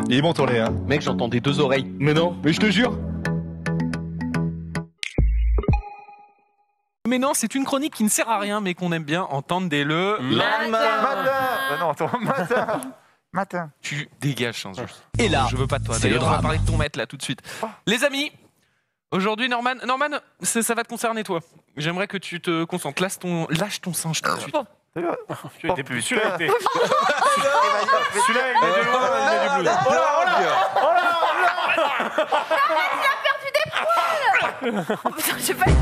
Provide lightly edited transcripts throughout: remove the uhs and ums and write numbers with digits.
Il est bon tourné, hein. Mec, j'entends des deux oreilles. Mais non, mais je te jure. Mais non, c'est une chronique qui ne sert à rien, mais qu'on aime bien entendre dès le Matin. Non, attends, matin. Tu dégages, hein, juste. Et là, Je veux pas de toi. c'est le D'ailleurs, on va drame. parler de ton maître là tout de suite. Les amis, aujourd'hui, Norman, ça va te concerner toi. J'aimerais que tu te concentres. Lâche ton singe tout de suite. Celui-là était plus. Celui-là était. Celui-là, il est de loin, il est du blues. Oh putain, je sais pas.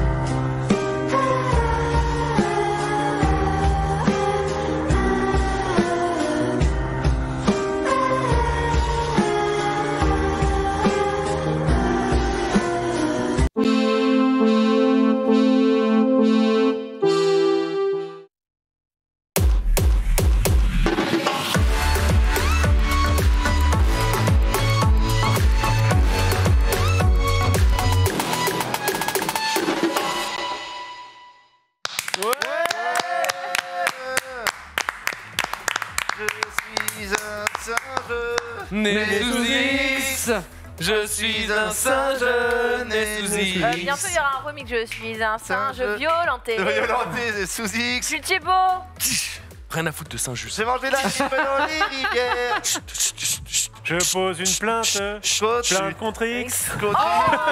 Né sous X, je suis un singe, né sous X. Bientôt il y aura un remix. Je suis un singe violenté. Violenté sous X. Je suis Thibaut. Rien à foutre de singe juste. J'ai mangé la chipe dans les rivières. Je pose une plainte. Plainte contre X. Elle est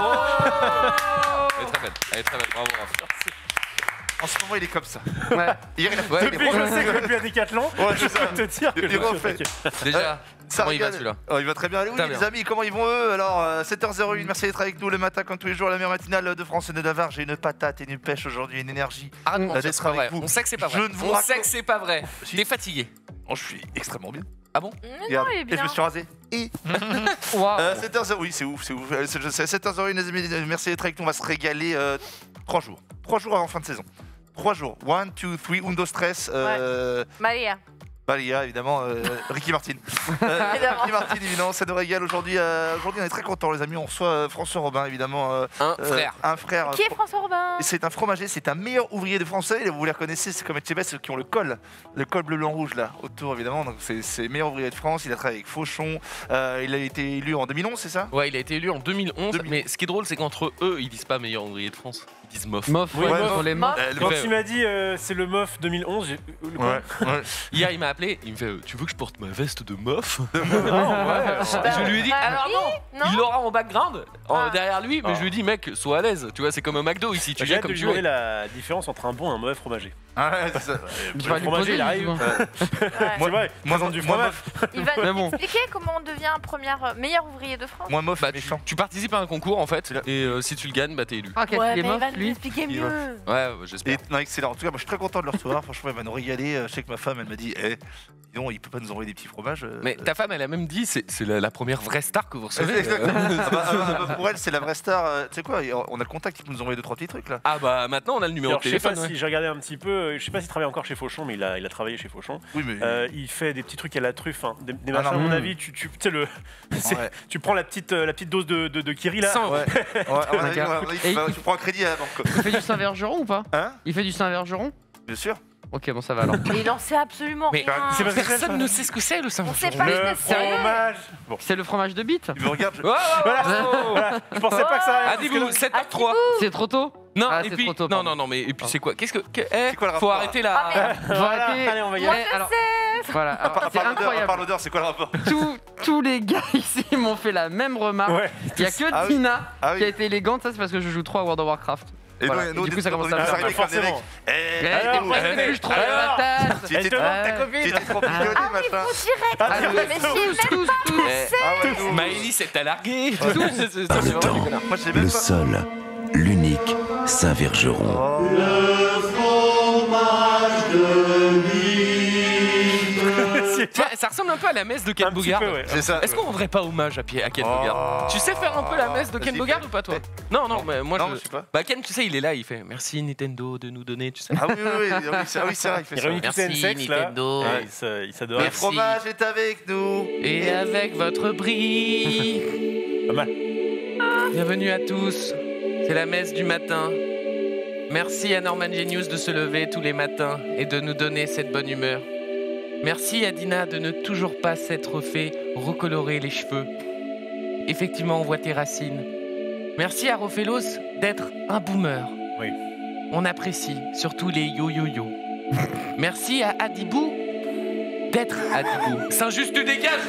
très belle, bravo. En ce moment, il est comme ça. Ouais. Hier, il a Ouais, fait Depuis que je sais que depuis un Décathlon, Ouais, je c'est ça. peux te dire que Il je me suis refait. attaqué. Déjà, Ça comment il va régale. celui-là? Oh, il va très bien. Oui, Très les bien. amis, comment ils vont eux? Alors, 7h01, merci d'être avec nous le matin, comme tous les jours, la meilleure matinale de France et de Navarre. J'ai une patate et une pêche aujourd'hui, une énergie. Arrête de mentir, d'être c'est pas vrai. avec vous. On sait que c'est pas vrai. Je ne vous On raconte- sait que c'est pas vrai. Si. T'es fatigué. Oh, je suis extrêmement bien. Ah bon? Non, Regarde. il est Et bien. je me suis rasé. Et Waouh. 7h01, oui, c'est ouf. Je sais, 7h01, les amis, merci d'être avec nous. On va se régaler 3 jours. 3 jours avant fin de saison. 3 jours. 1, 2, 3, undo stress. Maria. Balia, évidemment, Ricky Martin. Ricky Martin, évidemment, ça nous régale aujourd'hui. Aujourd'hui, on est très contents, les amis. On reçoit François Robin, évidemment. Un frère. Un frère. Qui est François Robin? C'est un fromager, c'est un meilleur ouvrier de français. Vous les reconnaissez, c'est comme Etchebest, ceux qui ont le col bleu, blanc, rouge là, autour évidemment. Donc c'est le meilleur ouvrier de France. Il a travaillé avec Fauchon. Il a été élu en 2011, c'est ça? Ouais, il a été élu en 2011. 2011. Mais ce qui est drôle, c'est qu'entre eux, ils disent pas meilleur ouvrier de France. Ils disent MOF. Mof, Oui, ouais, mof. pour les mofs. Le Quand Ouais. tu m'as dit c'est le MOF 2011, j'ai. Ouais, ouais. Hier, il m'a appelé. Il me fait tu veux que je porte ma veste de MOF? Non, ouais. Je lui ai dit alors non, il l'aura en background derrière lui, mais Ah. je lui ai dit mec, sois à l'aise. Tu vois, c'est comme un McDo ici. Tu J'ai viens hâte de comme lui tu demander es. la différence entre un bon et un mauvais fromager. Ah ouais, c'est ça. Tu Le vas lui fromager, poser, il arrive. souvent. C'est vrai, moi, présente du moi, fromage. Il va Mais nous bon. expliquer comment on devient meilleur ouvrier de France. Moi, mof, Bah, méchant. tu participes à un concours en fait, C'est là. et si tu le gagnes, bah t'es élu. Ah, qu'est-ce Ouais, qu'il est mais il mof, va nous lui. expliquer Il mieux. Ouais, j'espère. Et, non, excellent. En tout cas, moi, je suis très content de le recevoir. Franchement, il va nous régaler. Je sais que ma femme, elle m'a dit, dis donc, il peut pas nous envoyer des petits fromages. Mais ta femme, elle a même dit, c'est la première vraie star que vous recevez. Exactement. Pour elle, c'est la vraie star. Tu sais quoi, on a le contact, il peut nous envoyer 2-3 petits trucs là. Ah bah maintenant, on a le numéro Alors, de je sais pas téléphone. si j'ai regardé un petit peu, je sais pas s'il travaille encore chez Fauchon, mais il a travaillé chez Fauchon. Oui, mais. Il fait des petits trucs à la truffe, hein, des Ah, machins, à non. mon avis, tu sais le, Ouais. tu prends la petite dose de Kiri là. 100 euros. Ouais, à mon avis, D'accord. il faut- tu prends un crédit à la banque. Il fait du Saint-Vergeron ou pas? Hein? Il fait du Saint-Vergeron? Bien sûr. Ok, bon, ça va alors. Mais il en sait absolument Mais rien. c'est parce que personne ne sait ce que c'est le saint On sait pas Le ce que c'est. fromage. Bon, C'est le fromage de bite? Tu me regardes. voilà, je pensais pas que ça Ah, arrive. dis-vous, 7h03. C'est trop tôt? Non, Ah, et c'est puis, trop tôt, non, pardon. non, mais et puis c'est quoi? Qu'est-ce que, quoi le faut rapport, arrêter Ah, là. mais Faut arrêter. Allez, on va y moi aller. je alors- sais. Voilà, alors, c'est Par incroyable. l'odeur, c'est quoi le rapport? Tous les gars ici m'ont fait la même remarque. Ouais. Il y a que Ah oui. Dina Ah oui. qui a été élégante, ça c'est parce que je joue trop à World of Warcraft. Et Voilà. nous, Et du coup, ça commence à nous faire arriver mal. comme des mecs. Forcément. Mais Alors, pourquoi ouais. tu trop la Alors, patate? Tu Elle étais demande ta Ouais. copine. trop pigeonné, Ah oui, machin. faut direct. Ah, Ah, direct. Mais j'ai même pas Eh, Ah ouais, nous. Maëlys, c'est à larguer. C'est vraiment des connards. Moi, je sais même Le pas. seul, l'unique Saint-Vergeron. Tiens, ça ressemble un peu à la messe de Ken Un petit Bogard. peu, ouais. C'est ça. Est-ce qu'on rendrait pas hommage à Ken Bogard? Tu sais faire un peu la messe de Ken Vas-y, Bogard fais. ou pas toi? Non, non, mais moi Non, je. je sais pas. Bah Ken, tu sais, il est là, il fait merci Nintendo de nous donner, tu sais. Ah oui, c'est vrai, il fait Il ça. réunit tous ses Merci, N-sex là. Nintendo. Ouais, il s'adore. Le Merci. fromage est avec nous. Et avec votre brie. Pas mal. Bienvenue à tous. C'est la messe du matin. Merci à Norman Genius de se lever tous les matins et de nous donner cette bonne humeur. Merci à Dina de ne toujours pas s'être fait recolorer les cheveux. Effectivement, on voit tes racines. Merci à Rofelos d'être un boomer. Oui. On apprécie, surtout les yo-yo-yo. Merci à Adibou d'être Adibou. Saint-Just, tu dégages.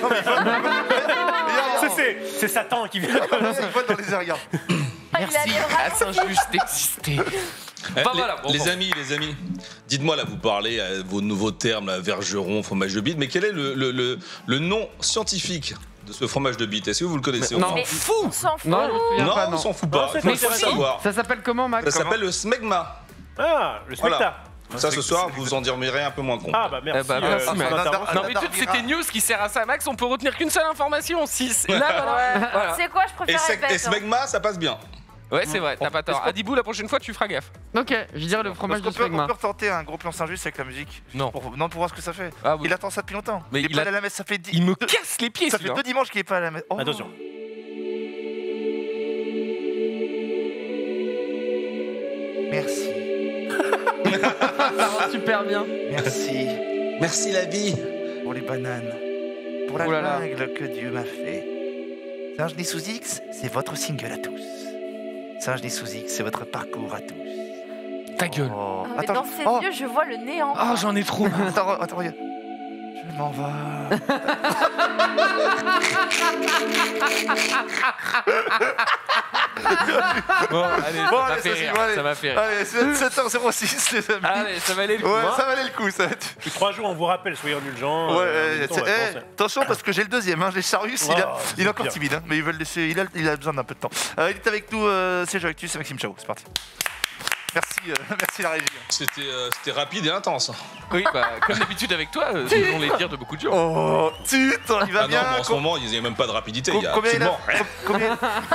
C'est Satan qui vient. Il vole dans les airs, regarde. Merci à Saint-Just d'exister. Les amis, dites-moi là, vous parlez vos nouveaux termes, là, vergeron, fromage de bite, mais quel est le nom scientifique de ce fromage de bite? Est-ce que vous le connaissez? Non, Mais fou. on s'en fout. Non, je me souviens Non, pas, on non. s'en fout pas. Non, c'est Il faut pas le savoir. Ça s'appelle comment, Max? Ça s'appelle le smegma. Ah, le spectacle. Voilà. Ça, ce soir, vous en direz un peu moins compte. Ah bah merci. Merci, pour Max. ton intervention. Non mais toute c'était news qui sert à ça, Max. On peut retenir qu'une seule information. 6. Là, voilà. C'est quoi, je Et préfère répéter. smegma, ça passe bien. Ouais, c'est vrai. T'as pas tort. Adibou, la prochaine fois, tu feras gaffe. Ok, je dirais le fromage de On Smegma. peut retenter un gros plan Saint-Just avec la musique. Non. Pour voir ce que ça fait. Ah, oui. Il attend ça depuis longtemps. Mais il est il pas a- allé à la messe, ça fait 10. Il me casse les pieds. Ça fait celui-là. 2 dimanches qu'il est pas à la messe. Oh. Attention. Merci. Ça va super bien. Merci Merci la vie. pour les bananes. Pour la Oh là là. jungle que Dieu m'a fait. Saint-Genis sous X, c'est votre single à tous. Saint-Genis sous X, c'est votre parcours à tous. Ta gueule. Oh. Mais dans ses oh. yeux, je vois le néant. Oh, j'en ai trop. Attends, regarde. Je m'en vais. Bon, allez, Bon, ça m'a allez, fait ça, rire. c'est bon, allez. Ça m'a fait rire. Allez, c'est 7h06 les amis. Allez, ça valait le coup. Ouais, hein. ça valait le coup, ça va être... Depuis 3 jours, on vous rappelle, soyez indulgents. Ouais, on va penser. attention parce que j'ai le deuxième, hein, j'ai Charius, Oh, il est encore bien. timide, hein, mais il veut le laisser, il a besoin d'un peu de temps. Il est avec nous, c'est Jeux Actus, c'est Maxime Chao, c'est parti. Merci la régie. C'était rapide et intense. Oui, bah, comme d'habitude avec toi, selon les dires de beaucoup de gens. Oh, putain, il va Ah non, bien. mais en ce moment, il n'y a même pas de rapidité. Il y a Combien il a absolument rien.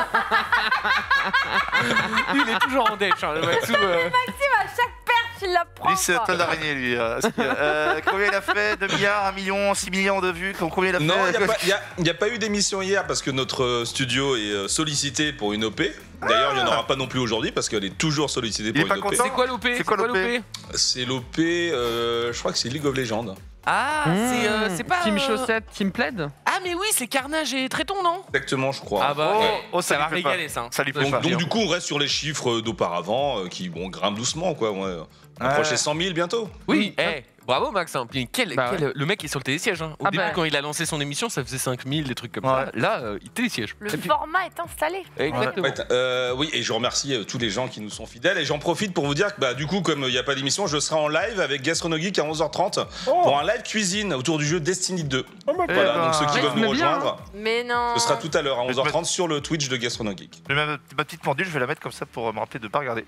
Lui, il est toujours en dèche, hein, le Maxou. Maxime, à chaque perche, il la prend. Lui, c'est un quoi. toile d'araignée, lui. Combien il a fait 2 milliards, 1 million, 6 millions de vues. Combien il a fait Non, il n'y a pas eu d'émission hier parce que notre studio est sollicité pour une OP. D'ailleurs, il n'y en aura pas non plus aujourd'hui parce qu'elle est toujours sollicitée Il est pour pas une OP. content C'est quoi l'OP C'est quoi l'OP C'est l'OP, je crois que c'est League of Legends. Ah, c'est pas. Team Chaussette, Team Plaid. Ah, mais oui, c'est Carnage et Tréton, non? Exactement, je crois. Ah bah, Oh, ouais. oh, ça ça va lui plaît régaler, ça. Ça lui plaît pas. Donc du coup, on reste sur les chiffres d'auparavant qui grimpent doucement, quoi. Ouais. Approcher 100 000 bientôt. Oui, bravo Max. Hein. Puis Bah ouais. le mec est sur le télésiège. Hein. Au Ah début, bah. quand il a lancé son émission, ça faisait 5000, des trucs comme Ouais. ça. Là, il télésiège. Le format est installé. Exactement. Ouais, oui, et je remercie tous les gens qui nous sont fidèles. Et j'en profite pour vous dire que bah, du coup, comme il n'y a pas d'émission, je serai en live avec Gastronogeek à 11h30 pour un live cuisine autour du jeu Destiny 2. Voilà, ben, donc ceux qui ouais, veulent tu nous mets bien, rejoindre, Mais non. ce sera tout à l'heure à Mais 11h30 sur le Twitch de Gastronogeek. Je vais mettre ma petite pendule, je vais la mettre comme ça pour me rappeler de pas regarder.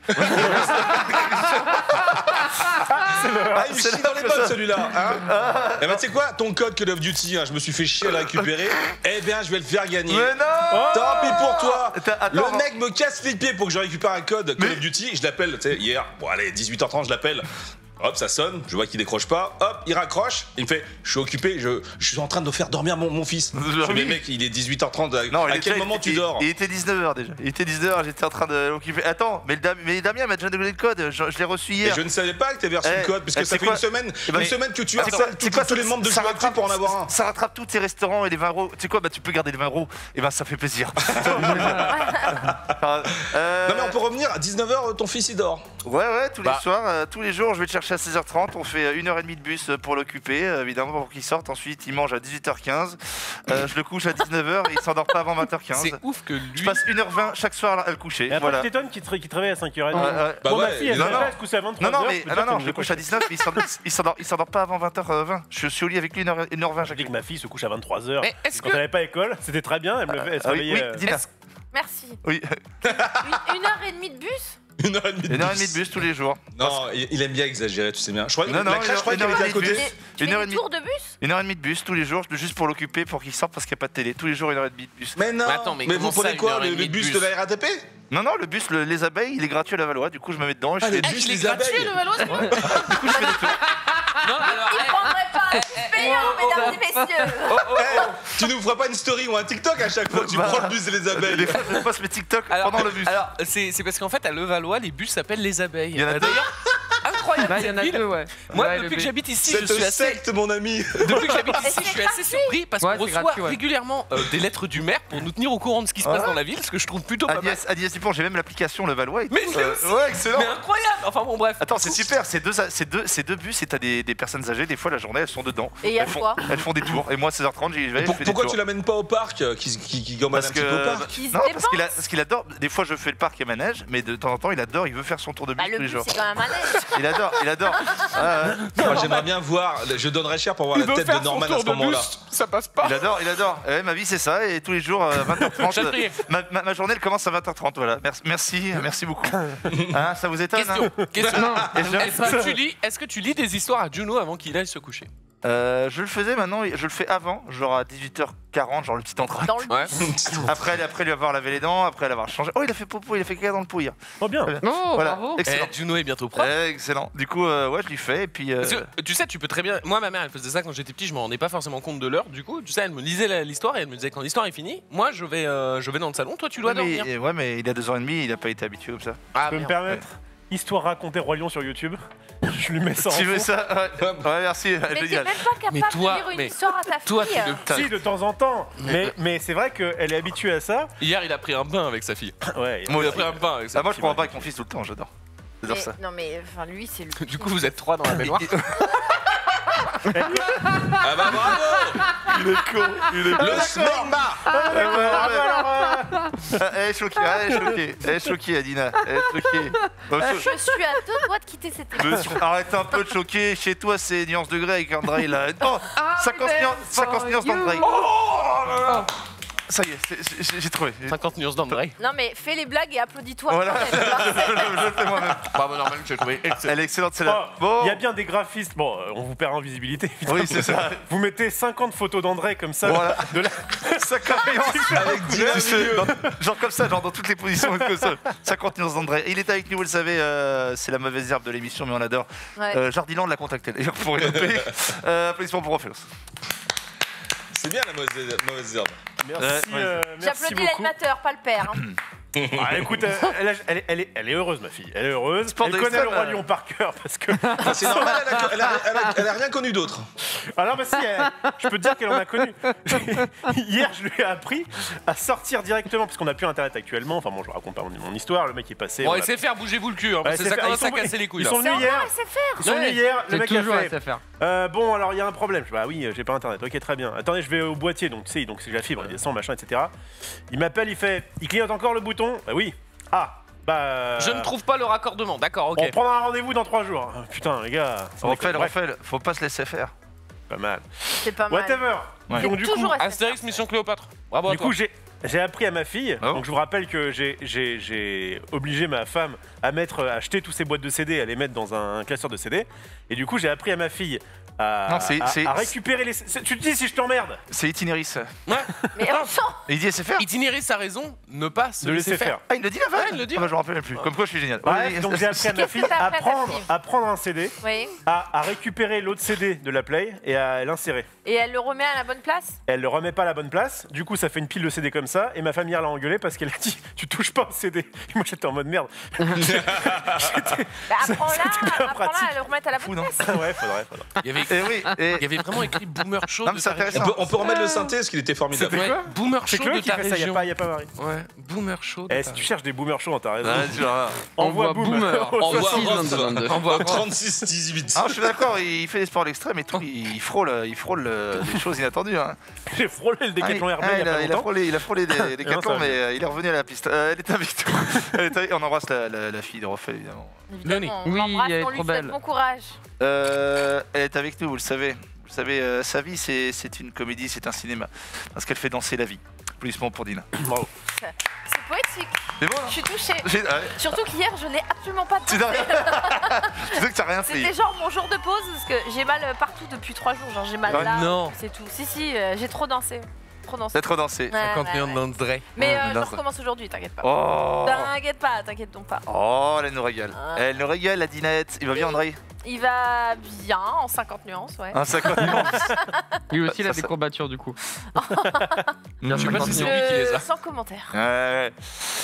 Ah, il me chie dans les bottes celui-là. Hein et bah, tu sais quoi, ton code Call of Duty, hein, je me suis fait chier à le récupérer. Eh bien, je vais le faire gagner. Mais non Tant pis pour toi. Attends, Le mec me casse les pieds pour que je récupère un code Call of Duty. Je l'appelle, tu sais, hier. Bon, allez, 18h30, je l'appelle. Hop, ça sonne, je vois qu'il décroche pas. Hop, il raccroche. Il me fait, je suis occupé, je suis en train de faire dormir mon fils. Je dis, mais mec, il est 18h30. Non, à quel moment tu dors? Il était 19h déjà. Il était 19h, j'étais en train de l'occuper. Attends, mais Damien m'a déjà donné le code, je l'ai reçu Et hier. je ne savais pas que tu avais reçu Eh, le code, parce que eh, ça c'est fait quoi une semaine, Eh ben, une semaine que tu c'est harcèles quoi, tous les membres de ça Jeux Actus pour en avoir un. Ça rattrape tous tes restaurants et les 20 euros. Tu sais quoi, bah tu peux garder les 20 euros. Et ben ça fait plaisir. Non mais on peut revenir à 19h, ton fils il dort. Ouais, tous les Bah. soirs, tous les jours, je vais le chercher à 16h30. On fait 1h30 de bus pour l'occuper, évidemment, pour qu'il sorte. Ensuite, il mange à 18h15. Je le couche à 19h et il s'endort pas avant 20h15. C'est ouf que Je lui. passe 1h20 chaque soir à le coucher. Et après, Voilà. tu t'étonnes qu'il te réveille à 5h30. Ouais. Bah Bon, ma ouais, fille, elle non, se non. lève, elle se couche à 23h. Non, mais je le couche à 19, mais il s'endort pas avant 20h20. Je suis au lit avec lui 1h20 J'ai chaque dit que jour. ma fille se couche à 23h. Mais est-ce Quand que. elle n'avait pas école, c'était très bien, elle se Oui, réveillait. Dina. Merci. Oui, 1h30 de bus 1h30 de 1h30 de bus tous les jours. Non, il aime bien exagérer, tu sais bien. Je crois, Non, non, la crèche, je crois qu'il 1h30 était à de côté. bus. Tu fais 1h30. des tours de bus 1h30 de bus tous les jours, juste pour l'occuper, pour qu'il sorte parce qu'il n'y a pas de télé. Tous les jours, 1h30 de bus. Mais non, Mais attends, mais vous comment prenez ça, quoi, 1h30 le de bus bus de la RATP? Non, juste les abeilles, il est gratuit à la Valois. Du coup, je me mets dedans et je Ah, fais les des bus, il est les gratuit, abeilles. le Valois. du coup, je fais des tours. Non, alors. Il prendrait pas un bus payant, mesdames et messieurs Tu nous feras pas une story ou un TikTok à chaque fois que tu Bah, prends le bus et les abeilles? Des fois, je poste mes TikTok pendant le bus. Alors, c'est parce qu'en fait, à Levallois, les bus s'appellent les abeilles. Il y en a deux. D'ailleurs, incroyable. Là, il y en a cette ville. deux, ouais. Moi, Ouais, depuis le que B. j'habite ici, je Cette suis assez. secte, mon ami. Depuis que j'habite ici, je suis assez surpris parce Ouais, qu'on c'est reçoit gratuit, ouais. régulièrement des lettres du maire pour nous tenir au courant de ce qui se passe dans la ville, ce que je trouve plutôt pas mal. Agnès Dupont, j'ai même l'application Le Valois. Mais je l'ai aussi. Ouais, excellent. Mais incroyable. Enfin bon, bref. Attends, c'est super, c'est deux bus et t'as des personnes âgées, des fois la journée elles sont dedans. Et il y a quoi? Elles font des tours. Et moi, à 16h30, j'y vais. je fais des Pourquoi tours. tu l'amènes pas au parc qui gambade un Parce petit peu au que. parc? Qui se Non, dépense. parce qu'il adore. Des fois, je fais le parc et manège, mais de temps en temps, il adore, il veut faire son tour de bus Bah, le tous les but, jours. c'est quand même un manège. Il adore. Ah, ouais. Moi j'aimerais bien voir, je donnerais cher pour voir la tête de Norman à ce moment-là. Ça passe pas. Il adore. Ouais, ma vie, c'est ça. Et tous les jours, 20h30. J'apprécie. ma journée, elle commence à 20h30. Voilà. Merci beaucoup. Hein, ça vous étonne Question. Et je- Est-ce que tu lis des histoires à Juno avant qu'il aille se coucher? Je le faisais maintenant, je le fais avant, genre à 18h40, genre le petit entracte. Dans le Ouais. Après lui avoir lavé les dents, après l'avoir changé. Oh, il a fait popo, il a fait caca dans le pot hier. Oh bien. Oh, Voilà, bravo. excellent. Juno est bientôt propre. Excellent. Du coup, ouais, je lui fais et puis. Parce que, tu sais, tu peux très bien. Moi, ma mère, elle faisait ça quand j'étais petit. Je m'en rendais pas forcément compte de l'heure. Du coup, tu sais, elle me lisait l'histoire et elle me disait quand l'histoire est finie. Moi, je vais dans le salon. Toi, tu dois dormir. Ouais, mais il a 2 ans et demi, il a pas été habitué comme ça. Ah, Tu peux me merde. permettre Histoire racontée Roi Lion sur YouTube. Je lui mets ça en Tu veux fond. ça ouais, merci, Mais t'es génial. même pas Mais capable toi, de lire une mais histoire à ta Toi, fille. Si, de temps en temps. Mais c'est vrai qu'elle est habituée à ça. Hier, il a pris un bain avec sa fille. Ouais. Moi Il a aussi. pris un bain avec sa Ah, moi, je fille. prends pas avec mon fils tout le temps, j'adore. J'adore Mais- ça. Non mais enfin lui c'est le. Du coup, vous êtes trois dans la baignoire. Ah bah bravo. Il est con, il est con. Le smegma. Elle est choquée, Adina. Elle est choquée. Bon, Je suis à 2 doigts de quitter cette émission. Arrête un peu de choquer. Chez toi, c'est nuances degrés avec André là. Oh, 50 nuances d'André. Ça y est, j'ai trouvé. 50 nuances d'André. Non mais fais les blagues et applaudis-toi. Voilà, quand même. je le fais moi-même. Bah, normal, j'ai trouvé excellent. Elle est excellente, celle-là. Oh, Bon. il y a bien des graphistes. Bon, on vous perd en visibilité. évidemment. Oui, c'est ça. Vous mettez 50 photos d'André comme ça. Voilà. De la... 50 nuances avec 10 genre comme ça, genre dans toutes les positions comme ça. 50 nuances d'André. Et il est avec nous, vous le savez, c'est la mauvaise herbe de l'émission, mais on adore. Ouais. Jardiland l'a contacté d'ailleurs pour une autre pays. Applaudissements pour Ophélos. C'est bien la mauvaise herbe. Merci, Ouais. merci J'applaudis beaucoup. l'animateur, pas le père. hein. Ah, écoute, elle est heureuse, ma fille. Elle est heureuse. Sport Elle de connaît le l'extrême, Roi Lion par cœur parce que. Ah, c'est normal, elle a rien connu d'autre. Alors, bah si, je peux te dire qu'elle en a connu. Hier, je lui ai appris à sortir directement parce qu'on n'a plus internet actuellement. Enfin, bon, je raconte pas mon histoire. Le mec est passé. Bon, on a- laissez faire, bougez-vous le cul. Hein, parce Ouais, que ça c'est commence fait. à casser les couilles. Ils là. sont C'est venus hier. encore SFR. Ils sont venus Ouais. hier. Le C'est mec a toujours fait. SFR. Bon, alors il y a un problème. Je dis, bah oui, j'ai pas internet. Ok, très bien. Attendez, je vais au boîtier. Donc, tu sais, donc c'est la fibre, il descend, machin, etc. Il m'appelle, il fait. Il clignote encore le bouton. Bah oui. Ah, bah. Je ne trouve pas le raccordement. D'accord, ok. On prendra un rendez-vous dans 3 jours. Putain, les gars. ça déconne. Bref, Raphaël, faut pas se laisser faire. pas mal. C'est pas mal. Whatever. Ouais. Donc, du coup, Toujours SFR. Astérix, Mission Cléopâtre. Bravo à Du toi. coup, j'ai appris à ma fille. Oh. Donc, je vous rappelle que j'ai obligé ma femme à acheter tous ces boîtes de CD, à les mettre dans un classeur de CD. Et du coup, j'ai appris à ma fille Non, à récupérer les. Tu te dis si je t'emmerde C'est Itinéris. Ouais. Mais on sent. Et il dit SFR. Itinéris a raison, ne pas se de laisser faire. Ah, il le dit la vanne. Ouais, il le dit. Ah, bah, je me rappelle même plus. Comme quoi, je suis génial. Bref, Oui, donc j'ai appris à ma Qu'est-ce fille que t'as appris à ta fille à prendre un CD, Oui. à récupérer l'autre CD de la Play et à l'insérer. Et elle le remet à la bonne place. Elle le remet pas à la bonne place, du coup ça fait une pile de CD comme ça, et ma femme hier l'a engueulée parce qu'elle a dit tu touches pas au CD. Et moi j'étais en mode merde. Bah, c'était apprends-la bien pratique. à le remettre à la Fou, bonne non place. Ouais, faudrait. Il y avait, Et oui. il y avait vraiment écrit Boomer Show Non, de mais c'est ta région. intéressant. On peut remettre le synthé parce qu'il était formidable. C'était Ouais, quoi Boomer C'est Show Chloé de qui ta fait ça, y région. a pas Marie. Ouais, Boomer Show de Eh, ta si tu cherches des boomers chauds, t'as raison. Ouais, tu vois. Envoie Boomer. Envoie 66, Rof 22. au 36 18. Ah, je suis d'accord, il fait des sports à l'extrême et tout, il frôle des choses inattendues. Hein. J'ai frôlé le décathlon RB il y a pas longtemps. il a frôlé des non, ça décathlons, va. mais il est revenu à la piste. Elle est avec nous. On embrasse la fille de Raphaël, évidemment. Évidemment, on Oui, l'embrasse, elle est on lui trop souhaite belle. bon courage. Elle est avec nous, vous le savez. Vous savez, sa vie, c'est une comédie, c'est un cinéma. Parce qu'elle fait danser la vie. Applaudissements pour Dina. Bravo. C'est poétique. C'est bon, Je suis touchée. là Surtout qu'hier, je n'ai absolument pas Tu dansé. sais que t'as rien fait. C'était genre mon jour de pause parce que j'ai mal partout depuis 3 jours. Genre j'ai mal Ouais, là. non. C'est tout. Si, j'ai trop dansé. Trop dansé. T'as trop dansé. Ouais, 50 ouais, millions ouais. d'André. Mais je danse. recommence aujourd'hui, t'inquiète pas. Oh, T'inquiète donc pas. oh, elle nous régale. Elle nous régale, la Dinette. Il va bien, André? Il va bien en 50 nuances, ouais. Un 50 nuances. Lui aussi, il a Ça, des ça- courbatures du coup. Je sais pas si c'est lui qui les a. Sans commentaire. Ouais.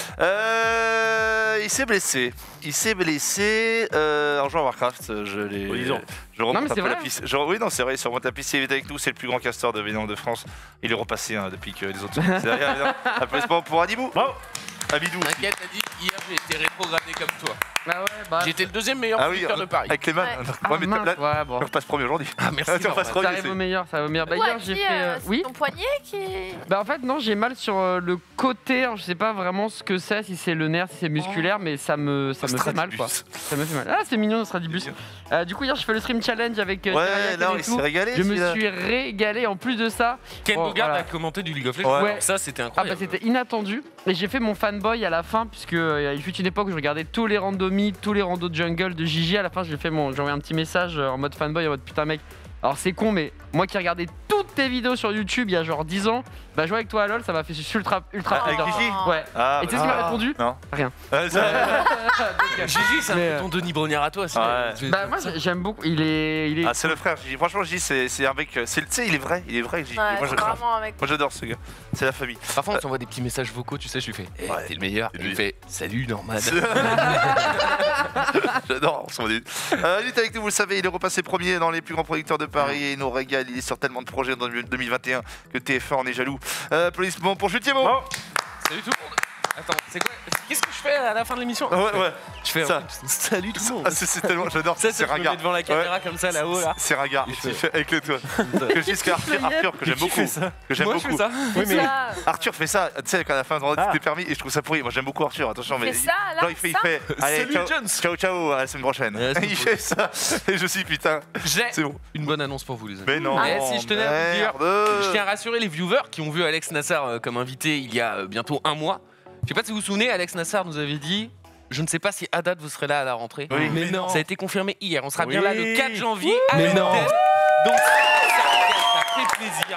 Il s'est blessé. En jouant à Warcraft. Je remonte Non, mais un c'est peu la vrai. piste. Oui, non, c'est vrai, il se remonte la piste. Il est avec nous, c'est le plus grand casteur de Vénom de France. Il est repassé depuis que les autres sont passés derrière. Évidemment. Applaudissements pour Adibou. Bravo. Abidou. T'inquiète, t'as dit, hier j'ai été rétrogradé comme toi. Bah ouais, bah. J'étais le deuxième meilleur Ah oui, producteur de Paris. avec les mains. Ouais. Ah, mince, ouais, bon. On repasse premier aujourd'hui. Ah, merci. Tu repasses Norman. premier, Ça arrive au meilleur, ça va au meilleur. Bah, hier, j'ai fait. C'est Oui. ton poignet qui est... Bah en fait non, j'ai mal sur le côté. Alors, je sais pas vraiment ce que c'est, si c'est le nerf, si c'est musculaire, mais ça me fait mal quoi. Ça me fait mal. Ah c'est mignon, le Stradibus. Du coup hier, je fais le stream challenge avec. Ouais, Terraria là, et il tout. s'est régalé. Je me celui-là. suis régalé. En plus de ça, Ken Oh, Bogard voilà. a commenté du League of Legends. Ouais. Ça, c'était ah bah incroyable. c'était inattendu. Et j'ai fait mon fanboy à la fin, puisque il fut une époque où je regardais tous les randomies, tous les randos de jungle de Gigi. À la fin, j'ai envoyé un petit message en mode fanboy, en mode putain mec. Alors c'est con, mais moi qui regardais toutes tes vidéos sur YouTube il y a genre 10 ans, bah jouer avec toi à LoL, ça m'a fait ultra Avec plaisir. Gigi Ouais. Ah, Et tu sais ce qu'il m'a répondu? Non. Rien. Gigi, ça me Mais, fait ton Denis Brognard à toi. c'est- Ouais. c'est- Bah moi j'aime beaucoup. Il est. Ah, c'est le frère Gigi. Franchement, Gigi, c'est un mec. Tu sais, il est vrai, Gigi. Ouais, Moi, c'est vraiment avec... moi, j'adore ce gars. C'est la famille. Parfois, on s'envoie des petits messages vocaux, tu sais, je lui fais hey, Ouais. t'es le meilleur. Et il me fait salut Norman. J'adore, on s'en dit. Il est avec nous, vous le savez, il est repassé premier dans les plus grands producteurs de Paris et il nous régale. Il est sur tellement de projets dans 2021 que TF1 en est jaloux. Applaudissements pour Jules Thiébaut. Bravo. Salut tout le monde. Attends, c'est quoi? Qu'est-ce que je fais à la fin de l'émission? Ouais. Je fais Ça. salut tout le monde. Ah, c'est tellement, j'adore. Ça, C'est c'est je me mets ringard. devant la caméra comme ça là-haut là. C'est ringard. Il fait avec le toit. Que je dise qu'Arthur, que j'aime beaucoup. Que j'aime Moi, je beaucoup. fais ça. Oui, mais Ça, Arthur fait ça, tu sais, quand à la fin de Ah. t'es permis, et je trouve ça pourri. Moi, j'aime beaucoup Arthur, attention, mais. fais ça, là, Genre, il fait. Allez, Salut, ciao, Jones. ciao, à la semaine prochaine. Ouais, c'est Il cool. fait ça. Et je suis putain. J'ai C'est bon. une bonne annonce pour vous les amis. Mais non. Mais si je tenais à vous dire, je tiens Merde. à rassurer les viewers qui ont vu Alex Nassar comme invité il y a bientôt un mois. Je sais pas si vous vous souvenez, Alex Nassar nous avait dit je ne sais pas si à date vous serez là à la rentrée. Oui. Mais non. Ça a été confirmé hier. On sera bien Oui. là le 4 janvier. Mais avec non. Ted. Donc ça fait plaisir.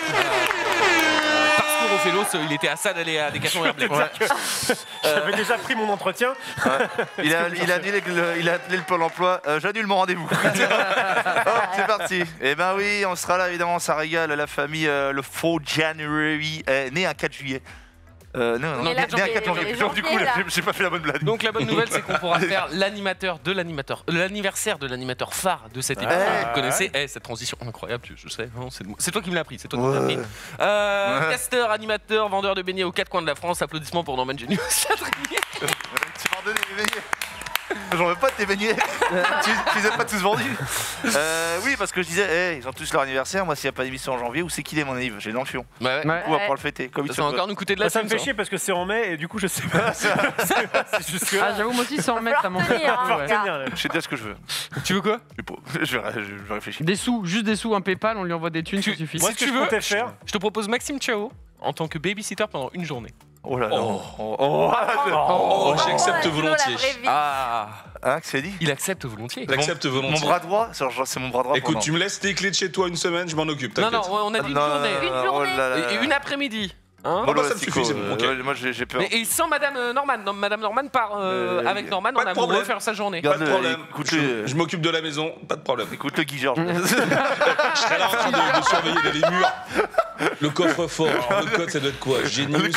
Parce que Rofelos, il était à ça d'aller à Decathlon Airblade. j'avais déjà pris mon entretien. Il a annulé le Pôle emploi. J'annule mon rendez-vous. Hop, c'est parti. Eh ben oui, on sera là évidemment, ça régale la famille. Le 4 January, né un 4 juillet. Non, Mais là, né un 4 janvier. janvier, Genre, du coup, là. j'ai pas fait la bonne blague. Donc la bonne nouvelle, c'est qu'on pourra faire l'anniversaire de l'animateur phare de cette émission. Ouais. Vous connaissez cette transition incroyable, je sais, non, c'est toi qui me l'as appris, c'est toi qui me l'as appris. Casteur, animateur, vendeur de beignets aux quatre coins de la France. Applaudissements pour Norman Genius. Tu m'as redonné les beignets. J'en veux pas de tes beignets. Tu les as pas tous vendus. Oui, parce que je disais, ils ont tous leur anniversaire. Moi, s'il n'y a pas d'émission en janvier, où c'est qu'il est mon anniv? J'ai dans le fion. Ouais, ouais. Ouais. Du coup, on va pouvoir le fêter. Comme il Ça se va doit. encore nous coûter de la Ça me fait thune, chier parce que c'est en mai et du coup je sais pas. C'est juste que. Ah j'avoue moi aussi sans mettre ça m'en fait Tenir, un peu, hein, ouais. gars. Tenir, là. Je sais déjà ce que je veux. Tu veux quoi? Je vais réfléchir. Des sous, juste des sous, un PayPal, on lui envoie des thunes, ça suffit. Moi, Si ce que tu je veux, comptais faire. Je te propose Maxime Chao en tant que babysitter pendant une journée. Oh là là. Oh, j'accepte volontiers. Ah, Hein, que c'est dit? il accepte volontiers. J'accepte Mon volontiers. bras droit, c'est mon bras droit. Écoute, tu me laisses tes clés de chez toi une semaine, je m'en occupe, Non, t'inquiète. non, on a dit une Non, journée. Une journée. Et une après-midi. Hein bah, ça me suffit, c'est bon, ok. Moi, j'ai peur. Et sans Madame Norman. Non, Madame Norman part avec Norman pas en de amoureux problème. faire sa journée. Pas de Regarde-le, problème. écoute-le. Je m'occupe de la maison, pas de problème. Écoute le Guy Georges. Je serai là en train de surveiller les murs. Le coffre-fort, alors le code ça doit être quoi? Génius.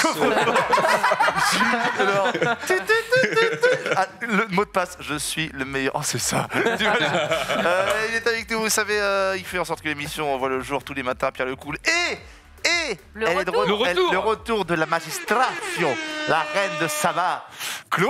Alors, ah, le mot de passe, je suis le meilleur. Oh, c'est ça. Il est avec nous, vous savez, il fait en sorte que l'émission on voit le jour tous les matins, Pierre Lecoul. Et Le elle est de retour. Le retour. le retour de la magistration, la reine de Saba, Chloé.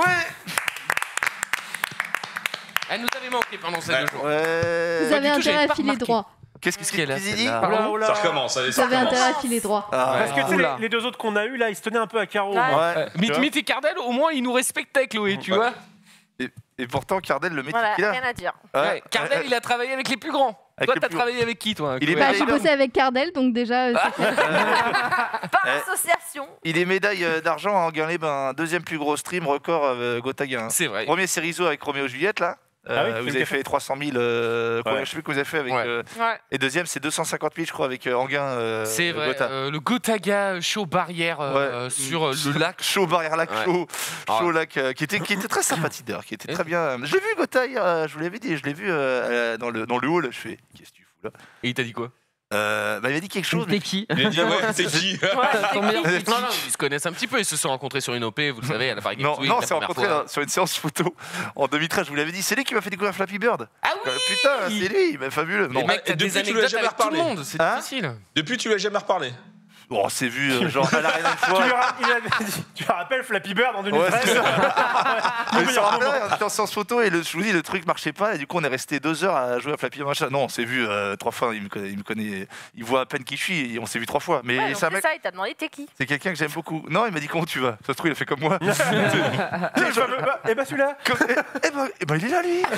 Elle nous avait manqué pendant ces Ouais. 2 jours. Ouais. Vous avez du tout, j'avais intérêt pas à filer remarqué. droit. Qu'est-ce qu'elle a, qu'il dit? celle-là. Pardon Oula, Ça oula. recommence, allez, Vous ça avez recommence. intérêt à filer droit. Ah, Parce que tu sais, Oula. les deux autres qu'on a eu là, ils se tenaient un peu à carreau. Ouais. ouais. Mythe et Cardel, au moins, ils nous respectaient, Chloé, tu vois. Et pourtant, Cardel, le métier Voilà, qu'il a. rien à dire. Ouais, Cardel, il a travaillé avec les plus grands. Avec Toi, les t'as plus travaillé avec qui, toi Il est Chloé Bah, pas j'ai évident. bossé avec Cardel, donc déjà, c'est clair. Par Eh. association. Il est médaille d'argent en gagné un deuxième plus gros stream record Gotaga. Hein. C'est vrai. Premier Cerizo avec Roméo Juliette là. Ah oui, Vous c'est avez le fait 300 000. Je sais plus que vous avez fait avec. Ouais. Ouais. Et deuxième, c'est 250 000, je crois, avec Anguin. C'est vrai. Gotha. Le Gotaga show barrière sur le lac. Chaud, barrière lac, Ouais. chaud, Ah. chaud lac, qui était très sympathique d'ailleurs, qui était très bien. Je l'ai vu Gotha hier, je vous l'avais dit, je l'ai vu dans le hall. Je fais, qu'est-ce que tu fous là? Et il t'a dit quoi? Il m'a dit quelque chose. T'es qui? Il a dit, ouais, c'est qui Non, non, ils se connaissent un petit peu. Ils se sont rencontrés sur une OP, vous le savez, à la Paris Games Non, Week, non, on la s'est première rencontrés fois. sur une séance photo en 2013. Je vous l'avais dit, c'est lui qui m'a fait découvrir Flappy Bird. Ah oui Putain, c'est lui, mais fabuleux. Mais Non. mec, t'as depuis, des tu lui as anecdotes jamais avec tout le reparlé. monde, c'est Hein difficile. Depuis, tu lui as jamais reparlé. Bon, on s'est vu genre à l'arène une fois. Tu me rappelles Flappy Bird en Ouais, 2013 c'est ça. Le Mais meilleur ça moment. rappelle, on était en séance photo et je vous dis, le truc marchait pas et du coup on est resté 2 heures à jouer à Flappy machin. Non, on s'est vu 3 fois, il me connaît, il voit à peine qui je suis et on s'est vu 3 fois. Mais Ouais, donc c'est un c'est mec, ça, il t'a demandé t'es qui. c'est quelqu'un que j'aime beaucoup. Non, il m'a dit comment tu vas. Ça se trouve il a fait comme moi. Et bah celui-là Eh ben il est là lui.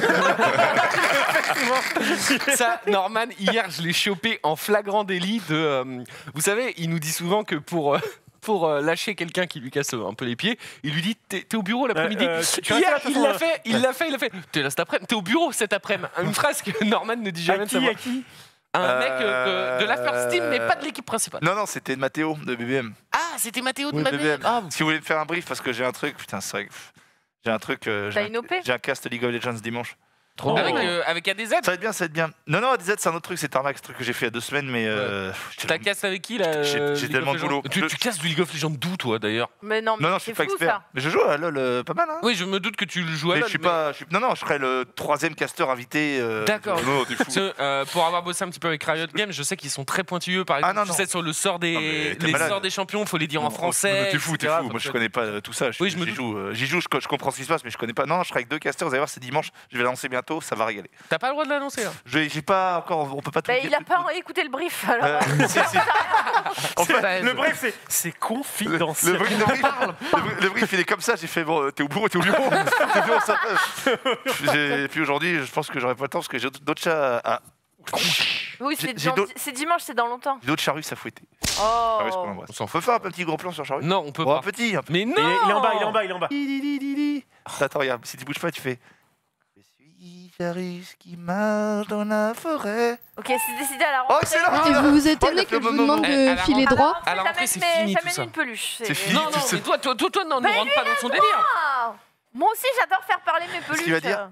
Ça, Norman, hier, je l'ai chopé en flagrant délit de. Vous savez, il nous dit souvent que pour lâcher quelqu'un qui lui casse un peu les pieds, il lui dit t'es au bureau l'après-midi. tu restes Hier, là, de toute il façon, l'a fait. T'es là cet après-midi. T'es au bureau cet après-midi. Une phrase que Norman ne dit jamais À de qui savoir. À qui Un mec de la First Team, mais pas de l'équipe principale. Non, c'est Mathéo de BBM. Ah, c'était Mathéo de Oui, Mabé. BBM. Ah, Si vous voulez me faire un brief parce que j'ai un truc, putain, c'est vrai que j'ai un truc. T'as une OP? J'ai un cast League of Legends dimanche. avec ADZ. Ça va être bien, ça va être bien. Non, ADZ, c'est un autre truc, c'est Tarmac, ce truc que j'ai fait il y a 2 semaines, mais. T'as casse avec qui là J'ai League tellement of de Legends boulot. Tu casses du League of Legends d'où toi d'ailleurs? Mais non, mais Non, je suis c'est pas fou expert. ça. Mais je joue à LoL pas mal, hein. Oui, je me doute que tu le joues à Mais LoL, je suis pas. Non, je serai le 3e caster invité. D'accord. Non, t'es fou. Parce que, pour avoir bossé un petit peu avec Riot Games, je sais qu'ils sont très pointilleux. Par exemple, non, tu non. sais, sur le sort Non, mais des, t'es les malade. sorts des champions, il faut les dire en Non, français. T'es fou. etc. Moi, je connais pas tout ça. Oui, je me J'y joue, je comprends ce qui se passe, mais je connais pas. Non, je serai avec 2 casters. Vous allez voir, c'est dimanche. Je vais lancer bientôt. Ça va régaler. T'as pas le droit de l'annoncer là. J'ai pas encore. On peut pas tout Bah, dire. il a pas écouté le brief alors. Si. En fait, Le brief, c'est confidentiel. le brief, il est comme ça. J'ai fait bon, t'es au bureau, t'es au bureau. T'es au bureau, ça passe. Et puis aujourd'hui, je pense que j'aurai pas le temps parce que j'ai d'autres chats à. Oui, c'est dimanche, c'est dans longtemps. J'ai d'autres charrues à fouetter. Oh. Charrues qu'on embrasse. On peut faire un petit gros plan sur Charrues? Non, on peut Bon, pas. un petit. Mais non. Il est en bas, il est en bas. Attends, regarde, si tu bouges pas, tu fais. Je suis Charus qui marche dans la forêt. Ok, c'est décidé à la Oh, rentrée. excellent! Et vous vous Oh, étonnez il a que fait je vous le moment. demande À de la filer rentrée. droit? À la rentrée, c'est fini tout J'amène ça. une peluche. C'est fini. Non, non, mais toi, non, ne rentre pas dans son délire. Ah, moi aussi, j'adore faire parler mes peluches. qu'il va dire?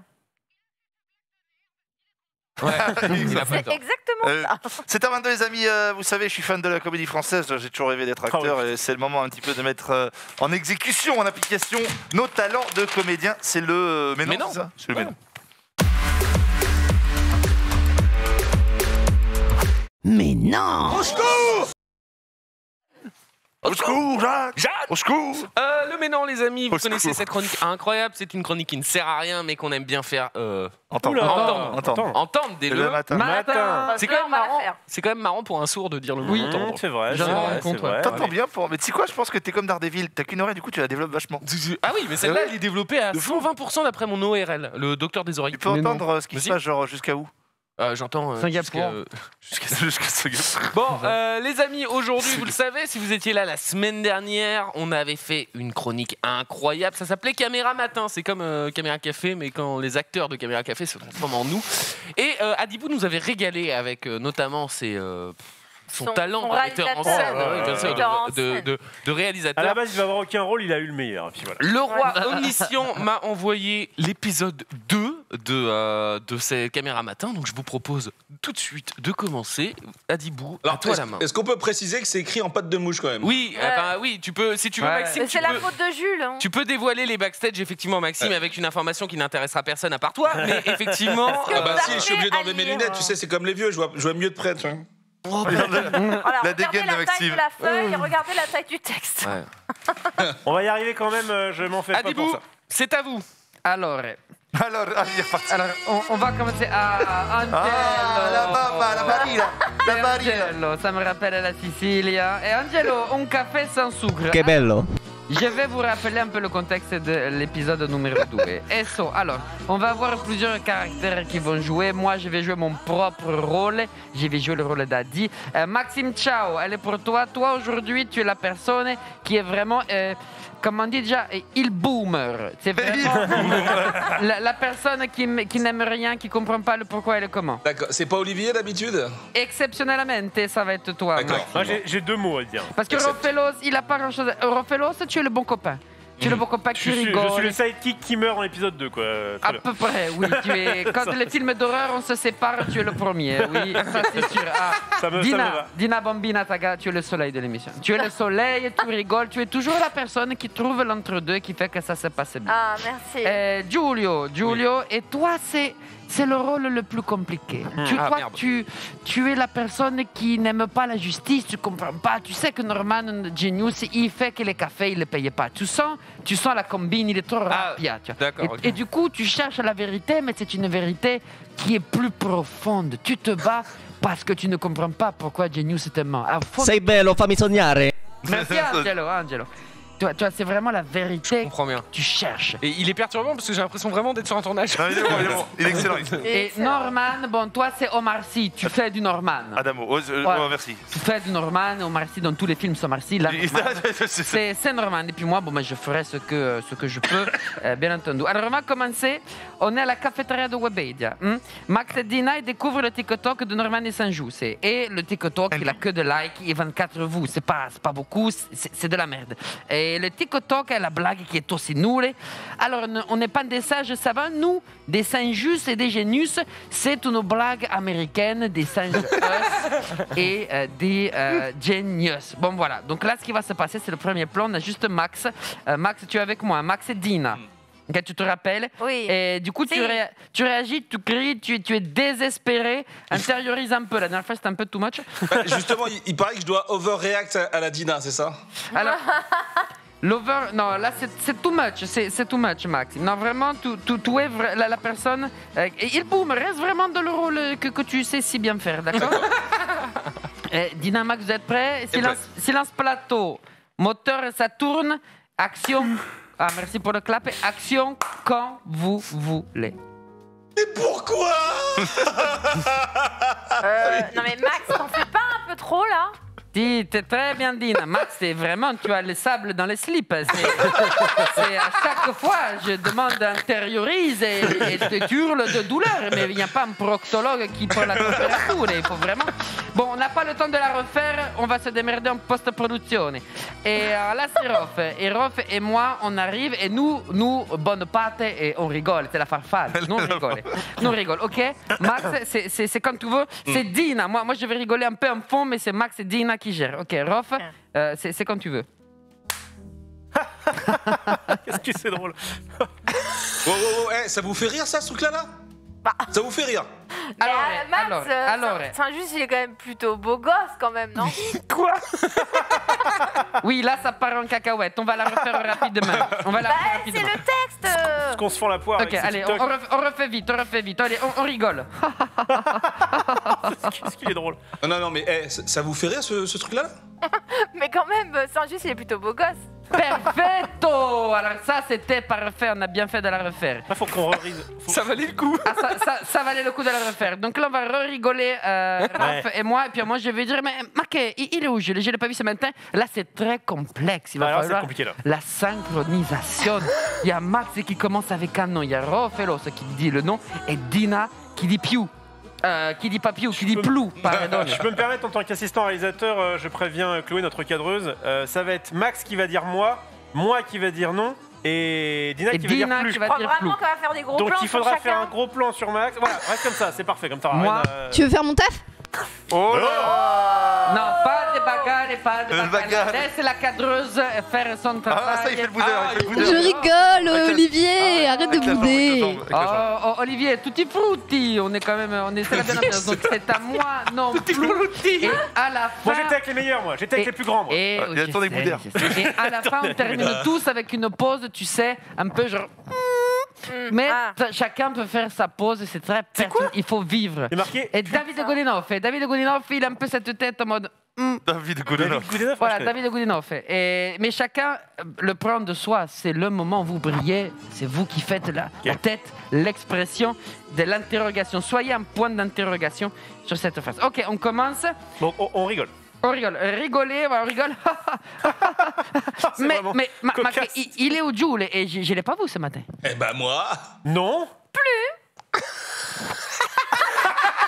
Ouais, il a pas le C'est temps. exactement ça. 7h22 les amis, vous savez je suis fan de la comédie française, j'ai toujours rêvé d'être acteur et c'est le moment un petit peu de mettre en exécution, en application nos talents de comédien. C'est le Mais non. c'est ça? C'est le Ouais. Ménon. Mais non! Au secours Jacques! Au secours! Le Ménon, les amis, vous Au connaissez secours. cette chronique incroyable. C'est une chronique qui ne sert à rien, mais qu'on aime bien faire Entendre. entendre dès Le le matin. Matin. C'est quand même marrant. C'est quand même marrant pour un sourd de dire le mot Oui. entendre. C'est vrai, J'en c'est ai vrai, rendu c'est compte, vrai. T'entends bien pour. Mais tu sais quoi, je pense que t'es comme Daredevil, t'as qu'une oreille, du coup tu la développes vachement. Ah oui, mais celle-là, Ouais. elle est développée à De fou. 120% d'après mon ORL, le docteur des oreilles. Tu peux Mais non. entendre ce qui se Vas-y. passe, genre jusqu'à où? J'entends. Singapour. Jusqu'à Singapour. Bon, les amis, aujourd'hui, vous le savez, si vous étiez là la semaine dernière, on avait fait une chronique incroyable. Ça s'appelait Caméra Matin. C'est comme Caméra Café, mais quand les acteurs de Caméra Café se transforment en nous. Et Adibou nous avait régalé avec notamment son talent son de metteur en scène, réalisateur. oui, bien sûr, Metteur en de scène. réalisateur. À la base, il va avoir aucun rôle, il a eu le meilleur. Et puis voilà. Le roi omniscient m'a envoyé l'épisode 2 de ces caméras matin, donc je vous propose tout de suite de commencer. Adibou, à toi la main. Est-ce qu'on peut préciser que c'est écrit en patte de mouche quand même? Oui, Ouais. enfin, oui, tu peux, si tu veux, Ouais. Maxime, Mais tu c'est la peux, faute de Jules. Hein. tu peux dévoiler les backstage, effectivement, Maxime, avec une information qui n'intéressera personne à part toi, mais effectivement. Ah bah Vous si, je suis obligé arrivez à d'enlever mes lire. lunettes, tu sais, c'est comme les vieux, je vois mieux de près, tu vois. Voilà, regardez dégaine de la taille Maxime. de la feuille et regardez la taille du texte. Ouais. On va y arriver quand même, je m'en fais pas Adibou, pour ça. c'est à vous. Alors, Alors, il est reparti. on va commencer à Angelo. Ah, la bamba, la marina, la marina. Angelo, ça me rappelle la Sicilia. Et Angelo, un café sans sucre. Che bello! Je vais vous rappeler un peu le contexte de l'épisode numéro 2. ESO, alors, on va avoir plusieurs caractères qui vont jouer. Moi, je vais jouer mon propre rôle. Je vais jouer le rôle d'Adi. Maxime, ciao, elle est pour toi. Toi, aujourd'hui, tu es la personne qui est vraiment, comment on dit déjà, il boomer. C'est vraiment la personne qui n'aime rien, qui ne comprend pas le pourquoi et le comment. D'accord, c'est pas Olivier d'habitude? Exceptionnellement, ça va être toi, D'accord. Maxime. Moi, j'ai 2 mots à dire. Parce que Accepte. Rofelos, il a pas grand-chose. Rofelos, tu es le bon copain. Tu ne vois pas que tu Je suis rigoles. le sidekick qui meurt dans l'épisode 2, quoi. Très À bien. peu près, oui. Quand les films d'horreur, on se sépare, tu es le premier. Oui, ça c'est sûr. Ah, Ça me Dina, va. Dina Bambina Taga, tu es le soleil de l'émission. Tu es le soleil, tu rigoles, tu es toujours la personne qui trouve l'entre-deux qui fait que ça se passe bien. Ah, merci. Giulio, et toi, c'est le rôle le plus compliqué. Merde. Tu es la personne qui n'aime pas la justice, tu comprends pas. Tu sais que Norman Genius, il fait que les cafés, il ne les paye pas. Tu sens la combine, il est trop rapide. tu vois. d'accord, ok. Et du coup, tu cherches la vérité, mais c'est une vérité qui est plus profonde. Tu te bats parce que tu ne comprends pas pourquoi Genius te ment. À fond- Sei bello, fammi sognare. Merci Angelo. Tu vois, c'est vraiment la vérité Je comprends bien. que tu cherches. Et il est perturbant parce que j'ai l'impression vraiment d'être sur un tournage. Non, il est bon. Il est excellent. Et Norman, bon, toi c'est Omar Sy, tu fais du Norman. Adamo, merci. Tu fais du Norman, Omar Sy, dans tous les films c'est Omar Sy. Là, c'est Norman. Et puis moi, bon, je ferai ce que je peux, bien entendu. Alors on va commencer. On est à la cafétéria de Webedia. Max et Dina ils découvrent le TikTok de Norman et Saint-Just. Et le TikTok, il a que de likes et 24 vues. C'est pas beaucoup, c'est de la merde. Et le TikTok est la blague qui est aussi nulle. Alors on n'est pas des sages savants, nous, des Saint-Just et des Genius. C'est une blague américaine des Saint-Just et des Genius. Bon voilà, donc là ce qui va se passer, c'est le premier plan. On a juste Max. Max, tu es avec moi. Max et Dina. Ok, tu te rappelles? Oui. Et du coup, Si. tu réagis, tu cries, tu es désespéré. Intériorise un peu. La dernière fois, c'était un peu too much. Justement, il paraît que je dois overreact à la Dina, c'est ça? Alors, non, là, c'est too much. C'est too much, Max. Non, vraiment, tu es la personne. Et il boum, reste vraiment dans le rôle que tu sais si bien faire, d'accord? Dina, Max, vous êtes prêts? Silence plateau. Moteur, ça tourne. Action. Ah, merci pour le clap. Action quand vous voulez. Mais pourquoi? Non mais Max, t'en fais pas un peu trop là? T'es très bien dit, Max, c'est vraiment, tu as le sable dans les slips. C'est à chaque fois, je demande intériorise et tu hurles de douleur, mais il n'y a pas un proctologue qui prend la température, il faut vraiment... Bon, on n'a pas le temps de la refaire, on va se démerder en post-production. Et là, c'est Rof. Et Rof et moi, on arrive et nous, bonne pâte, et on rigole, c'est la farfalle. Nous, on rigole, ok? Max, c'est quand tu veux. C'est Dina, moi, je vais rigoler un peu en fond, mais c'est Max et Dina qui gère. Ok, Rof, c'est quand tu veux. Qu'est-ce que c'est drôle. Ça vous fait rire ça, ce truc-là Ça vous fait rire? Alors, Saint-Just, il est quand même plutôt beau gosse quand même, non? Quoi? Oui, là, ça part en cacahuète. On va la refaire rapidement. C'est le texte. Parce qu'on se fend la poire Ok, avec ces allez, TikTok. on refait vite. Allez, on rigole. Qu'est-ce qu'il est drôle. Non, mais ça vous fait rire ce truc-là? Mais quand même, Saint-Just, il est plutôt beau gosse. Perfetto. Alors ça, c'était parfait. On a bien fait de la refaire. Là, faut qu'on rerise. Ça valait le coup. Ah, ça valait le coup de la refaire. Donc là, on va rigoler, Raph et moi. Et puis moi, je vais dire, mais Marquet, il est où? Je ne l'ai pas vu ce matin. Là, c'est très complexe. Il va Alors, c'est falloir compliqué, là. la synchronisation. Il y a Max qui commence avec un nom. Il y a Rofelos qui dit le nom. Et Dina qui dit Piou. Qui dit Papiou, qui dit Plou, pardon. Je peux me permettre, en tant qu'assistant réalisateur, je préviens Chloé, notre cadreuse, ça va être Max qui va dire moi qui va dire non, et Dina qui va dire plus. Je crois vraiment qu'on va faire des gros plans. Donc il faudra sur faire chacun. un gros plan sur Max. Voilà, reste comme ça, c'est parfait, comme ça. Moi, Tu veux faire mon taf? Oh là. Non, pas de bagarre. Laisse la cadreuse faire son travail. Ah, ça, il fait le boudeur. Je rigole, Olivier, arrête de bouder. Oh, Olivier, tutti frutti. C'est la bien ambiance. Donc c'est à moi non plus. Et à la fin. Moi j'étais avec les meilleurs, j'étais avec les plus grands. Et Il a tourné boudeur. Et à la fin, on termine tous avec une pause, tu sais, un peu genre. Mais chacun peut faire sa pause, c'est très personnel. Il faut vivre. C'est marqué. Et David Godinov, il a un peu cette tête en mode. David Godinov. Voilà, David Godinov. Mais chacun le prend de soi. C'est le moment où vous brillez. C'est vous qui faites la tête, l'expression de l'interrogation. Soyez un point d'interrogation sur cette phrase. Ok, on commence. Donc on rigole. On rigole. Rigoler, on rigole. mais il est où Jules? Et je ne l'ai pas vu ce matin. Eh ben moi. Non.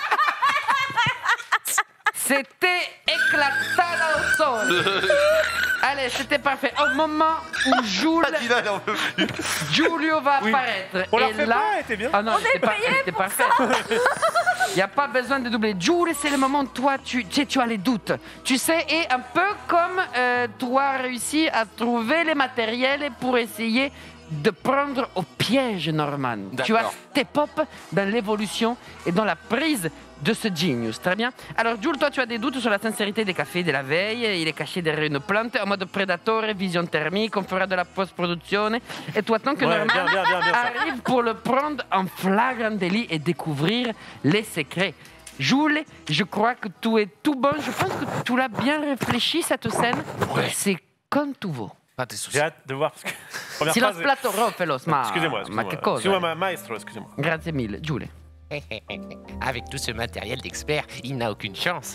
C'était éclatant au sol. Allez, c'était parfait. Au moment où Dina, elle en veut plus. Giulio va Oui. apparaître. On l'a et fait là... pas, elle était bien. Ah non, c'était parfait. Il n'y a pas besoin de doubler. Giulio, c'est le moment où toi, tu as les doutes. Tu sais, et un peu comme toi as réussi à trouver les matériels pour essayer de prendre au piège Norman. Tu as D'accord. step up dans l'évolution et dans la prise de ce genius. Très bien. Alors, Jules, toi, tu as des doutes sur la sincérité des cafés de la veille. Il est caché derrière une plante en mode prédateur, vision thermique. On fera de la post-production. Et toi, tant que Ouais, Norman bien ça. arrive pour le prendre en flagrant délit et découvrir les secrets. Jules, je crois que tout est tout bon. Je pense que tu l'as bien réfléchi, cette scène. Ouais. C'est comme tout vaut. Pas tes soucis. J'ai hâte de voir parce que. Première Si lo phrase. splatterò, felos, ma... Excusez-moi, Ma che excusez-moi. cosa? Excusez-moi, maestro, excusez-moi. Grazie mille. Jules. Avec tout ce matériel d'expert, il n'a aucune chance.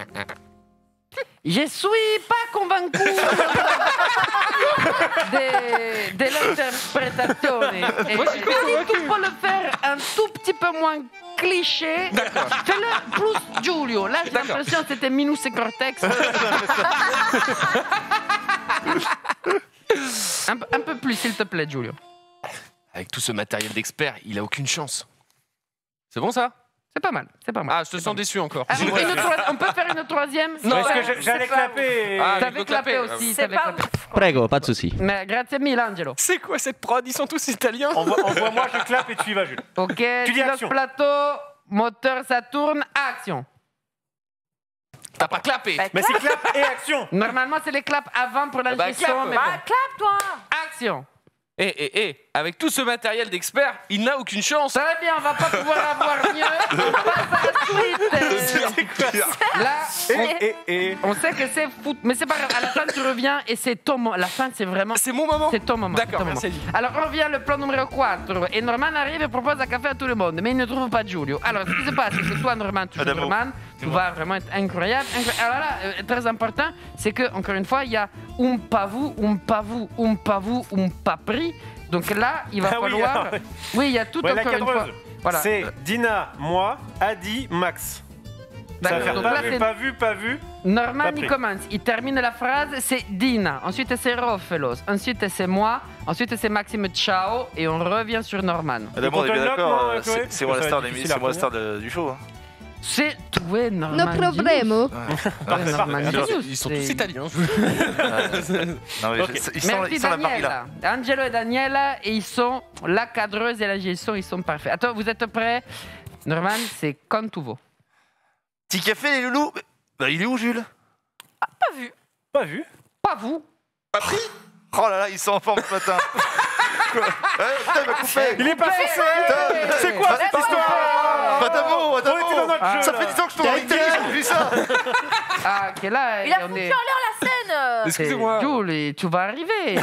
Je suis pas convaincu de l'interprétation. Et si tu peux le faire un tout petit peu moins cliché, fais-le plus Giulio. Là, j'ai l'impression que c'était Minus et Cortex. un peu plus, s'il te plaît, Giulio. Avec tout ce matériel d'expert, il a aucune chance. C'est bon ça? C'est pas mal, c'est pas mal. Ah, je te sens déçu encore. Ah, on peut faire une troisième? Non, Parce que j'allais clapper. Ah, T'avais il faut clapé clapper. aussi. C'est t'avais pas clapé. Prego, pas de souci. Mais grazie mille, Angelo. C'est quoi cette prod? Ils sont tous italiens. Envoie-moi, je clappe et tu y vas, Jules. Ok, Tu dis silence action. plateau, moteur Saturne, action. T'as pas clapé. Bah, Mais c'est clap et action. Normalement, c'est les claps avant pour la Bah, gestion, clap. mais Bah, bon. clap, toi. Action. Avec tout ce matériel d'expert, il n'a aucune chance. Très bien, on va pas pouvoir avoir mieux. On passe à la suite. Là, on sait que c'est foot, mais c'est pas grave. À la fin, tu reviens et c'est ton moment. La fin, c'est vraiment... C'est mon moment. C'est ton moment. D'accord, c'est ton merci. moment. Alors, on revient le plan numéro 4. Et Norman arrive et propose un café à tout le monde. Mais il ne trouve pas Giulio. Alors, ce qui se passe, c'est que toi, Norman, tu joues Adamo. Norman. Tout va vraiment être incroyable. Alors là, très important, c'est que encore une fois, il y a un pas vous, un pas vous, un pas vous, un pas pris. Donc là, il va Ah oui, falloir... alors, Oui, il y a tout ouais, la encore une fois. cadreuse. Voilà. C'est Dina, moi, Adi, Max. Ça va D'accord. faire Donc pas là, vu, c'est pas vu, pas vu. Norman, Pas il pris. commence. Il termine la phrase, c'est Dina. Ensuite, c'est Rofelos. Ensuite, c'est moi. Ensuite, c'est Maxime Ciao. Et on revient sur Norman. Adamo, on est qu'on te bien le note, d'accord. non, Chloé C'est moi la Ça va star être des- difficile à c'est moi la star du show. hein. C'est toi, Norman. No problemo. Ouais, Norman Genius, Ils sont c'est- tous italiens. Non, mais Ok. ils sont Merci la Paris là. Daniela. Angelo et Daniela, et ils sont la cadreuse et la gestion, ils sont parfaits. Attends, vous êtes prêts? Norman, c'est comme tout vaut. Petit café, les loulous. Bah, il est où, Jules? Pas vu. Pas vu. Pas vous. Oh là là, ils sont en forme ce matin. Quoi putain, il m'a coupé. Il est pas censé. C'est quoi cette histoire Adamo, On était dans notre jeu. Ça là. fait 10 ans que je tourne en Italie, j'ai vu ça. Ah, ok, là, Il a on foutu en est... l'air la scène. Excusez-moi. Jules, et tu vas arriver.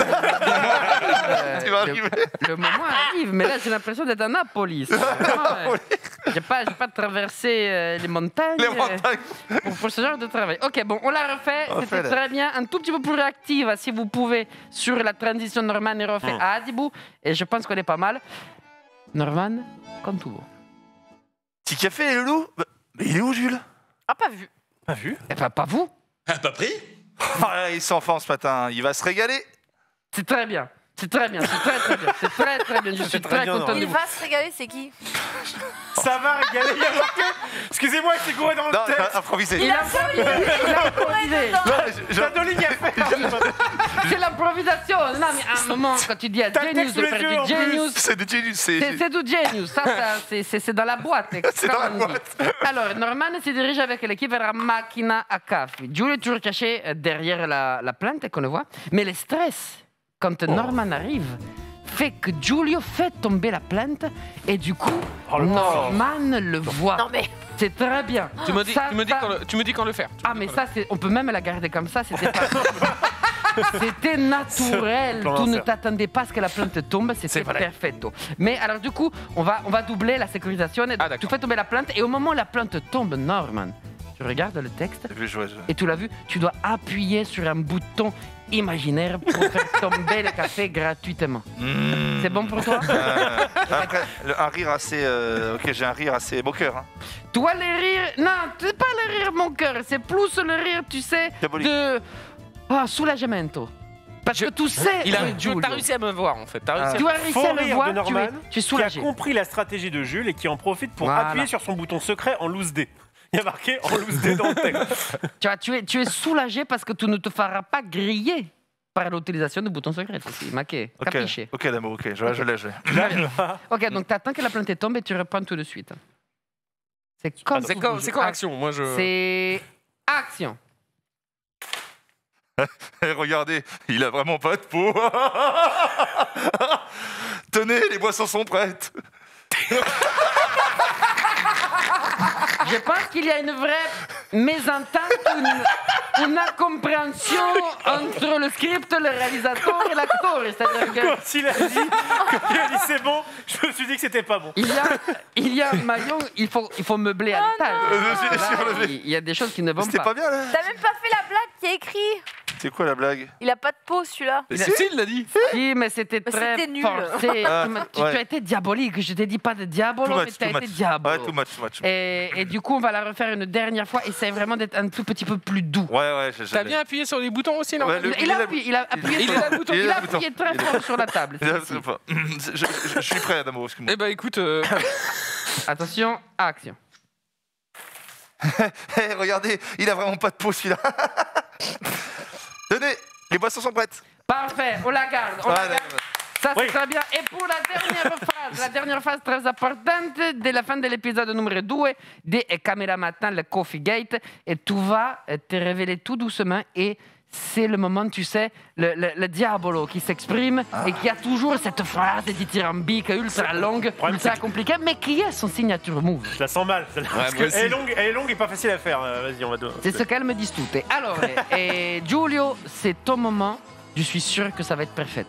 Tu vas arriver. Le moment arrive, mais là j'ai l'impression d'être à Napoli. Ça. Vraiment, j'ai pas traversé les montagnes, Les montagnes. pour ce genre de travail. Ok, bon, on l'a refait. C'était Refais-le. très bien. Un tout petit peu plus réactive, si vous pouvez, sur la transition Norman et refait à Adibou. Et je pense qu'on est pas mal. Norman, comme tout vaut. Petit café, les loulous. Bah, mais il est où, Jules? Ah, pas vu. Pas vu. Eh ben, pas vous. Ah, pas pris? Oh là là, ils sont en forme ce matin. Il va se régaler. C'est très bien. C'est très bien. C'est très bien. C'est très très bien. Je suis très très bien, content de Il vous. va se régaler, c'est qui? Ça va régaler. Il y a marqué. Excusez-moi, il s'est gouré dans le Non, texte. improvisé. Il a improvisé. T'as deux lignes à faire. C'est l'improvisation. Non, mais à un moment, quand tu dis à T'as le Genius texte de sous les faire yeux, du en plus. Genius, C'est du Genius. c'est du Genius. Ça, c'est dans la boîte. C'est dans la comme on dit. boîte. Alors, Norman se dirige avec l'équipe vers la Macchina a Café. Giulio est toujours caché derrière la plante qu'on le voit. Mais le stress, quand Norman arrive, fait que Giulio fait tomber la plante et du coup, Norman le voit. Non, mais. C'est très bien. Tu me dis, Ça, tu me dis quand le faire. Ah, mais ça, on peut même la garder comme ça. C'était pas... C'était naturel. Plan Tu ne lanceur. t'attendais pas à ce que la plante tombe. C'était C'est vrai. perfetto. Mais alors, du coup, on va doubler la sécurisation. Ah, d'accord. Tu fais tomber la plante et au moment où la plante tombe, Norman, tu regardes le texte Je vais jouer. et tu l'as vu, tu dois appuyer sur un bouton imaginaire pour faire tomber le café gratuitement. C'est bon pour toi? Après, un rire assez. Ok, j'ai un rire assez moqueur. Hein. Toi, les rires... Non, c'est pas le rire, mon cœur. C'est plus le rire, tu sais, Diabolique. de... Oh, soulagement. Parce que tu sais, T'as réussi à me voir en fait. Tu as réussi à me voir, de Norman, tu es qui a soulagé. compris la stratégie de Jules et qui en profite pour Voilà. appuyer sur son bouton secret en loose D. Il y a marqué en loose D dans le texte. Tu es soulagé parce que tu ne te feras pas griller par l'utilisation du bouton secret. C'est maqué, capiché. Ok, Damo, ok, je l'ai. Ok, donc tu attends que la plante tombe et tu réponds tout de suite. C'est comme C'est quoi action? Moi je. C'est action. Eh, regardez, il a vraiment pas de peau. Tenez, les boissons sont prêtes. Je pense qu'il y a une vraie mésentente, une incompréhension entre le script, le réalisateur et l'acteur. C'est-à-dire que Quand il a dit c'est bon, je me suis dit que c'était pas bon. il y a Maillon, il faut meubler à l'étage. Là, il y a des choses qui ne vont C'était pas. pas bien là. T'as même pas fait la blague qui est écrit. C'est quoi la blague? Il a pas de peau celui-là. il l'a dit. Oui, mais c'était Mais très c'était nul. forcé. Ah, Tu ouais. as été diabolique. Je t'ai dit pas de diabolo, mais tu as été diabolo. Ouais, too much. Et du coup, on va la refaire une dernière fois. Essaye vraiment d'être un tout petit peu plus doux. Ouais, T'as bien appuyé sur les boutons aussi, non? Ouais, Il a appuyé Il sur- a le bouton. il a appuyé très fort sur la table. Je suis prêt, Damo, excuse-moi. Eh ben écoute, Attention, action. Hey, regardez, il a vraiment pas de peau celui-là. Tenez, les boissons sont prêtes. Parfait, on la garde. On Ouais, la garde. d'accord. Ça, c'est Oui. très bien. Et pour la dernière phase très importante de la fin de l'épisode numéro 2 de Caméra Matin, le Coffee Gate, et tu vas te révéler tout doucement et c'est le moment, tu sais, le diabolo qui s'exprime et qui a toujours cette phrase dithyrambique ultra longue, ultra compliquée, mais qui est son signature move. Je la sens mal. Celle-là, parce moi que elle est longue et pas facile à faire. Vas-y, on va donner. C'est ce qu'elle me dit toutes. Alors, Giulio, c'est ton moment. Je suis sûr que ça va être parfait.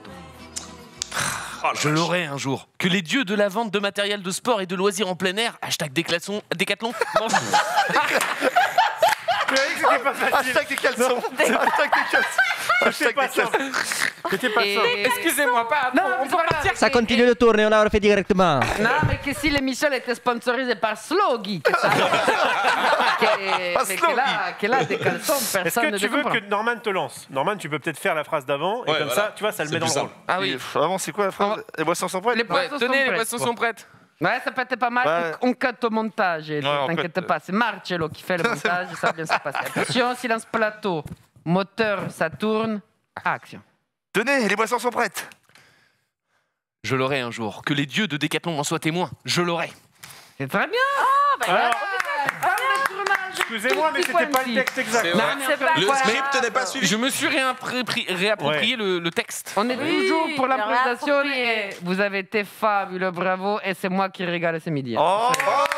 je l'aurai un jour. Que les dieux de la vente de matériel de sport et de loisirs en plein air, #Décathlon, Je savais que c'était pas facile. Hashtag des caleçons. Hashtag des caleçons. C'était pas simple. C'était pas simple. Excusez-moi, pas. Non, on peut partir. Ça continue de tourner, on a refait directement. Non, mais que si l'émission était sponsorisée par Slogi, que ça. que là, des caleçons, Est-ce personne que ne tu veux comprend. que Norman te lance? Norman, tu peux peut-être faire la phrase d'avant et Ouais, comme voilà. ça, tu vois, ça le C'est met dans plus le rôle. simple. Ah oui. Vraiment, c'est quoi la phrase? Les boissons sont prêtes. Les Ouais, boissons sont tenez, les prêtes. boissons sont prêtes. Ouais, ça peut être pas mal. Ouais. On cut au montage. on T'inquiète cut. pas, c'est Marcello qui fait le montage. Ça va bien se passer. Attention, silence plateau. Moteur, ça tourne. Action. Tenez, les boissons sont prêtes. Je l'aurai un jour. Que les dieux de Décathlon en soient témoins. Je l'aurai. C'est très bien. Alors, Tournage. excusez-moi, mais c'était pas le texte exact. C'est Non, vrai. mais C'est pas Le voilà. script n'est pas suivi. Je me suis réapproprié le texte. On est toujours pour il a l'improvisation réapproprié. et vous avez été fabuleux, bravo. Et c'est moi qui régale ce midi. Oh,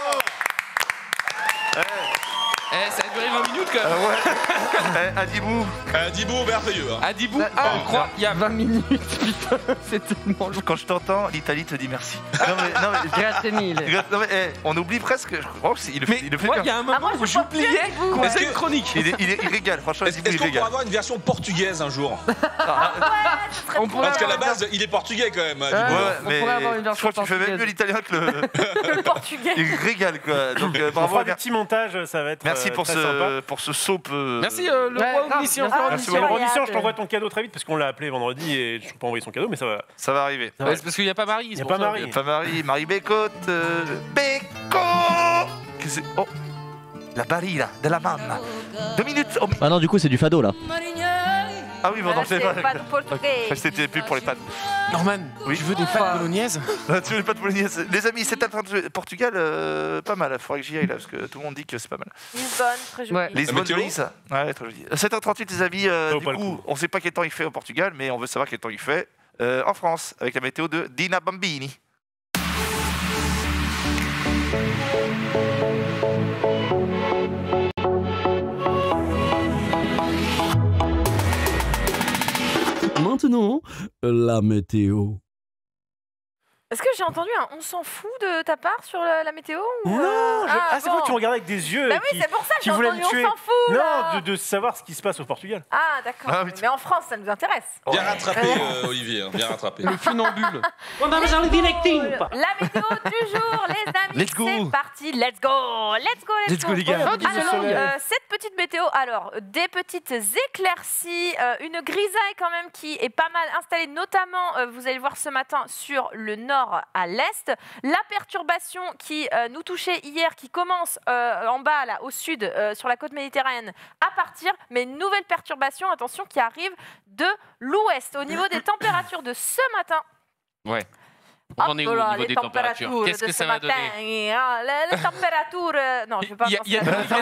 Ça a duré 20 minutes quand même. Adibou. Dibou, merveilleux. Hein. Adibou, incroyable. 20 minutes, putain, c'est tellement long. Quand je t'entends, l'Italie te dit merci. Non mais, Grazie mille. non, mais, on oublie presque. Je crois qu'il le fait, Mais il le fait moi, il y bien. a un moment moi, où je vois plus j'oubliais Adibou. qu'on Est-ce faisait que- une chronique. Il régale, franchement, Est-ce Adibou, il qu'on pourrait régale. avoir une version portugaise un jour? On pourrait Parce qu'à la avoir- base, il est portugais quand même. Ouais, Dibou. on pourrait avoir une je version crois que tu fais même mieux portugaise. l'italien que le. le portugais. Il régale quoi. Donc On bravo. fera des petits montages, ça va être Merci pour très sympa. ce soap. Merci le Ouais, roi grave, omniscient. bien sûr. Merci Alors, beaucoup. Ronny, je t'envoie ton cadeau très vite parce qu'on l'a appelé vendredi et je peux pas envoyer son cadeau, mais ça va. Ça va arriver. Ouais, c'est parce qu'il n'y a pas Marie. Il y c'est a pour pas ça. Marie. Pas Marie Bécotte. Béco. Oh. La barilla de la mamma. 2 minutes. Oh, Ah non, du coup, c'est du fado là. ah oui, bon, non, c'est C'est pas. pas de portugais. C'était plus pour les pâtes. Norman, tu veux des pâtes bolognaises? Tu veux pas de bolognaise. Les amis, c'est Portugal, pas mal. Il faudrait que j'y aille là parce que tout le monde dit que c'est pas mal. Lisbonne, très joli. Ouais. Lisbonne, météo joli ça. Ouais, très joli. 7h38 les amis. Du pas le coup, on sait pas quel temps il fait au Portugal, mais on veut savoir quel temps il fait en France avec la météo de Dina Bambini. Maintenant, la météo. Est-ce que j'ai entendu un on s'en fout de ta part sur la météo ou, Non, c'est bon. vrai que tu me regardais avec des yeux Bah oui, c'est pour ça que qui j'ai voulaient entendu me tuer. on s'en fout là. Non, de savoir ce qui se passe au Portugal. Ah d'accord, Ah, oui, mais en France ça nous intéresse. Bien rattrapé, Olivier, hein, bien rattrapé. Le funambule. On a besoin de directing. La météo du jour, les amis, Let's go. c'est parti, let's go, let's go, let's go. les gars. Ah, du soleil. Alors, cette petite météo, alors, des petites éclaircies, une grisaille quand même qui est pas mal installée, notamment, vous allez le voir ce matin, sur le nord à l'est. La perturbation qui nous touchait hier, qui commence en bas, là, au sud, sur la côte méditerranéenne, à partir, mais une nouvelle perturbation, attention, qui arrive de l'ouest. Au niveau des températures de ce matin, Ouais. On en est où au niveau des températures? Qu'est-ce que ça va donner? Les températures... non, je ne vais pas Il y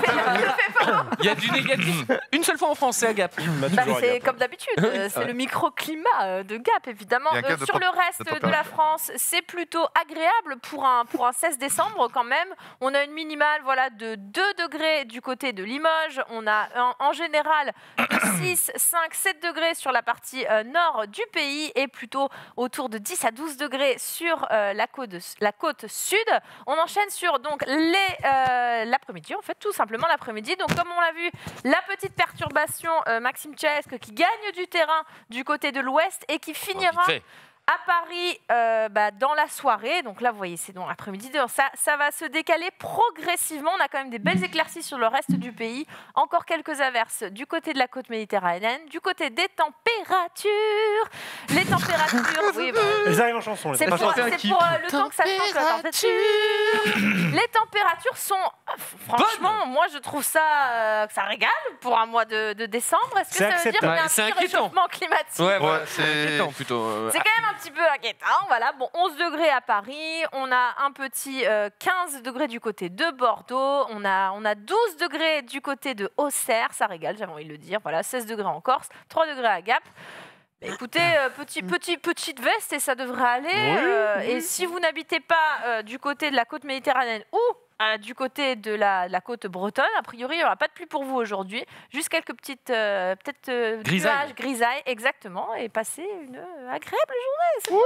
a du négatif. Une seule fois en français à Gap. Bah, c'est comme d'habitude, c'est le microclimat de Gap, évidemment. Il y a un gap de Sur le reste de la France, c'est plutôt agréable pour un 16 décembre quand même. On a une minimale de 2 degrés du côté de Limoges. On a en général de 6, 5, 7 degrés sur la partie nord du pays et plutôt autour de 10 à 12 degrés sur la côte sud. On enchaîne sur donc l'après-midi, en fait, tout simplement l'après-midi. Donc, comme on l'a vu, la petite perturbation Maxime Tchesque qui gagne du terrain du côté de l'ouest et qui finira à Paris dans la soirée. Donc là, vous voyez, c'est dans l'après-midi. Ça va se décaler progressivement. On a quand même des belles éclaircies sur le reste du pays. Encore quelques averses du côté de la côte méditerranéenne. Du côté des températures. Les températures, oui. Elles arrivent en chanson. C'est pour le temps que ça change la température. Les températures sont, franchement, moi je trouve ça, que ça régale pour un mois de décembre. Est-ce que ça veut dire qu'il y a un petit réchauffement climatique? Ouais, c'est inquiétant plutôt. C'est quand même un petit peu inquiétant. Voilà, bon, 11 degrés à Paris, on a un petit 15 degrés du côté de Bordeaux, on a 12 degrés du côté de Auxerre, ça régale, j'avais envie de le dire. Voilà, 16 degrés en Corse, 3 degrés à Gap. Écoutez, petite veste et ça devrait aller. Et si vous n'habitez pas du côté de la côte méditerranéenne ou du côté de la côte bretonne, a priori, il n'y aura pas de pluie pour vous aujourd'hui. Juste quelques petites nuages, grisailles, exactement. Et passer une agréable journée.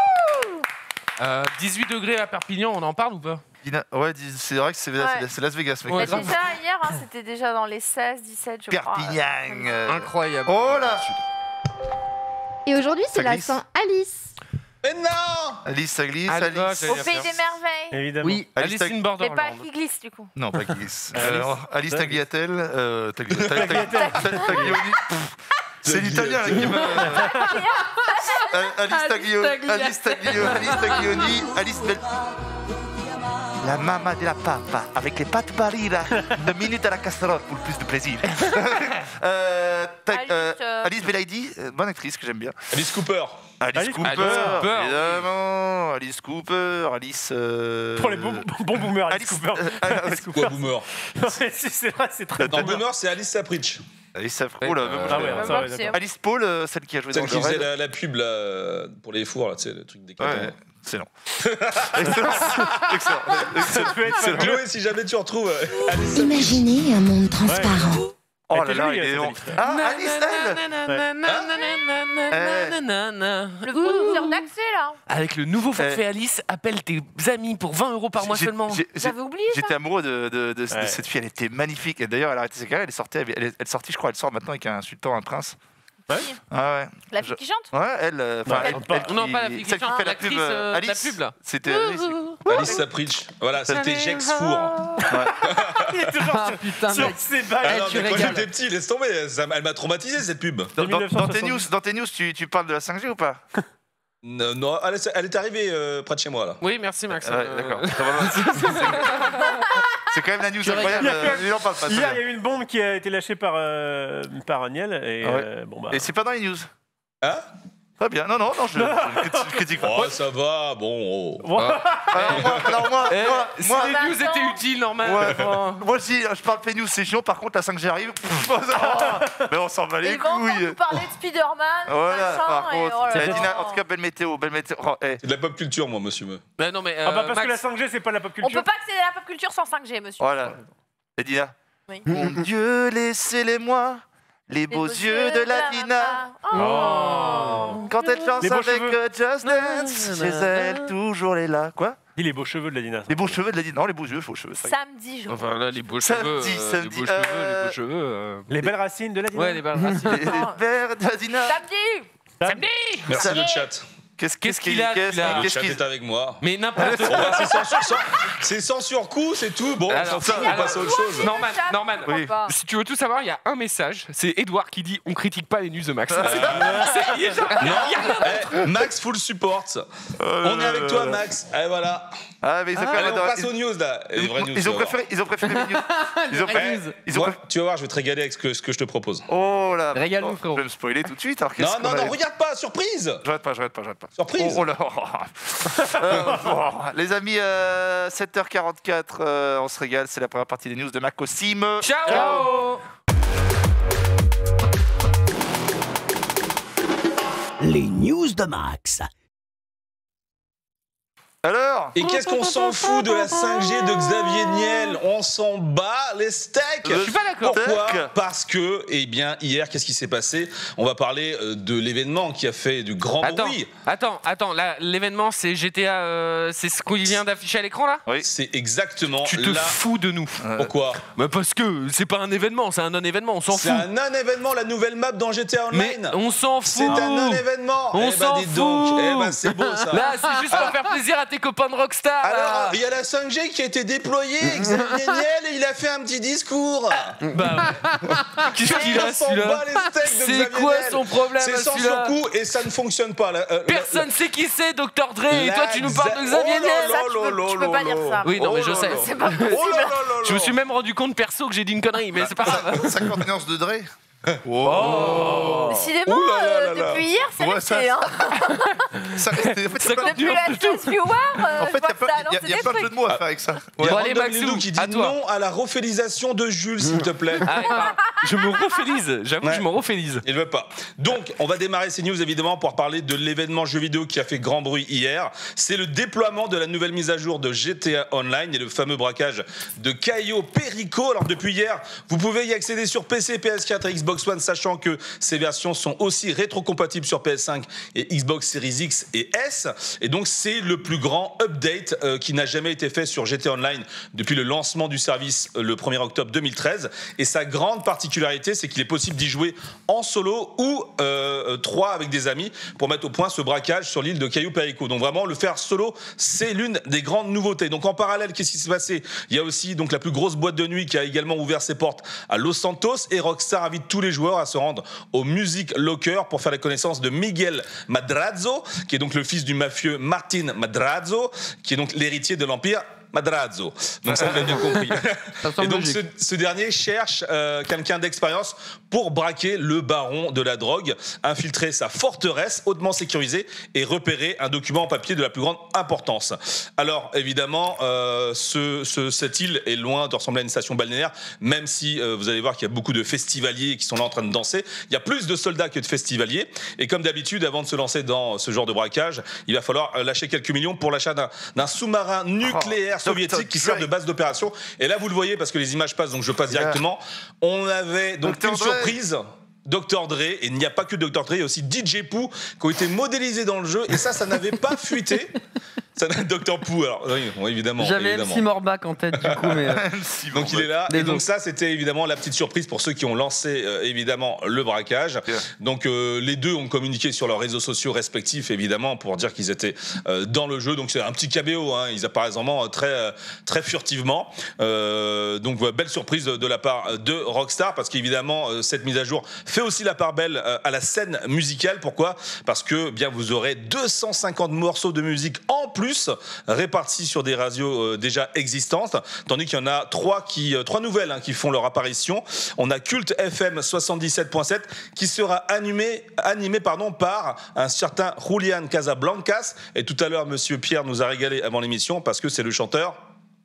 C'est 18 degrés à Perpignan, on en parle ou pas? Ouais, c'est vrai que c'est Las Vegas. Mec. Ouais, déjà, hier, c'était déjà dans les 16, 17, je crois. Perpignan. Incroyable. Oh là. Et aujourd'hui, c'est Ça la glisse. Saint-Alice. Mais non! Alice, ça glisse, Ah, Alice. Au pays des merveilles. Évidemment. Oui, Alice Alice in Et Borderland. pas qui glisse, du coup. Non, pas qui glisse. Alice. Alice Tagliatelle. Taglioni. C'est l'italien là, qui me. Alice Taglioni. Alice Bel. La mamma de la papa, avec les pâtes barilla, 2 minutes à la casserole pour plus de plaisir. Alice Belaïdi, bonne actrice que j'aime bien. Alice Cooper. Alice Cooper, Cooper, évidemment. Alice Cooper, Alice. Pour les bons boomers, Alice Cooper. Alice Quoi, Boomer? C'est vrai, c'est très Non, bien. Boomer, c'est Alice Sapritch. Alice Safro, là. Ah ouais, ça va, Merci. d'accord. Alice Paul, celle qui a joué dans Celle qui faisait Red. la pub là, pour les fours, là, tu sais, le truc décalé. Ouais, excellent. Excellent. Ça peut être Chloé, si jamais tu retrouves Alice Sapritch. Imaginez un monde transparent. Oh Elle là là, était il est jolie, bon. cette Ah, Alice, Le fournisseur d'accès, là. Avec le nouveau forfait Alice, appelle tes amis pour 20 € par mois seulement. J'avais oublié ça. J'étais amoureux de cette fille, elle était magnifique. Et d'ailleurs, elle a arrêté ses carrières, elle sortit, je crois, elle sort maintenant avec un sultan, un prince. Ouais. Ah ouais. La fille qui chante. Ouais, elle. Non, pas la fille qui celle qui chante, fait la pub. l'actrice, la Alice. pub, là. C'était Alice. Alice Sapritch. Voilà, c'était Jex Four. Il est toujours Ah putain, sur mec. ses Ah balles. non, tu mais quand régales. j'étais petit, laisse tomber, elle m'a traumatisé cette pub. Dans tes news, tu parles de la 5G ou pas? Non, elle est arrivée près de chez moi là. Oui, merci Max. Ouais, d'accord. C'est quand même la news incroyable. Il en parle pas. Hier, il y a eu une bombe qui a été lâchée par Niel. Et Ouais. bon, bah. Et c'est pas dans les news. Hein? Très bien. Non, je critique pas. Oh, ça va, bon. Bon. Alors moi, Si moi, les news étaient utiles, normal. Ouais. Moi si je parle de news, c'est chiant. Par contre, la 5G arrive. Mais on s'en bat les Ils vont encore couilles. nous parler de Spider-Man. Voilà, machin, par et contre. oh là là. Dina, en tout cas, belle météo. Oh, C'est de la pop culture, moi, monsieur. Mais non, mais Ah bah parce Max, que la 5G, c'est pas de la pop On culture. peut pas accéder à la pop culture sans 5G, monsieur. Voilà. Et Dina. Oui. Mon Dieu, laissez-les-moi. Les beaux yeux de la Dina. Quand elle chante Les beaux avec cheveux. Just Dance, chez elle, toujours les là. Quoi? Dis les beaux cheveux de la Dina. Les beaux cheveux de la Dina. Non, les beaux yeux, faux cheveux. Samedi, je Enfin là, les beaux Samedi, cheveux. samedi, Les beaux cheveux, les beaux cheveux. Les belles racines de la Dina. Ouais, les belles racines. Les verts de la Dina. Samedi. Samedi. Merci le chat. Qu'est-ce qu'il a, celui-là Le chat est avec moi. Mais n'importe Bon, quoi. bah, c'est sans surcoût, c'est tout. Bon, Alors, on s'en fout, on alors, passe à autre chose. Norman, Oui. si tu veux tout savoir, il y a un message. C'est Edouard qui dit on critique pas les news de Max. Non, Max full support. On est avec toi, Max. Et voilà. Ah, mais ils ont Allez, on quand même- passe aux news là. Les vraies news. Ils tu ont vas voir. préféré les news. Ils ont Moi, préféré- tu vas voir, je vais te régaler avec ce que je te propose. Oh là. Régale-nous, Oh, frérot. Je vais me spoiler tout de suite. Alors, Non, qu'est-ce qu'on non, non, avait- regarde pas, surprise. J'arrête pas. Surprise. Oh là. Bon, les amis, 7h44, on se régale. C'est la première partie des news de Makosim. Ciao. Les news de Max. Alors, Et qu'est-ce qu'on s'en fout de la 5G de Xavier Niel? On s'en bat les steaks. Je suis pas d'accord. Pourquoi? Steak. Parce que, eh bien, hier, qu'est-ce qui s'est passé? On va parler de l'événement qui a fait du grand bruit. Attends, là, l'événement c'est GTA, c'est ce qu'on vient d'afficher à l'écran là? C'est exactement Tu te là. fous de nous. Pourquoi? Bah parce que c'est pas un événement, c'est un non-événement, on s'en C'est fout. un non-événement, la nouvelle map dans GTA Mais Online. on s'en fout. C'est un non-événement. On Eh ben, s'en dis donc. fout. Eh ben, c'est beau ça. Là, c'est juste pour faire plaisir à tes copains de Rockstar. Alors, là. il y a la 5G qui a été déployée. Xavier Niel, et il a fait un petit discours. Bah ouais. Qu'est-ce qu'il a On s'en celui-là? bat les steaks de C'est Xavier quoi Niel. son problème C'est sans celui-là? surcoût et ça ne fonctionne pas. Personne sait qui c'est, Dr. Dre, et toi tu nous parles de Xavier Oh là Niel. là Ça, tu peux pas dire ça. Oui, non, mais je sais. C'est pas possible. Oh là là là Je me suis même rendu compte perso que j'ai dit une connerie, mais c'est pas grave. 50 nuances de Dre. Décidément, Ouh là là là là. depuis hier, c'est Ouais, resté. Hein. Ça restait. En fait, Ça Depuis la Test Viewer, en fait, je vois que ça a lancé il y a des plein de trucs. jeux de mots à faire avec ça. Il y a Bon, allez, Random Maxou, Lindou qui dit à toi. non à la refélisation de Jules, s'il te plaît. Ah, bah, je me refélise, j'avoue Ouais. que je me refélise. Il veut pas. Donc, on va démarrer ces news évidemment pour parler de l'événement jeu vidéo qui a fait grand bruit hier. C'est le déploiement de la nouvelle mise à jour de GTA Online et le fameux braquage de Caio Perico. Alors, depuis hier, vous pouvez y accéder sur PC, PS4 et Xbox One, sachant que ces versions sont aussi rétrocompatibles sur PS5 et Xbox Series X et S. Et donc, c'est le plus grand update qui n'a jamais été fait sur GTA Online depuis le lancement du service le 1er octobre 2013. Et sa grande particularité, c'est qu'il est possible d'y jouer en solo ou 3 avec des amis pour mettre au point ce braquage sur l'île de Caio Perico. Donc vraiment, le faire solo, c'est l'une des grandes nouveautés. Donc en parallèle, qu'est-ce qui s'est passé? Il y a aussi donc la plus grosse boîte de nuit qui a également ouvert ses portes à Los Santos, et Rockstar invite tous les joueurs à se rendre au Music Locker pour faire la connaissance de Miguel Madrazo, qui est donc le fils du mafieux Martin Madrazo, qui est donc l'héritier de l'Empire Madrazo. Donc ça, vous l'avez bien compris. Ça semble Et donc logique. ce dernier cherche quelqu'un d'expérience pour braquer le baron de la drogue, infiltrer sa forteresse hautement sécurisée et repérer un document en papier de la plus grande importance. Alors évidemment, cette île est loin de ressembler à une station balnéaire, même si vous allez voir qu'il y a beaucoup de festivaliers qui sont là en train de danser. Il y a plus de soldats que de festivaliers. Et comme d'habitude, avant de se lancer dans ce genre de braquage, il va falloir lâcher quelques millions pour l'achat d'un sous-marin nucléaire soviétique qui sert de base d'opération. Et là, vous le voyez parce que les images passent, donc je passe directement. On avait donc Dr. une Dre. surprise. Dr. Dre, et il n'y a pas que Dr. Dre, il y a aussi DJ Pooh qui ont été modélisés dans le jeu, et ça n'avait pas fuité. Ça, Dr. Pooh, alors oui, bon, évidemment. J'avais évidemment. MC Morbach en tête du coup, mais Donc il est là. Des Et donc autres. ça, c'était évidemment la petite surprise pour ceux qui ont lancé évidemment le braquage. Yeah. Donc les deux ont communiqué sur leurs réseaux sociaux respectifs évidemment pour dire qu'ils étaient dans le jeu. Donc c'est un petit caméo. Hein. Ils apparaissent vraiment très furtivement. Donc belle surprise de la part de Rockstar, parce qu'évidemment cette mise à jour fait aussi la part belle à la scène musicale. Pourquoi? Parce que bien vous aurez 250 morceaux de musique en plus répartis sur des radios déjà existantes, tandis qu'il y en a trois nouvelles hein, qui font leur apparition. On a Cult FM 77.7 qui sera animé par un certain Julian Casablancas, et tout à l'heure monsieur Pierre nous a régalé avant l'émission parce que c'est le chanteur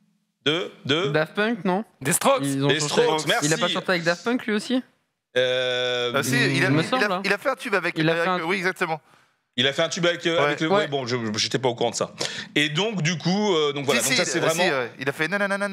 de Daft Punk, non? Des Strokes. Ils ont Des chanté- Strokes, merci. Il a pas chanté avec Daft Punk lui aussi? Ah, si, il me semble, hein. a fait un tube avec. Il a fait un- Oui, exactement. Il a fait un tube avec le. Ouais. Ouais, bon, j'étais pas au courant de ça. Et donc, du coup, donc voilà. Si, Donc ça, c'est vraiment. Il a fait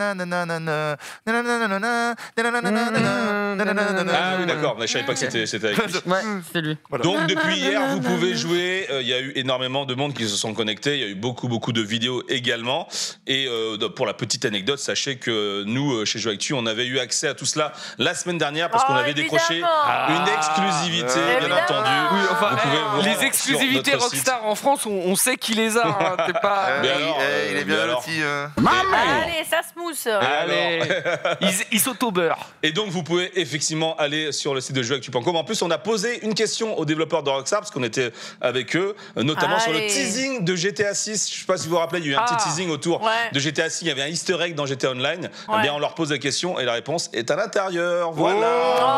Ah oui, d'accord. Mais je savais pas que c'était avec lui. Ouais, c'est lui. Donc depuis hier, vous pouvez jouer. Il y a eu énormément de monde qui se sont connectés. Il y a eu beaucoup de vidéos également. Et pour la petite anecdote, sachez que nous, chez Jeux Actu, on avait eu accès à tout cela la semaine dernière parce qu'on avait décroché une exclusivité, bien entendu. Oui, enfin, vous pouvez vous les rendre exclusivités sur notre site. Rockstar en France, on sait qui les a. Hein, t'es pas. Mais alors, il est mais bien alors. loti. Allez, ça se mousse. Allez, ils s'auto-beurrent. Et donc, vous pouvez effectivement aller sur le site de jeuxactu.com. En plus, on a posé une question aux développeurs de Rockstar parce qu'on était avec eux, notamment sur le Allez. teasing de GTA 6. Je sais pas si vous vous rappelez, il y a eu un petit teasing autour de GTA 6. Il y avait un Easter egg dans GTA Online. Eh bien, on leur pose la question et la réponse est à l'intérieur. Voilà.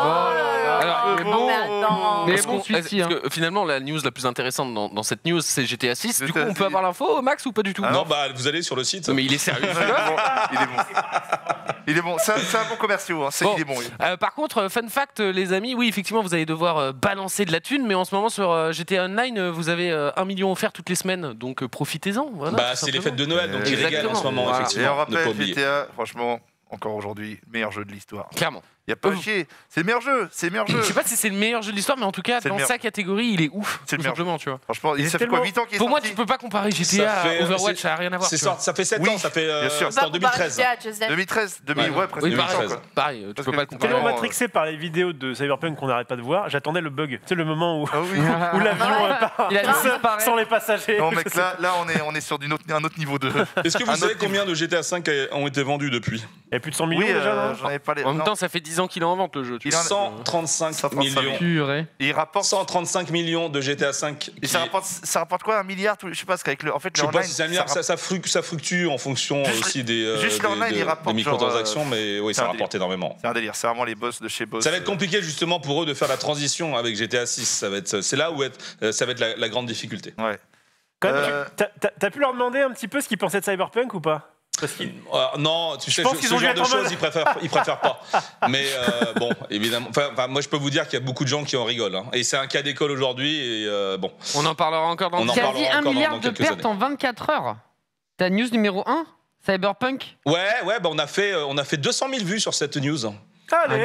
Alors, mais attends. Mais Parce bon, qu'on- celui-ci, parce que finalement, la news la plus intéressante dans cette news, c'est GTA 6. Du coup, on peut avoir l'info, Max, ou pas du tout? Non, bah, vous allez sur le site. Non, mais il est sérieux. Il est bon. Il est bon. C'est un bon commercial. Hein. Bon. Il est bon. lui. Par contre, fun fact, les amis, oui, effectivement, vous allez devoir balancer de la thune, mais en ce moment sur GTA Online, vous avez 1 million offert toutes les semaines, donc profitez-en. Voilà, Bah, tout c'est les simplement. fêtes de Noël, donc ils régalent en ce moment, Voilà. effectivement. Et on Ne pas rappelle, oublier. GTA, franchement, encore aujourd'hui, meilleur jeu de l'histoire. Clairement. Il n'y a pas à chier. C'est le meilleur jeu. C'est le meilleur jeu. Je sais pas si c'est le meilleur jeu de l'histoire, mais en tout cas, C'est le dans meilleur. sa catégorie, il est ouf. C'est le Tout meilleur simplement, tu vois. Franchement, ça fait quoi 8 ans qu'il est Pour moi, sorti tu peux pas comparer GTA à Overwatch, ça n'a rien à voir. tu vois. Ça fait 7 Oui, ans, ça fait. bien sûr. C'était en 2013. 2013, 2000, ouais, presque Oui, 8 ans, pareil, quoi. pareil, tu Parce peux que pas le comparer. Tellement vraiment, matrixé par les vidéos de Cyberpunk qu'on n'arrête pas de voir, j'attendais le bug. Tu sais, le moment où, Ah oui. où l'avion part Il a disparaît. sans les passagers. Non, mec, là, on est sur un autre niveau de. Est-ce que Un vous savez autre combien de GTA 5 ont été vendus depuis? Il y a plus de 100 millions Oui, déjà, non j'en avais parlé. En même Non. temps, ça fait 10 ans qu'il est en vente le jeu. Tu Il vois. en a- 135 millions. Purée. Il rapporte. 135 millions de GTA 5. Et ça rapporte quoi, 1 milliard Je sais pas, parce qu'avec le. En fait, Je le sais pas online, si c'est un milliard, ça fluctue en fonction Juste- aussi des juste l'online, il rapporte des microtransactions, genre, mais oui, c'est ça un rapporte énormément. C'est un délire. C'est vraiment les boss de chez Boss. Ça va être compliqué justement pour eux de faire la transition avec GTA 6. C'est là où ça va être la grande difficulté. Ouais. Quand même, t'as pu leur demander un petit peu ce qu'ils pensaient de Cyberpunk ou pas? Parce qu'ils- Non, tu sais, pense ce qu'ils ont genre dû de être en choses, mode- ils préfèrent pas. Mais bon, évidemment. Enfin, moi, je peux vous dire qu'il y a beaucoup de gens qui en rigolent. Hein. Et c'est un cas d'école aujourd'hui. Et bon. On en parlera encore dans On le en Quasi parlera 1 encore milliard dans de quelques pertes années. en 24 heures. Ta news numéro 1, Cyberpunk. Ouais, bah, on a fait 200 000 vues sur cette news. Allez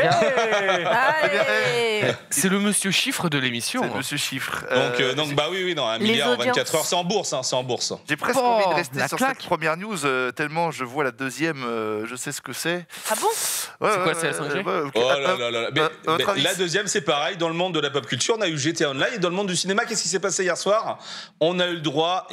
Allez. C'est le monsieur chiffre de l'émission. C'est Monsieur Chiffre. Donc bah oui, non, 1 Les milliard en 24 audiences. heures, c'est en bourse, hein, c'est en bourse. J'ai presque Oh, envie de rester la sur claque. cette première news, tellement je vois la deuxième, je sais ce que c'est. Ah bon? Ouais, quoi, c'est la 5G? ok. Oh là là là. Mais votre avis, la deuxième, c'est pareil. Dans le monde de la pop culture, on a eu GTA Online. Et dans le monde du cinéma, qu'est-ce qui s'est passé hier soir? On a eu le droit,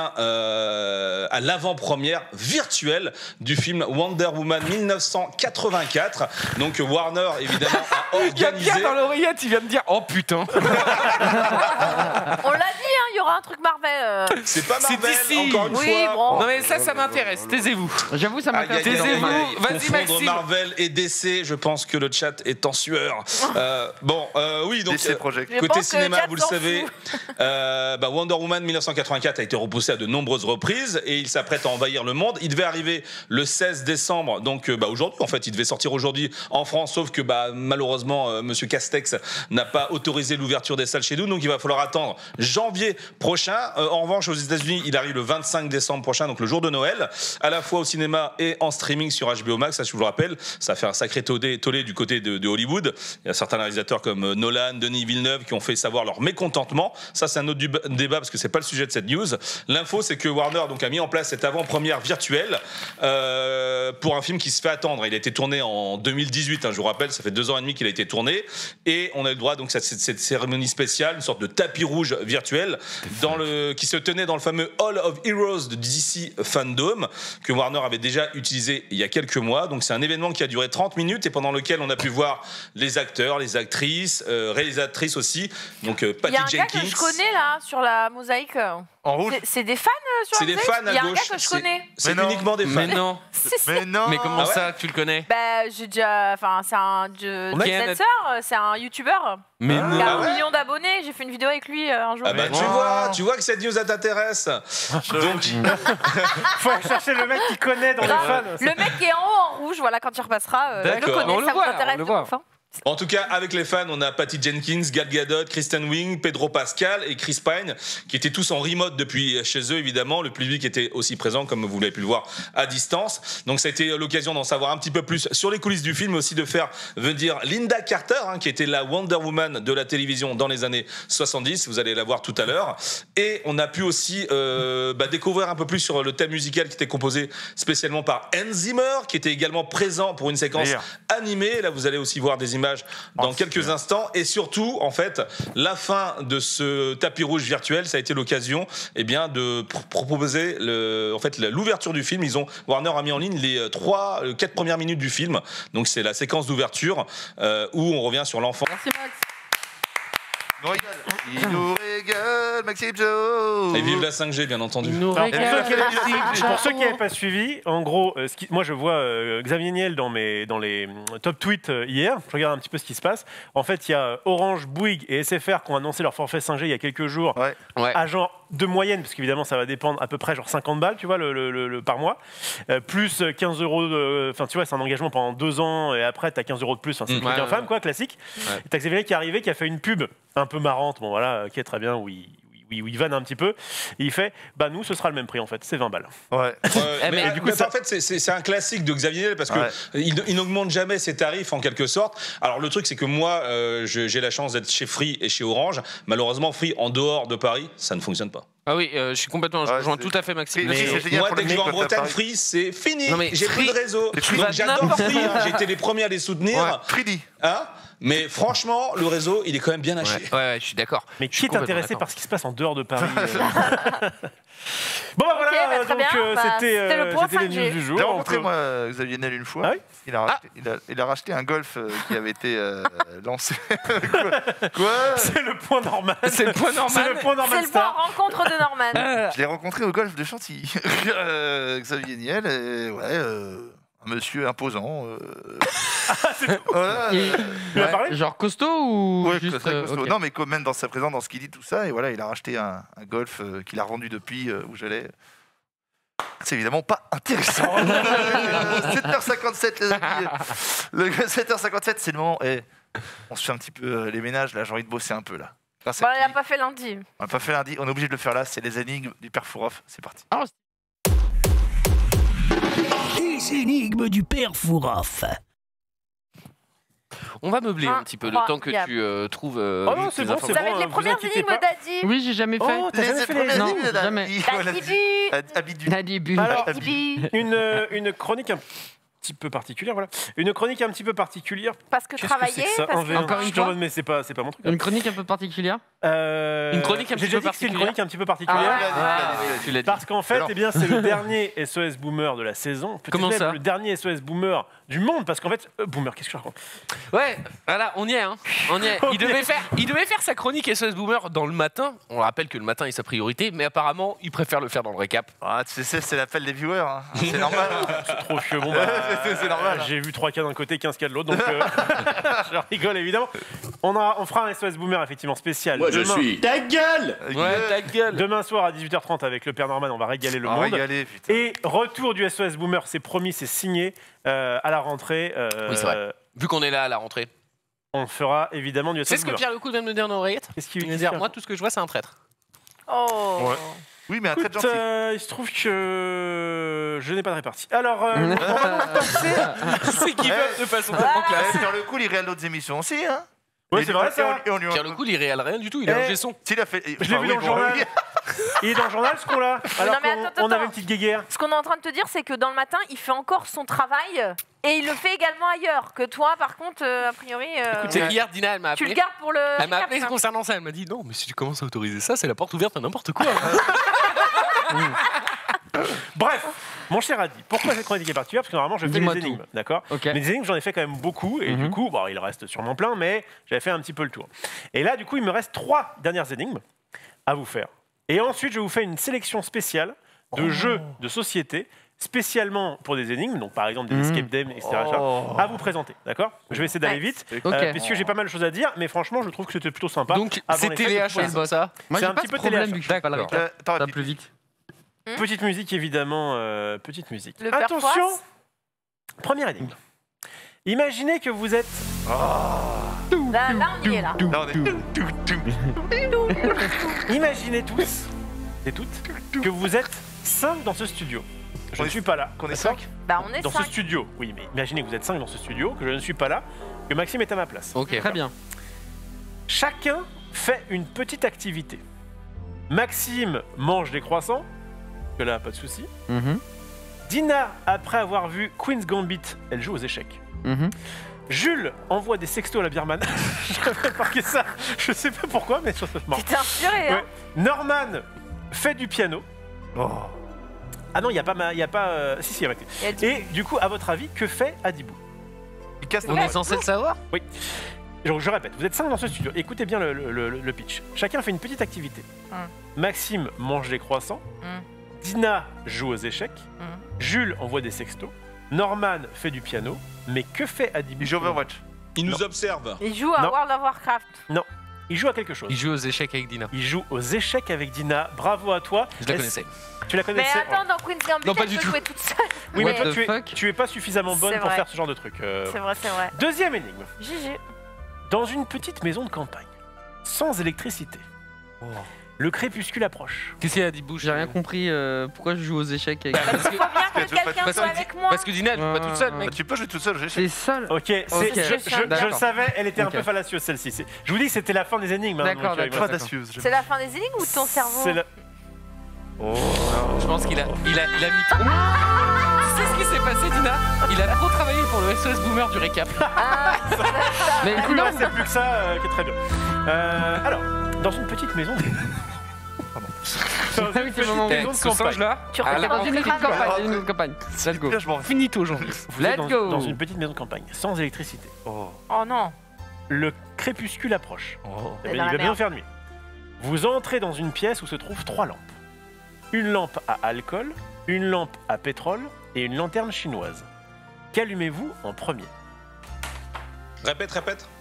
à l'avant-première virtuelle du film Wonder Woman 1984. Donc Warner, évidemment, a Il y a organisé. Pierre dans l'oreillette, il vient de dire oh putain. On l'a dit, hein, il y aura un truc Marvel. C'est pas C'est Marvel, d'ici. encore une Oui, fois. bon. Non mais ça m'intéresse, taisez-vous. J'avoue, ça Aïe, m'intéresse. aïe, aïe, Taisez-vous. aïe, aïe. Vas-y, Confondre Maxime. Marvel et DC, je pense que le chat est en sueur. Oui, donc DC Projekt. Je côté pense que cinéma, Jack vous le s'en savez, Wonder Woman 1984 a été repoussé à de nombreuses reprises et il s'apprête à envahir le monde. Il devait arriver le 16 décembre, donc aujourd'hui en fait, il devait sortir aujourd'hui en France, sauf que malheureusement Monsieur Castex n'a pas autorisé l'ouverture des salles chez nous, donc il va falloir attendre janvier prochain. En revanche, aux États-Unis, il arrive le 25 décembre prochain, donc le jour de Noël, à la fois au cinéma et en streaming sur HBO Max. Ça, je vous le rappelle, ça fait un sacré tollé du côté de Hollywood. Il y a certains réalisateurs comme Nolan, Denis Villeneuve qui ont fait savoir leur mécontentement. Ça, c'est un autre débat parce que c'est pas le sujet de cette news. L'info, c'est que Warner donc a mis en place cette avant-première virtuelle pour un film qui se fait attendre. Il a été tourné en 2018, je vous rappelle, ça fait 2 ans et demi qu'il a été tourné, et on a eu le droit donc à cette cérémonie spéciale, une sorte de tapis rouge virtuel qui se tenait dans le fameux Hall of Heroes de DC Fandom que Warner avait déjà utilisé il y a quelques mois. Donc c'est un événement qui a duré 30 minutes et pendant lequel on a pu voir les acteurs, les actrices, réalisatrices aussi. Donc Il y Patty a un gars Jenkins. que je connais là sur la mosaïque. En rouge. C'est des fans sur C'est la des mosaïque. fans à Il y a un gauche. gars que je connais. C'est Mais non. uniquement des fans. Mais non. Mais non. Mais comment Ah ouais ça tu le connais? Bah, j'ai déjà. Enfin, c'est un. C'est un youtubeur. Mais Il a non. 1 million d'abonnés. J'ai fait une vidéo avec lui un jour. Ah bah tu vois que cette news elle t'intéresse. Donc Faut aller chercher le mec qui connaît dans les fans. Le mec qui est en haut en rouge, voilà, quand il repassera, je le D'accord. connais, On le ça voit, vous intéresse on le de voit. ouf, hein. En tout cas, avec les fans, on a Patty Jenkins, Gal Gadot, Kristen Wiig, Pedro Pascal et Chris Pine, qui étaient tous en remote depuis chez eux, évidemment. Le public était aussi présent, comme vous l'avez pu le voir, à distance. Donc ça a été l'occasion d'en savoir un petit peu plus sur les coulisses du film, aussi de faire venir Linda Carter, qui était la Wonder Woman de la télévision dans les années 70. Vous allez la voir tout à l'heure. Et on a pu aussi découvrir un peu plus sur le thème musical qui était composé spécialement par Hans Zimmer, qui était également présent pour une séquence animée. Là, vous allez aussi voir des images dans quelques instants. Et surtout, en fait, la fin de ce tapis rouge virtuel, ça a été l'occasion de proposer l'ouverture du film. Warner a mis en ligne les 4 premières minutes du film. Donc c'est la séquence d'ouverture où on revient sur l'enfant. Merci Max. Il nous régale, Maxime Joe. Et vive la 5G, bien entendu. Pour ceux qui n'avaient pas suivi, en gros, moi je vois Xavier Niel dans les top tweets hier. Je regarde un petit peu ce qui se passe. En fait, il y a Orange, Bouygues et SFR qui ont annoncé leur forfait 5G il y a quelques jours, à genre de moyenne, parce qu'évidemment ça va dépendre à peu près genre 50 balles, tu vois, par mois, plus 15 €. Enfin, tu vois, c'est un engagement pendant 2 ans et après t'as 15 € de plus. C'est un truc infâme, quoi, classique. T'as Xavier qui est arrivé, qui a fait une pub un peu marrante, bon voilà, qui est très bien, où il vanne un petit peu, et il fait nous ce sera le même prix en fait, c'est 20 balles. Mais du coup, en fait c'est un classique de Xavier Niel parce que il n'augmente jamais ses tarifs en quelque sorte. Alors le truc c'est que moi j'ai la chance d'être chez Free et chez Orange. Malheureusement Free en dehors de Paris ça ne fonctionne pas. Ah oui, je suis complètement, je rejoins tout à fait Maxime. Moi dès que je vais en Bretagne, Free c'est fini. J'ai plus de réseau. J'adore Free, j'ai été les premiers à les soutenir. Mais franchement, le réseau, il est quand même bien haché. Ouais, je suis d'accord. Mais qui est intéressé par ce qui se passe en dehors de Paris Bon, voilà, donc c'était les news du jour. J'ai rencontré, moi, Xavier Niel une fois. Il a racheté un Golf qui avait été lancé. Quoi C'est le point normal. C'est le point normal. C'est le point rencontre de Norman. Je l'ai rencontré au Golf de Chantilly. Xavier Niel, un monsieur imposant. Il a parlé genre costaud ou juste très costaud. Non, mais quand même dans sa présence, dans ce qu'il dit, tout ça. Et voilà, il a racheté un Golf qu'il a revendu depuis où j'allais. C'est évidemment pas intéressant. 7h57, les amis. Le 7h57, c'est le moment. On se fait un petit peu les ménages. Là, j'ai envie de bosser un peu là. Il n'a pas fait lundi. On n'a pas fait lundi. On est obligé de le faire là. C'est les énigmes du Père Fouroff. C'est parti. Les énigmes du Père Fouroff. On va meubler un petit peu le temps que tu trouves. C'est bon, Vous avez les premières énigmes d'Adi. Oui, j'ai jamais fait. T'as jamais fait les énigmes d'Adi. Alors, une chronique un petit peu particulière, voilà. Une chronique un petit peu particulière. Parce que travailler. Encore une fois. Mais c'est pas mon truc. Une chronique un peu particulière. Une chronique un petit peu particulière. Une chronique un petit peu particulière. Tu l'as dit. Parce qu'en fait, c'est le dernier SOS Boomer de la saison. Comment ça ? Le dernier SOS Boomer du monde, parce qu'en fait, Boomer, qu'est-ce que je raconte ? Ouais, voilà, on y est, hein. On y est. Il devait faire sa chronique SOS Boomer dans le matin. On rappelle que le matin est sa priorité, mais apparemment, il préfère le faire dans le récap. Tu sais, c'est l'appel des viewers. Hein. C'est normal. C'est trop chieux. Bon, c'est normal. J'ai vu 3 cas d'un côté, 15 cas de l'autre, donc je rigole évidemment. On fera un SOS Boomer effectivement spécial. Moi je suis ta gueule. Ouais, ta gueule. Demain soir à 18h30 avec le Père Norman, on va régaler le monde. Et retour du SOS Boomer, c'est promis, c'est signé à la rentrée. Oui, c'est vrai. Vu qu'on est là à la rentrée. On fera évidemment du SOS Boomer. C'est ce que Pierre Lecoux vient de me dire dans l'oreillette. Qu'est-ce qu'il veut dire ? Moi, tout ce que je vois, c'est un traître. Oh. Ouais. Oui, mais un traître gentil. Il se trouve que je n'ai pas de répartie. Alors, on va donc passer. C'est qui veut de façon tellement classe. Pierre Lecoux, il réalise d'autres émissions aussi, hein. Ouais, c'est vrai ça. Pierre Lecoux, il réalise rien du tout, il a un gesson. Je l'ai vu dans le journal. Il est dans le journal, ce con-là. Alors qu'on avait une petite guéguerre. Ce qu'on est en train de te dire, c'est que dans le matin, il fait encore son travail et il le fait également ailleurs. Que toi, par contre, a priori. Écoute, hier, Dina, elle m'a appelé. Tu le gardes pour le. Elle m'a appelé concernant ça. Elle m'a dit non, mais si tu commences à autoriser ça, c'est la porte ouverte à n'importe quoi. Bref, mon cher Adi, pourquoi cette chronique est particulière ? Parce que normalement, je fais les énigmes, d'accord ? Mais les énigmes, j'en ai fait quand même beaucoup, et du coup, il reste sûrement plein, mais j'avais fait un petit peu le tour. Et là, du coup, il me reste 3 dernières énigmes à vous faire. Et ensuite, je vous fais une sélection spéciale de jeux de société, spécialement pour des énigmes, donc par exemple des escape games, etc., à vous présenter, d'accord ? Je vais essayer d'aller vite, puisque j'ai pas mal de choses à dire, mais franchement, je trouve que c'était plutôt sympa. Donc, c'est téléachat, ça ? Moi, c'est un petit peu téléachat. D'accord. Ça va plus vite. Petite musique, évidemment. Petite musique. Le Père Attention, Fouroff. première énigme. Imaginez que vous êtes Là, on y est là. Là, on est... Imaginez tous et toutes que vous êtes 5 dans ce studio. Je ne suis pas là. Qu'on est d'accord 5 Bah, on est Dans 5. ce studio, oui, mais imaginez que vous êtes 5 dans ce studio, que je ne suis pas là, que Maxime est à ma place. Ok. Très bien. Chacun fait une petite activité. Maxime mange des croissants, que là, pas de souci. Mhm. Dina, après avoir vu Queen's Gambit, elle joue aux échecs. Mhm. Jules envoie des sextos à la birmane. J'avais remarqué ça, je sais pas pourquoi, mais je trouve ça marrant. T'es inspiré, hein. Ouais. Norman fait du piano. Ah non, il n'y a pas. Si, il y a Maxime. Il y a Adibou. Et du coup, à votre avis, que fait Adibou? Il casse On est censé le savoir. Oui. Donc, je répète, vous êtes 5 dans ce studio. Écoutez bien le pitch. Chacun fait une petite activité. Maxime mange des croissants. Dina joue aux échecs. Jules envoie des sextos. Norman fait du piano. Mais que fait Adibou? Il joue Overwatch. Il nous observe. Il joue à Non. World of Warcraft. Non, il joue à quelque chose. Il joue aux échecs avec Dina. Il joue aux échecs avec Dina. Bravo à toi. Je la Est-ce- connaissais. Tu la Mais connaissais? attends, dans Queen's Gambit, Non, pas elle du peut tout. jouer toute seule. Oui, mais What toi, the fuck tu es pas suffisamment bonne C'est pour vrai. faire ce genre de truc. C'est vrai, c'est vrai. Deuxième énigme. GG. Dans une petite maison de campagne, sans électricité, le crépuscule approche. Qu'est-ce qu'il y a, Adibou? J'ai rien compris. Pourquoi je joue aux échecs avec... Parce que, Faut bien que quelqu'un parce soit que- avec moi. parce que Dina, elle joue pas toute seule, mec. Tu peux jouer toute seule, j'ai C'est seul. Ok, Ok. je le D'accord. savais, elle était un Ok. peu fallacieuse celle-ci. Je vous dis que c'était la fin des énigmes. hein, D'accord, donc, il me d'accord. reste- Audacieuse. C'est la fin des énigmes ou de ton cerveau C'est la- Je pense qu'il a mis trop. Tu sais ce qui s'est passé, Dina? Il a trop travaillé pour le SOS Boomer du récap. Mais Du coup, il non, ne restait plus que ça, qui est très bien. Alors, dans une petite maison. Pardon. Dans Ah une oui, c'est le moment petite où- maison de Ce singe campagne. là, Tu à la recommences dans une les petite crânes. campagne. Une campagne. Let's go. Là, je m'en vais. finito aujourd'hui. Vous êtes Let's dans, go. dans une petite maison de campagne, sans électricité. Oh non. Le crépuscule approche. Oh. Eh C'est bien, dans il la va bien merde. faire nuit. Vous entrez dans une pièce où se trouvent 3 lampes. Une lampe à alcool, une lampe à pétrole et une lanterne chinoise. Qu'allumez-vous en premier? Répète.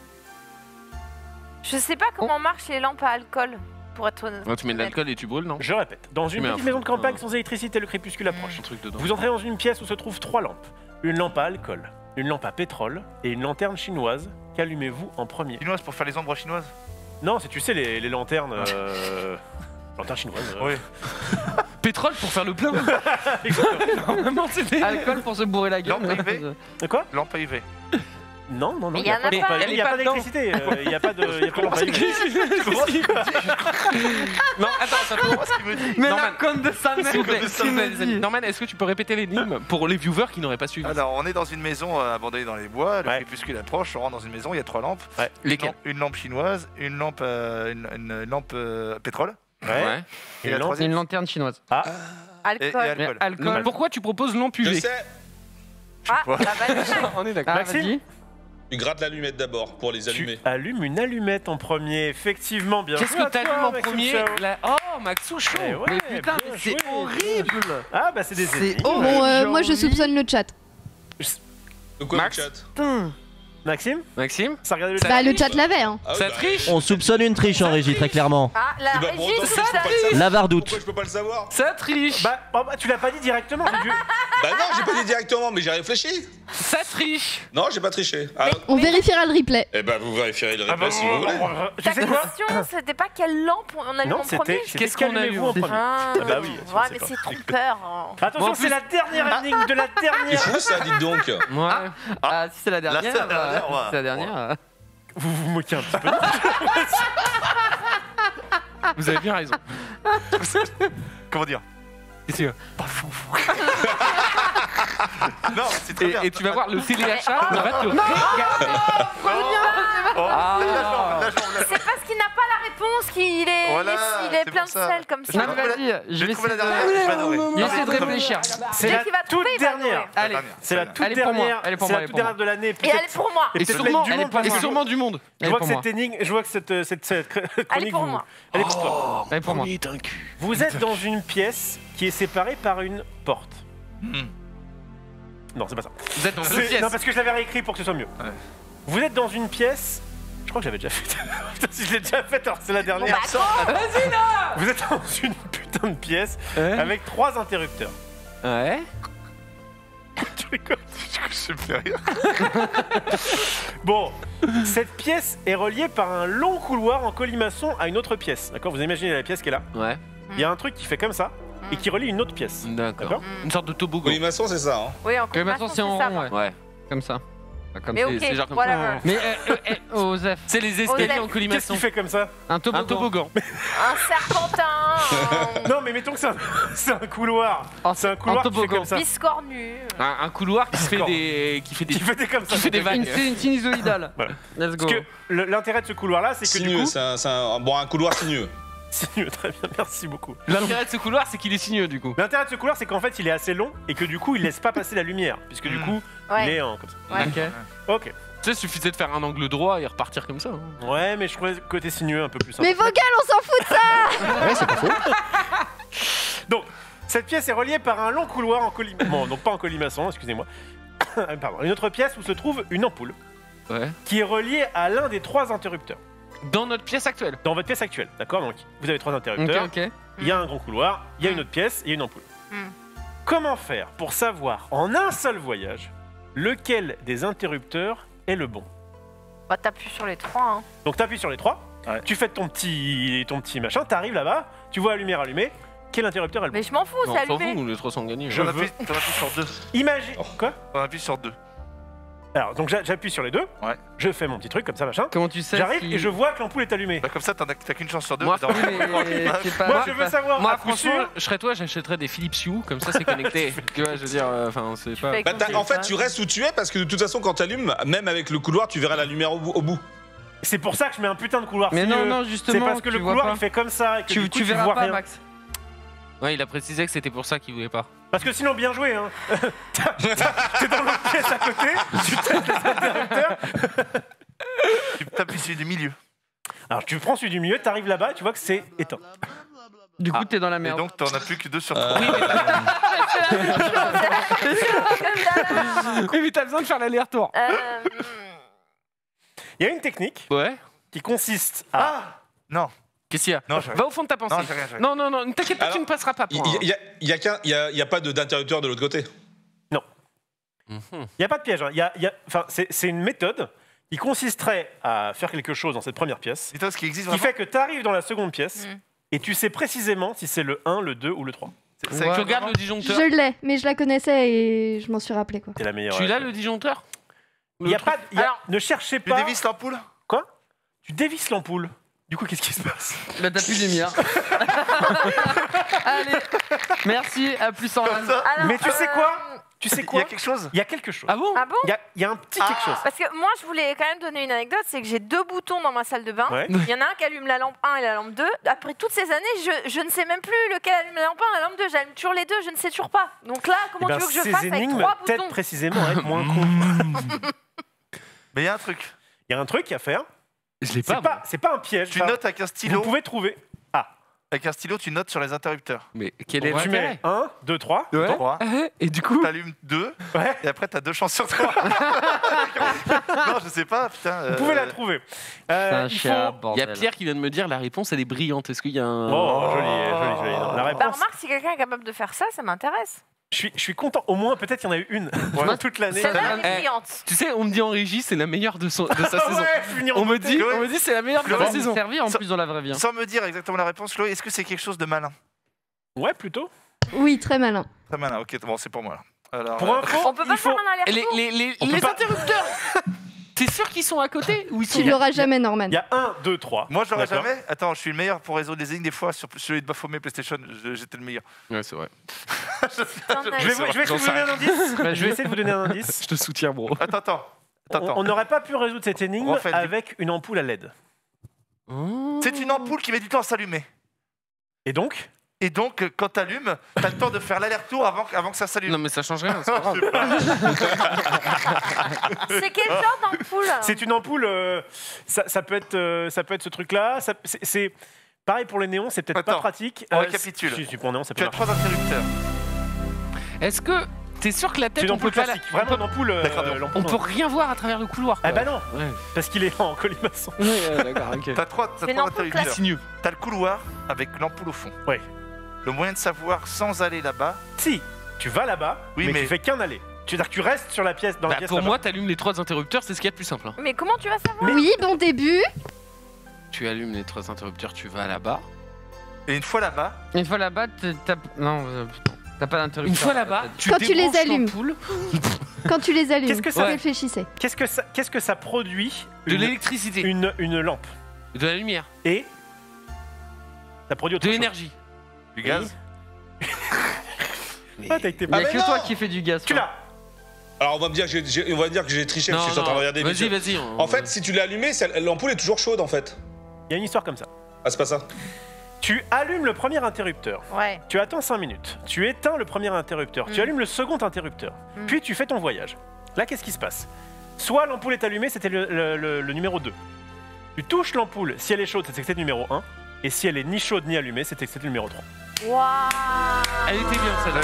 Je sais pas comment marchent les lampes à alcool, pour être honnête. Tu mets de l'alcool et tu brûles, non? Je répète, dans une mets un petite maison de campagne un- sans électricité, le crépuscule approche. Un truc dedans. Vous entrez dans une pièce où se trouvent 3 lampes. Une lampe à alcool, une lampe à pétrole et une lanterne chinoise. Qu'allumez-vous en premier? Chinoise pour faire les ombres chinoises. Non, c'est, tu sais, les lanternes... lanternes chinoises. Oui. Pétrole pour faire le plein. Normalement, c'était. Alcool pour se bourrer la gueule. Lampe privée. De quoi? Lampe à UV. Non, Mais il y en a pas. il y Elle est a pas pas dedans. d'électricité. Il n'y a pas de lampe à UV. Non, attends, ça Mais Norman. la conne de sa mère. S'il vous plaît, Qu'est-ce qu'il me dit Norman, est-ce que tu peux répéter l'énigme pour les viewers qui n'auraient pas suivi? Alors, on est dans une maison abandonnée dans les bois. Le Ouais. crépuscule approche. On rentre dans une maison. Il y a 3 lampes. Lesquelles? Une lampe chinoise, une lampe, une lampe pétrole. Ouais. Et la lampe- C'est troisième. une lanterne chinoise. Et Alcool. Mais alcool. alcool. Pourquoi tu proposes lampe Je UV? sais. Ah, la vanille. On est d'accord. Ah, Maxime vas-y. Tu grattes l'allumette d'abord pour les Tu allumer. allumes une allumette en premier, effectivement, bien Qu'est-ce joué à que t'allumes toi, en Maxime premier Chao. Oh, Maxou chaud. Eh ouais, Mais putain, bien mais c'est joué. horrible. Ah bah c'est des C'est énigmes. horrible. Bon, j'ai moi je envie. soupçonne le chat. De quoi Max le chat? Putain. Maxime, Maxime? ça regardait le Ça- chat. Bah, le chat l'avait, hein. Ah oui, Ça bah, triche? On soupçonne une triche en régie, très clairement. Ah, la bah, pour régie, autant, c'est je peux ça. pas le savoir. Lavardoute. Pourquoi je peux pas le savoir? Ça triche. Bah, tu l'as pas dit directement. j'ai dû- Bah non, j'ai pas dit directement, mais j'ai réfléchi. Ça triche. Non, j'ai pas triché. Ah, On vérifiera le replay. eh ben vous vérifierez le Ah bah, replay si vous voulez. tu Ta sais quoi? question, c'était pas quelle lampe on allume Non, en c'était premier Qu'est-ce qu'on qu'allumez-vous allume en premier. Ah, Ah bah oui, ouais, c'est mais pas- c'est trompeur. hein. Attention, Bon, en plus- c'est la dernière énigme de la C'est dernière. fou ça, dites donc. Ouais. Ah, si c'est la dernière. c'est la dernière, si ouais. c'est la dernière. Vous vous moquez un petit peu. Vous avez bien raison. Comment dire? Et Non, c'est très bien. tu vas voir, le téléachat Ah, va te régaler. Oh, Ah. la jambe. C'est parce qu'il n'a pas la réponse qu'il est, Voilà, il est c'est plein pour de ça. sel comme Je ça. Non, mais vas-y, je J'ai vais trouvé essayer la dernière. Je vais adorer. de... Je vais essayer de réfléchir. C'est Dès la qu'il va toute trouver, il va dernière. adorer. Allez, C'est la toute Elle est pour moi, dernière. elle est pour C'est moi, la elle est toute pour dernière de l'année. Et elle est pour moi. Et Et peut-être sûrement, du monde pour et moi. sûrement du monde. Je Elle est vois pour que moi. cette énigme, je vois que cette chronique Elle est pour moi. elle est pour toi. Elle est pour moi. Vous êtes dans une pièce qui est séparée par une porte. Non, c'est pas ça. Vous êtes dans deux C'est- pièces. Non, parce que je l'avais réécrit pour que ce soit mieux. Ouais. Vous êtes dans une pièce. Je crois que j'avais déjà fait. Putain, si je l'ai déjà fait, alors c'est la Bon, dernière. bah, go. Vous êtes dans une putain de pièce Ouais. avec 3 interrupteurs. Ouais. Tu rigoles. Je me fais rire. Bon, Cette pièce est reliée par un long couloir en colimaçon à une autre pièce. D'accord? Vous imaginez la pièce qui est là. Ouais. Il y a un truc qui fait comme ça et qui relie une autre pièce. D'accord. Une sorte de toboggan. Colimaçon, c'est ça. Hein. Oui, en Que maintenant c'est en ça, rond, ouais. Ouais. Comme ça. Comme Mais ça. ok, c'est genre comme whatever. Mais Osef, C'est les escaliers Osef. en Qu'est-ce colimaçon. qui fait comme ça? un Un toboggan. toboggan. Un serpentin, Non, mais mettons que c'est un couloir. Oh, C'est un couloir qui fait toboggan. comme ça. biscornu. Un couloir qui se fait D'accord. des. Qui fait des. Qui fait des comme ça. Qui fait des vagues. C'est une sinusoïdale. Voilà. Let's go. Parce que l'intérêt de ce couloir-là, c'est que du Sinueux, coup... c'est un couloir sinueux. Sinueux, très bien, merci beaucoup. L'intérêt de ce couloir, c'est qu'il est sinueux du coup. L'intérêt de ce couloir, c'est qu'en fait, il est assez long et que du coup, il laisse pas passer la lumière. Puisque du coup, il Ouais. est en comme ça. Ouais. Ok. Ok. Tu sais, suffisait de faire un angle droit et repartir comme ça. hein. Ouais, mais je trouvais le côté sinueux un peu plus simple. Mais Vocal, on s'en fout de ça. Ouais, c'est pas faux. Donc, cette pièce est reliée par un long couloir en colimaçon. Bon, donc pas en colimaçon, excusez-moi. Pardon. Une autre pièce où se trouve une ampoule Ouais. qui est reliée à l'un des 3 interrupteurs. Dans notre pièce actuelle. Dans votre pièce actuelle, d'accord? Donc, vous avez 3 Ok, interrupteurs. ok. Il y a un grand couloir, il y a une autre pièce, il y a une ampoule. Mm. Comment faire pour savoir en un seul voyage lequel des interrupteurs est le bon? Bah, t'appuies sur les 3. Hein. Donc tu appuies sur les 3, Ouais. tu fais ton petit machin, tu arrives là-bas, tu vois la lumière allumée, quel interrupteur est le bon? Mais je m'en fous, Non, c'est s'en allumé. fout, les 300 gagnés. Je T'en veux- appuies sur 2. Imagine... Quoi? On appuie sur 2. Alors, donc j'appuie sur les 2, Ouais. je fais mon petit truc comme ça, machin, Comment tu sais j'arrive si- et je vois que l'ampoule est allumée. Bah, comme ça, t'as qu'une chance sur 2. Moi, Oui, mais c'est pas- Moi, c'est je veux pas- savoir Moi, à coup franchement, sûr... je serais toi, j'achèterais des Philips Hue, comme ça c'est connecté. Tu vois, je veux dire, enfin, c'est pas. fais- Bah, en fait, tu restes où tu es parce que de toute façon, quand tu allumes, même avec le couloir, tu verras la lumière au bout. C'est pour ça que je mets un putain de couloir Mais non, sinueux. non, C'est justement, parce que tu le vois couloir pas. il fait comme ça et que du coup, Tu verras vois pas, rien. Max. Ouais, il a précisé que c'était pour ça qu'il voulait pas. Parce que sinon, bien joué, hein. T'es dans l'autre pièce à côté, tu testes les interrupteurs. Tu t'appuies sur du milieu. Alors tu prends celui du milieu, t'arrives là-bas, tu vois que c'est éteint. Du coup, t'es dans la Et merde. donc, t'en as plus que 2 sur 3. Mais t'as besoin de faire l'aller-retour. Il y a une technique Ouais. qui consiste à... Ah Non. Qu'est-ce qu'il y a Non, j'ai rien. Va au fond de ta pensée. Non, j'ai rien, j'ai rien. Non, non, non, ne t'inquiète pas, Alors, tu ne passeras pas pour un. Il y a pas d'interrupteur de l'autre côté. Mhm. Il n'y a pas de piège. Hein. Enfin, c'est une méthode qui consisterait à faire quelque chose dans cette première pièce, Dis-toi ce qui existe qui vraiment. fait que tu arrives dans la seconde pièce Mm. et tu sais précisément si c'est le 1, le 2 ou le 3. C'est- Ouais. Tu regardes le disjoncteur. Je l'ai, mais je la connaissais et je m'en suis rappelé quoi. C'est la meilleure. Tu l'as le disjoncteur Il y a pas, Alors, ne cherchez Tu pas... dévisses l'ampoule Quoi? Tu dévisses l'ampoule. Du coup, qu'est-ce qui se passe? Bah, t'as plus de lumière. Allez, merci, à plus en Comme LAN. ça. alors, Mais tu sais quoi? Tu sais Il y quoi? a quelque chose Il y a quelque chose. Ah bon Ah bon? Il y a un petit quelque chose. Parce que moi, je voulais quand même donner une anecdote, c'est que j'ai 2 boutons dans ma salle de bain. Ouais. Il y en a un qui allume la lampe 1 et la lampe 2. Après toutes ces années, je ne sais même plus lequel allume la lampe 1 et la lampe 2. J'allume toujours les deux, je ne sais toujours pas. Donc là, comment Eh ben, tu veux que je ces fasse avec énigmes 3 t'aident boutons précisément à être moins con. Mais il y a un truc. Il y a un truc à faire. Je l'ai C'est pas. pas, c'est pas un piège. Tu Enfin, notes avec un vous stylo. pouvez trouver. Avec un stylo, tu notes sur les interrupteurs. Mais quel est Tu mets l'intérêt 1, 2, 3. Ouais. 3. Et du coup T'allumes 2. Ouais. Et après, t'as 2 chances sur 3. Non, je sais pas, putain. Vous pouvez la trouver. C'est un Il chien, faut... Il y bordel. a Pierre qui vient de me dire la réponse elle est brillante. Est-ce qu'il y a un. Oh, joli, joli, joli. Non, la Bah réponse. remarque, si quelqu'un est capable de faire ça, ça m'intéresse. Je suis content. Au moins, peut-être il y en a eu une pendant toute l'année. C'est même Eh, brillante. Tu sais, on me dit en régie, c'est la meilleure de sa Ah saison. ouais, je finis en On me beauté. dit, c'est la meilleure de Ça la va me saison. servir en Ça- plus dans la vraie vie. Hein. Sans me dire exactement la réponse, Chloé, est-ce que c'est quelque chose de malin? Ouais, plutôt. Oui, très malin. Très malin, ok, bon, c'est pour moi là. Alors, Pour info, On peut pas il faut... faire un Et aller-retour. On peut les pas- interrupteurs T'es sûr qu'ils sont à côté ou ils sont Tu l'auras jamais, Norman. Il y a 1, 2, 3. moi, je l'aurais D'accord. jamais. Attends, je suis le meilleur pour résoudre les énigmes des fois sur celui de Baphomet PlayStation. J'étais le meilleur. Ouais, c'est vrai. Je vais essayer de vous donner un indice. Vas-y. Je vais essayer de vous donner un indice. Je te soutiens, bro. Attends. On n'aurait pas pu résoudre cette énigme Refaites du- avec une ampoule à LED. C'est une ampoule qui met du temps à s'allumer. Et donc, Et donc, quand t'allumes, t'as le temps de faire l'aller-retour avant que ça s'allume. Non, mais ça change rien, c'est pas grave. C'est quel genre d'ampoule c'est une ampoule. Ça peut être ce truc-là. C'est pareil pour les néons. C'est peut-être pas Attends, pratique. on récapitule. Si, pour néon, ça peut Tu as marcher. 3 interrupteurs. Est-ce que t'es sûr que la C'est tête, une on peut ampoule pas la... plastique. Vraiment une ampoule. D'accord, On peut rien voir à travers le couloir. Ah quoi. bah non, Ouais. parce qu'il est en colimaçon. Ouais, d'accord, ok. T'as 3 C'est une ampoule interrupteurs. Sinueux. T'as le couloir avec l'ampoule au fond. Oui. Le moyen de savoir sans aller là-bas. Si, tu vas là-bas, Oui, mais mais- tu fais qu'un aller. C'est-à-dire que tu restes sur la pièce, dans la pièce Pour là-bas. moi, t'allumes les 3 interrupteurs, c'est ce qu'il y a de plus simple. Hein. Mais comment tu vas savoir? Oui, bon début. Tu allumes les 3 interrupteurs, tu vas là-bas. Et une fois là-bas, Une fois là-bas, non, t'as pas d'interrupteur. Une fois là-bas, tu Quand tu les débranches allumes. l'ampoule. Quand tu les allumes, Qu'est-ce que ça- réfléchissez. Qu'est-ce que ça produit De l'électricité, une lampe? de la lumière, Et ça produit autre de chose. l'énergie. du gaz. Ah, t'as été Il y a mais que non toi qui fais du gaz. Tu toi. l'as. Alors on va me dire que j'ai triché parce que je suis en train de regarder. Vas-y, l'émission. vas-y. En fait, si tu l'as allumé, l'ampoule est toujours chaude en fait. Il y a une histoire comme ça. Ah, c'est pas ça. Tu allumes le premier interrupteur. Ouais. Tu attends 5 minutes. Tu éteins le premier interrupteur. Tu allumes le second interrupteur. Puis tu fais ton voyage. Là, qu'est-ce qui se passe? Soit l'ampoule est allumée, c'était le numéro 2. Tu touches l'ampoule, si elle est chaude, c'est que c'était le numéro 1. Et si elle est ni chaude ni allumée, c'était que c'était le numéro 3. Waouh. Elle était bien celle-là.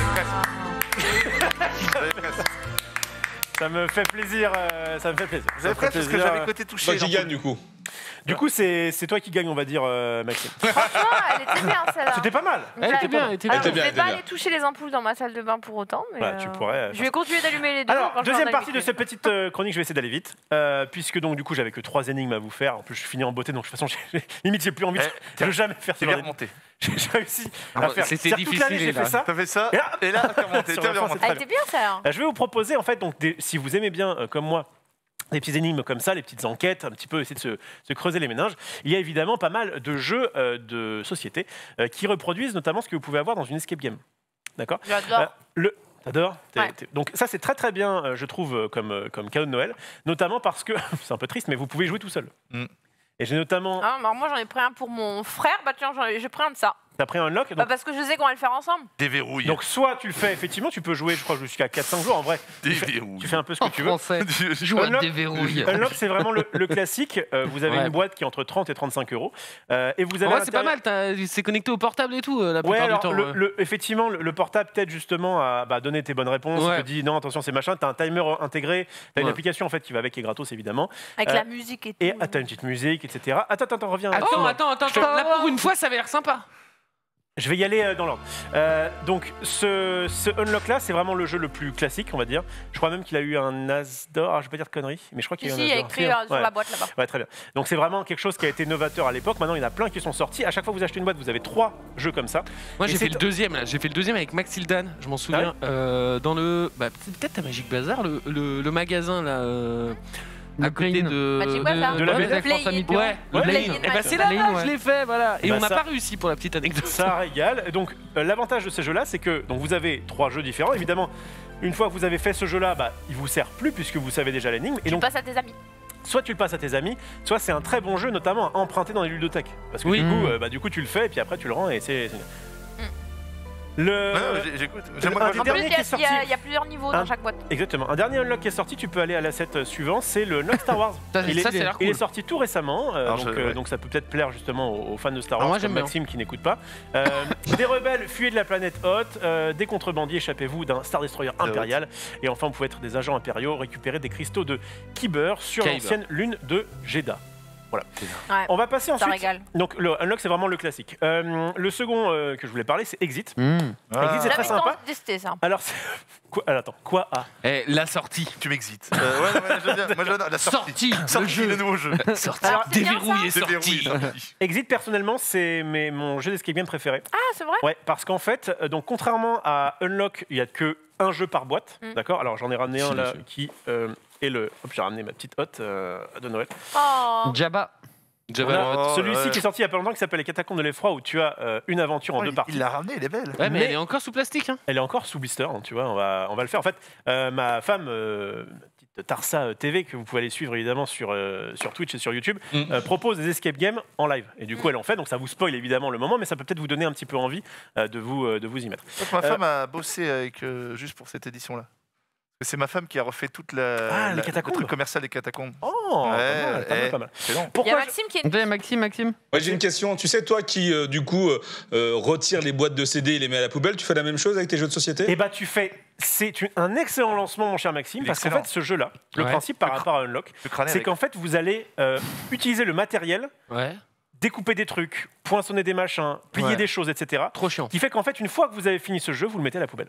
Ça me fait plaisir. Ça me fait plaisir. Vous avez presque parce que j'avais côté touché. Toi qui gagne du coup. Du coup, c'est toi qui gagne, on va dire, Maxime. Franchement, elle était bien celle-là. C'était pas mal. Elle était bien, elle était Alors, bien. je vais elle était pas bien. aller toucher les ampoules dans ma salle de bain pour autant, mais Bah, tu pourrais. je vais continuer d'allumer les deux. Alors, quand je deuxième vais en partie de habituer. cette petite chronique, je vais essayer d'aller vite. Puisque donc, du coup, j'avais que 3 énigmes à vous faire. En plus, je finis en beauté, donc de toute façon, limite, j'ai plus envie de jamais faire C'est ce bien genre remonté. J'ai réussi à faire. C'était C'est-à-dire, toute l'année, difficile, j'ai là. fait ça. T'as fait ça, Et et là, t'as remonté. Sur T'as la bien fin, remonté. c'est Elle était bien ça. Je vais vous proposer, en fait, donc, si vous aimez bien, comme moi, des petites énigmes comme ça, les petites enquêtes, un petit peu essayer de se creuser les méninges. Il y a évidemment pas mal de jeux de société qui reproduisent notamment ce que vous pouvez avoir dans une escape game. D'accord? J'adore. T'adores? Ouais. Donc ça, c'est très très bien, je trouve, comme cadeau de Noël. Notamment parce que, c'est un peu triste, mais vous pouvez jouer tout seul. Et j'ai notamment... Ah, alors moi j'en ai pris un pour mon frère, bah tiens, j'ai pris un de ça. T'as pris un unlock, Bah parce que je sais qu'on va le faire ensemble. Déverrouille. donc soit tu le fais, effectivement, tu peux jouer, je crois, jusqu'à 4-5 jours. En vrai, Déverrouille. tu fais un peu ce que En tu veux. français. Joue à Unlock. déverrouille. Unlock, c'est vraiment le classique. Vous avez Ouais. une boîte qui est entre 30 et 35 euros. Et vous avez Ouais, à c'est pas l'intérieur- mal, c'est connecté au portable et tout la Ouais, plupart alors du temps. effectivement, le portable t'aide justement à donner tes bonnes réponses. Ouais. Il te dit non, attention, c'est machin. T'as un timer intégré. T'as une Ouais. application en fait qui va avec, qui est gratos évidemment. Avec Euh, la musique et tout. Et t'as une petite musique, etc. Attends, reviens. Attends, là pour une fois ça avait l'air sympa. Je vais y aller dans l'ordre. Donc, ce unlock-là, c'est vraiment le jeu le plus classique, on va dire. Je crois même qu'il a eu un as d'or. Alors, je vais pas dire de conneries, mais je crois qu'il y a eu un Ici, il y as a d'or. écrit sur Ouais. la boîte là-bas. Ouais, très bien. Donc, c'est vraiment quelque chose qui a été novateur à l'époque. Maintenant, il y en a plein qui sont sortis. À chaque fois que vous achetez une boîte, vous avez 3 jeux comme ça. Moi Et j'ai c'est fait le deuxième là, j'ai fait le deuxième avec Maxildan, je m'en souviens. Dans le. Bah, peut-être à Magic Bazar, le magasin là. À côté Green. de. Magic Bazar. de la Ouais, BD. avec François Play-in. Mitterrand. Ouais, Ouais, le Play-in, Lane. Et bah Magic c'est Bazar. là, Play-in, je l'ai fait, voilà. Et Bah, on n'a ça- pas réussi pour la petite anecdote. Ça régale. Et donc, l'avantage de ces jeux-là, c'est que donc, vous avez 3 jeux différents. Évidemment, une fois que vous avez fait ce jeu-là, bah, il vous sert plus puisque vous savez déjà l'énigme. Et Tu donc, passes à tes amis. soit tu le passes à tes amis, soit c'est un très bon jeu, notamment à emprunter dans les ludothèques. Parce que Oui. du coup, tu le fais et puis après, tu le rends et c'est. Le. Non, j'écoute. un J'aimerais des En plus, derniers il qui est sorti. y a plusieurs niveaux dans chaque boîte. Exactement. Un dernier unlock qui est sorti, tu peux aller à l'asset suivant, c'est le unlock Star Wars. Ça, il, ça, c'est l'air il est cool. sorti tout récemment, Alors, donc, ouais. donc ça peut peut-être plaire justement aux fans de Star Ah, Wars, moi, comme j'aime bien. Maxime qui n'écoute pas. Des rebelles, fuyez de la planète Hoth, des contrebandiers, échappez-vous d'un Star Destroyer impérial. Et enfin, vous pouvez être des agents impériaux, récupérer des cristaux de Kyber sur Kyber. l'ancienne lune de Jeddah. Voilà. Ouais. On va passer Ça ensuite. régale. Donc le unlock, c'est vraiment le classique. Le second que je voulais parler, c'est Exit. Mmh. Exit, c'est très J'avais sympa. testé ça. Alors, quoi, alors, attends, quoi ah Eh, la sortie. Tu m'excites. Ouais, j'aime bien. Moi, j'adore la sortie. Sortie, Le nouveau jeu. Sortie. Alors, c'est bien, Déverrouillé, ça sortie. Déverrouille. Exit, personnellement, c'est mon jeu d'escape game préféré. Ah, c'est vrai. Ouais, parce qu'en fait, donc contrairement à Unlock, il y a que un jeu par boîte, d'accord. Alors j'en ai ramené un là qui est le. Hop, j'ai ramené ma petite hotte de Noël. Oh. Jabba. On a celui-ci ouais. qui est sorti il y a pas longtemps qui s'appelle Les Catacombes de l'Effroi où tu as une aventure en 2 parties. Il l'a ramené, elle est belle. Ouais, mais Mais- elle est encore sous plastique. Hein. Elle est encore sous blister, hein, tu vois. On va le faire. En fait, ma femme. Ma petite Tarsa TV que vous pouvez aller suivre évidemment sur Twitch et sur YouTube propose des escape games en live et du coup elle en fait donc ça vous spoil évidemment le moment mais ça peut peut-être vous donner un petit peu envie de vous y mettre. Donc, ma femme a bossé avec, juste pour cette édition-là. C'est ma femme qui a refait toute les le catacombes. truc commercial des catacombes. Oh, pas mal. C'est long. Il y a Pourquoi Maxime qui est. Maxime. Ouais, j'ai une question. Tu sais, toi qui, du coup, retire les boîtes de CD et les mets à la poubelle, tu fais la même chose avec tes jeux de société? Eh bah un excellent lancement mon cher Maxime parce qu'en Excellent. fait ce jeu-là, le Ouais. principe par rapport à Unlock, Le crâne c'est avec. qu'en fait vous allez utiliser le matériel, Ouais. découper des trucs, poinçonner des machins, plier Ouais. des choses, etc. Trop chiant. Qui fait qu'en fait une fois que vous avez fini ce jeu, vous le mettez à la poubelle.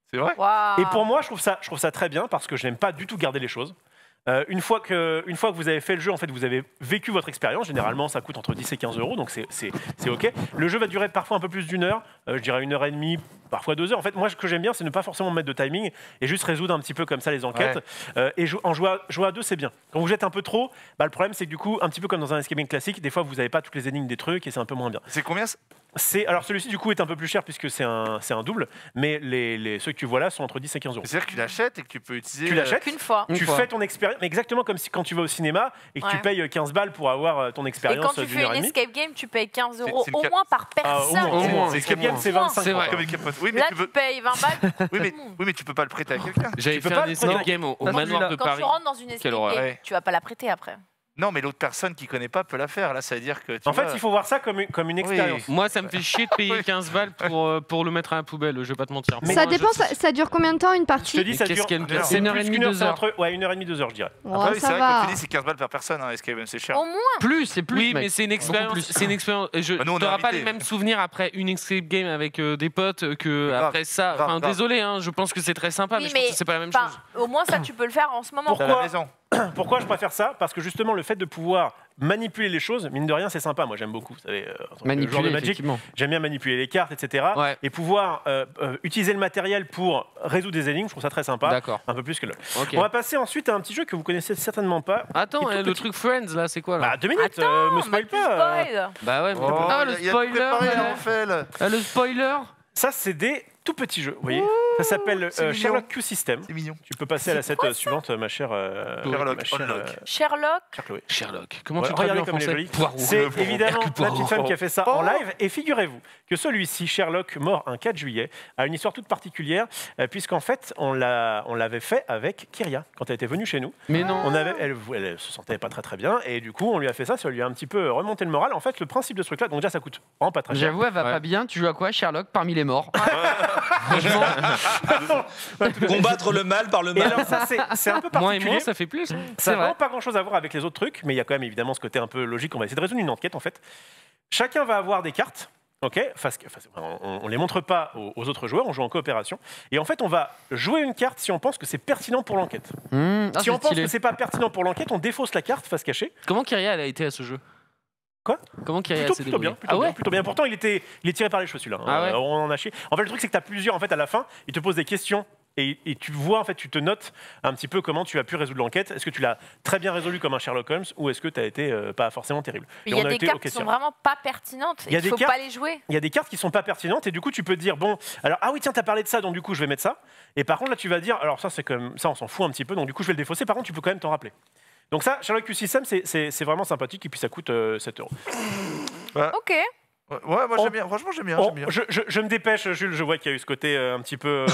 C'est vrai. Waouh. Et pour moi, je trouve ça très bien parce que je n'aime pas du tout garder les choses. Une fois que vous avez fait le jeu, en fait, vous avez vécu votre expérience. Généralement, ça coûte entre 10 et 15 euros, donc c'est OK. Le jeu va durer parfois un peu plus d'une heure, je dirais 1h30, parfois 2 heures. En fait, moi, ce que j'aime bien, c'est ne pas forcément mettre de timing et juste résoudre un petit peu comme ça les enquêtes. Et en jouer à 2, c'est bien. Quand vous êtes un peu trop, le problème, c'est que du coup, un petit peu comme dans un escape game classique, des fois, vous n'avez pas toutes les énigmes des trucs et c'est un peu moins bien. C'est combien Alors celui-ci du coup est un peu plus cher puisque c'est un double, mais ceux que tu vois là sont entre 10 et 15 euros. C'est-à-dire que tu l'achètes et que tu peux utiliser. Tu l'achètes Qu'une fois. Tu fais ton expérience, mais exactement comme quand tu vas au cinéma et que tu payes 15 balles pour avoir ton Et expérience quand tu d'une fais heure et une demie. escape game, tu payes 15 euros c'est le au cas- moins par personne. Au moins. C'est Escape game, c'est 25 C'est vrai. Comme une capote. Oui, mais Là, tu tu veux. payes 20 balles pour Oui, tout le monde. mais tu peux pas le prêter à quelqu'un. J'avais Tu peux fait pas un le escape prendre. game au Ah, manoir de Quand Paris. tu rentres dans une escape Quelle game, horreur. tu vas pas la prêter après. Non, mais l'autre personne qui connaît pas peut la faire. Là, ça veut dire que. En fait, il faut voir ça comme une expérience. Moi, ça me fait chier de payer 15 balles pour le mettre à la poubelle, je vais pas te mentir. Mais Ça Moi, dépend, je- ça dure combien de temps une Je te partie? dis, ça Qu'est-ce dure. qu'elle me fait C'est Une heure plus et demie, qu'une 2 heures. entre 1h30, 2 heures, je dirais. Oh, Après, oui, c'est ça vrai que va. tu dis c'est 15 balles par personne, hein, Escape Game, c'est cher. Au moins. Plus, c'est plus. Oui, mec. mais c'est une Beaucoup expérience. plus. C'est une expérience. Et Bah, nous, on est t'auras pas invités. les mêmes souvenirs après une escape game avec des potes que Grave, après ça. grave, Enfin, grave. désolé, hein, je pense que c'est très sympa, Oui, mais je pense que c'est pas la même enfin, chose. au moins, ça, tu peux le faire en ce moment. T'as Pourquoi la maison. Pourquoi je préfère ça? Parce que justement, le fait de pouvoir manipuler les choses, mine de rien, c'est sympa. Moi, j'aime beaucoup. Vous savez, en tant que joueur de Manipuler, Magic, effectivement. j'aime bien manipuler les cartes, etc. Ouais. Et pouvoir utiliser le matériel pour résoudre des énigmes, je trouve ça très sympa. D'accord. Un peu plus que le. Ok. On va passer ensuite à un petit jeu que vous connaissez certainement pas. Attends, Qui est tout le petit. truc Friends, là, c'est quoi là? Bah, 2 minutes, Attends, me spoil tu pas. spoil. Bah ouais, mais Oh, Ah, le il y a spoiler, tout préparé, ouais. là, Raphaël. Le spoiler. Ça, c'est des tout petits jeux. Vous voyez, ça s'appelle c'est mignon. Sherlock Q System. C'est mignon. Tu peux passer à la set suivante, ma chère. Sherlock, ma chère, Unlock. Sherlock. chère Chloé. Sherlock. Comment Ouais, tu traduis regardez en comme elle est français? jolie. Poireau. C'est évidemment Hercule la Poirot. petite femme qui a fait ça en live. Et figurez-vous que celui-ci, Sherlock, mort un 4 juillet, a une histoire toute particulière, puisqu'en fait, on l'avait fait avec Kyria, quand elle était venue chez nous. Mais non. Elle se sentait pas très très bien, et du coup, on lui a fait ça lui a un petit peu remonté le moral. En fait, le principe de ce truc-là, donc déjà, ça coûte vraiment pas très cher. J'avoue, elle va Ouais. pas bien. Tu joues à quoi, Sherlock, parmi les morts? Combattre le mal par le Et mal. alors, ça, c'est un peu Moins et particulier. moins, ça fait plus. Ça C'est n'a vrai. vraiment pas grand-chose à voir avec les autres trucs, mais il y a quand même évidemment ce côté un peu logique. On va essayer de résoudre une enquête en fait. Chacun va avoir des cartes. Ok, on les montre pas aux autres joueurs, on joue en coopération. Et en fait, on va jouer une carte si on pense que c'est pertinent pour l'enquête. Ah, Si on c'est pense stylé. que c'est pas pertinent pour l'enquête, on défausse la carte face cachée. Comment Kyria elle a été à ce jeu? Quoi? Comment Kyria Plutôt, s'est plutôt bien, débrouillée? Ah ouais? plutôt bien. Pourtant, il est tiré par les cheveux celui-là. Ah ouais? On en a chié. En fait, le truc c'est que tu as plusieurs. En fait, à la fin, il te pose des questions. Et tu vois, en fait, tu te notes un petit peu comment tu as pu résoudre l'enquête. Est-ce que tu l'as très bien résolu comme un Sherlock Holmes ou est-ce que tu as été pas forcément terrible? Il Et y a on des été cartes au qui sont caissière. vraiment pas pertinentes. Il y a Il des faut cartes- pas les jouer. Il y a des cartes qui sont pas pertinentes et du coup tu peux te dire bon alors ah oui tiens t'as parlé de ça donc du coup je vais mettre ça et par contre là tu vas dire alors ça c'est comme ça on s'en fout un petit peu donc du coup je vais le défausser par contre tu peux quand même t'en rappeler. Donc ça Sherlock Q System c'est vraiment sympathique et puis ça coûte 7 euros. Ok. Ouais, moi j'aime bien. Franchement, j'aime bien. Bon, j'aime bien. je me dépêche Jules, je vois qu'il y a eu ce côté un petit peu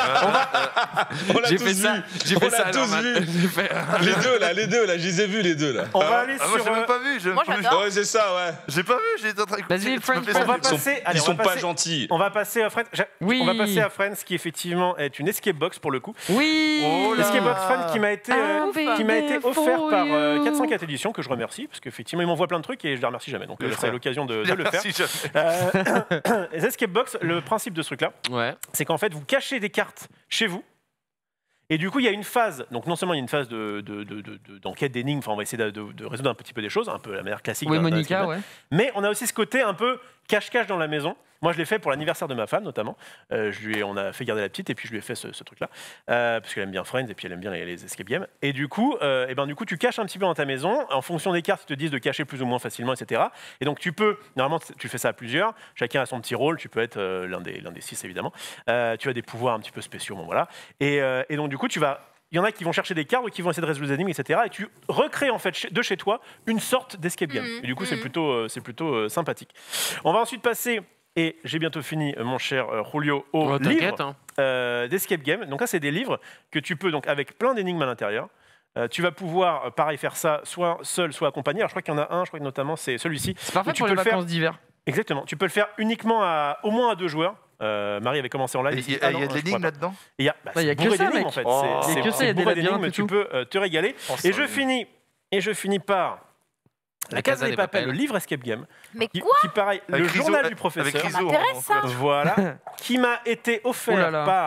On l'a J'ai tous fait ça. vu. J'ai On fait l'a ça. tous Norman. vu. J'ai fait- Les deux là, je les ai vus les deux là. on va aller Ah, moi sur j'ai même pas vu. Moi, j'adore. Ouais, c'est ça, ouais. J'ai pas vu. J'étais en train de. Vas-y, tu me Frank, fais ça, on va tu- passer allez, Ils on sont va pas passer- gentils. on va passer à Friends. Oui. On va passer à Friends qui effectivement est une escape box pour le coup. Oui. Oh là. Escape box Friends qui m'a été Ah, offert par you. 404 éditions que je remercie parce qu'effectivement il m'envoie plein de trucs et je les remercie jamais donc Le c'est frère. l'occasion de le faire. Merci, jamais. Les escape box, le principe de ce truc-là, Ouais. c'est qu'en fait, vous cachez des cartes chez vous. Et du coup, il y a une phase. Donc, non seulement il y a une phase d'enquête d'énigmes, enfin, on va essayer de résoudre un petit peu des choses, un peu la manière classique. Oui, d'un Monica, escape ouais. box. Mais on a aussi ce côté un peu cache-cache dans la maison. Moi, je l'ai fait pour l'anniversaire de ma femme, notamment. On a fait garder la petite et puis je lui ai fait ce truc-là. Parce qu'elle aime bien Friends et puis elle aime bien les escape games. Et du coup, tu caches un petit peu dans ta maison. En fonction des cartes, ils te disent de cacher plus ou moins facilement, etc. Et donc, tu peux, normalement, tu fais ça à plusieurs. Chacun a son petit rôle. Tu peux être l'un des 6, évidemment. Tu as des pouvoirs un petit peu spéciaux. Bon, voilà. Et donc, du coup, il y en a qui vont chercher des cartes ou qui vont essayer de résoudre des énigmes, etc. Et tu recrées en fait de chez toi une sorte d'escape game. Et du coup, c'est plutôt sympathique. On va ensuite passer, et j'ai bientôt fini, mon cher Julio, au Oh, livre t'inquiète, hein. d'escape game. Donc là, c'est des livres que tu peux, donc avec plein d'énigmes à l'intérieur. Tu vas pouvoir, pareil, faire ça soit seul, soit accompagné. Alors, je crois qu'il y en a un, je crois que notamment c'est celui-ci. C'est parfait Tu pour peux les le faire. vacances d'hiver. Exactement. Tu peux le faire uniquement au moins à 2 joueurs. Marie avait commencé en live. Il y a de l'énigme là-dedans. Il y a, il y a que bourré ça, d'énigmes mec. en fait. Oh. C'est- Il y a que c'est ça, il y a des bourré labyrinthes d'énigmes, et tu tout. peux te régaler. Et je finis par La Casa des Papel, le livre escape game. Mais Qui, quoi le Avec journal Rizzo- du professeur. avec Ça Rizzo, m'intéresse, ça. Voilà, qui m'a été Oh là offert là. par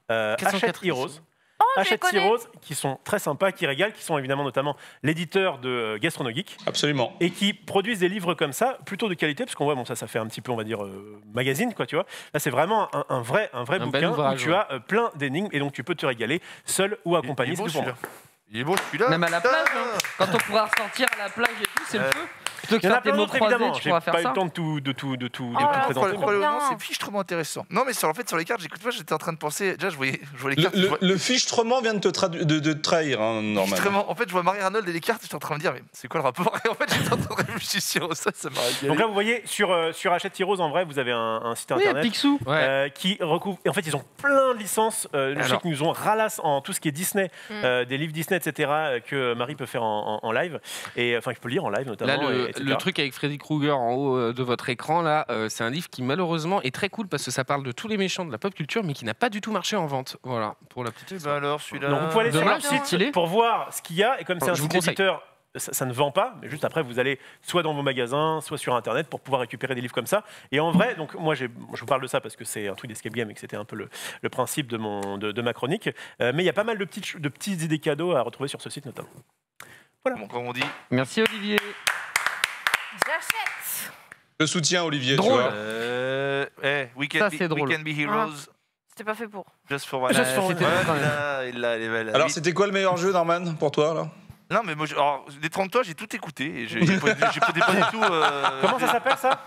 404 Heroes. Oh, je les Hachette connais. Heroes, qui sont très sympas, qui régalent, qui sont évidemment notamment l'éditeur de Gastronogeek. Absolument. Et qui produisent des livres comme ça, plutôt de qualité, parce qu'on voit, bon, ça fait un petit peu, on va dire, magazine, quoi, tu vois. Là, c'est vraiment un vrai bel bouquin ouvrage, où tu as plein d'énigmes, et donc tu peux te régaler, seul ou accompagné. Il est beau, c'est tout pour moi. Il est beau celui-là. Même à la plage, hein. Quand on pourra ressortir à la plage et tout, c'est le feu. Plutôt que Il y en a faire des plein mots d'autres, croisés, évidemment. tu J'ai pourras pas faire eu ça. le temps de tout Oh là là, présenter. trop bien. C'est fichtrement intéressant. Non, mais sur les cartes, j'écoute pas, j'étais en train de penser. Déjà, je voyais les cartes. Le fichtrement vient de te trahir, hein, Norman. En fait, je vois Marie Arnold et les cartes, j'étais en train de me dire, mais c'est quoi le rapport? Et en fait, j'étais en train de réfléchir à ça, ça m'a régalé. Donc là, vous voyez, sur Hachette Heroes, en vrai, vous avez un site Oui, internet Picsou. qui recouvre. Et en fait, ils ont plein de licences. Je sais qu'ils nous ont ralasse en tout ce qui est Disney, des livres Disney, etc., que Marie peut faire en live. Et enfin, je peux lire en live, notamment. Là, etc. le truc avec Freddy Krueger en haut de votre écran, là, c'est un livre qui malheureusement est très cool parce que ça parle de tous les méchants de la pop culture, mais qui n'a pas du tout marché en vente. Voilà, pour la petite. Bah alors, celui-là. Donc, vous pouvez aller sur Dommage, leur site stylé. pour voir ce qu'il y a. Et comme c'est un Je vous site conseille. éditeur, ça ne vend pas. Mais juste après, vous allez soit dans vos magasins, soit sur Internet pour pouvoir récupérer des livres comme ça. Et en vrai, donc moi, je vous parle de ça parce que c'est un truc d'escape game et que c'était un peu le principe de ma chronique. Mais il y a pas mal de petites idées cadeaux à retrouver sur ce site notamment. Bon, comme on dit. Merci Olivier. J'achète. Le soutien, Olivier, Drôle. tu vois. We Ça, can, c'est drôle. we can be heroes C'était pas fait pour. just for one. Just for one. C'était Ouais, il l'a, elle est belle. Alors, c'était quoi le meilleur jeu, Norman, pour toi, là? Non, mais moi, alors, les 30 toi, j'ai tout écouté. Et j'ai pas du tout. Comment ça s'appelle ça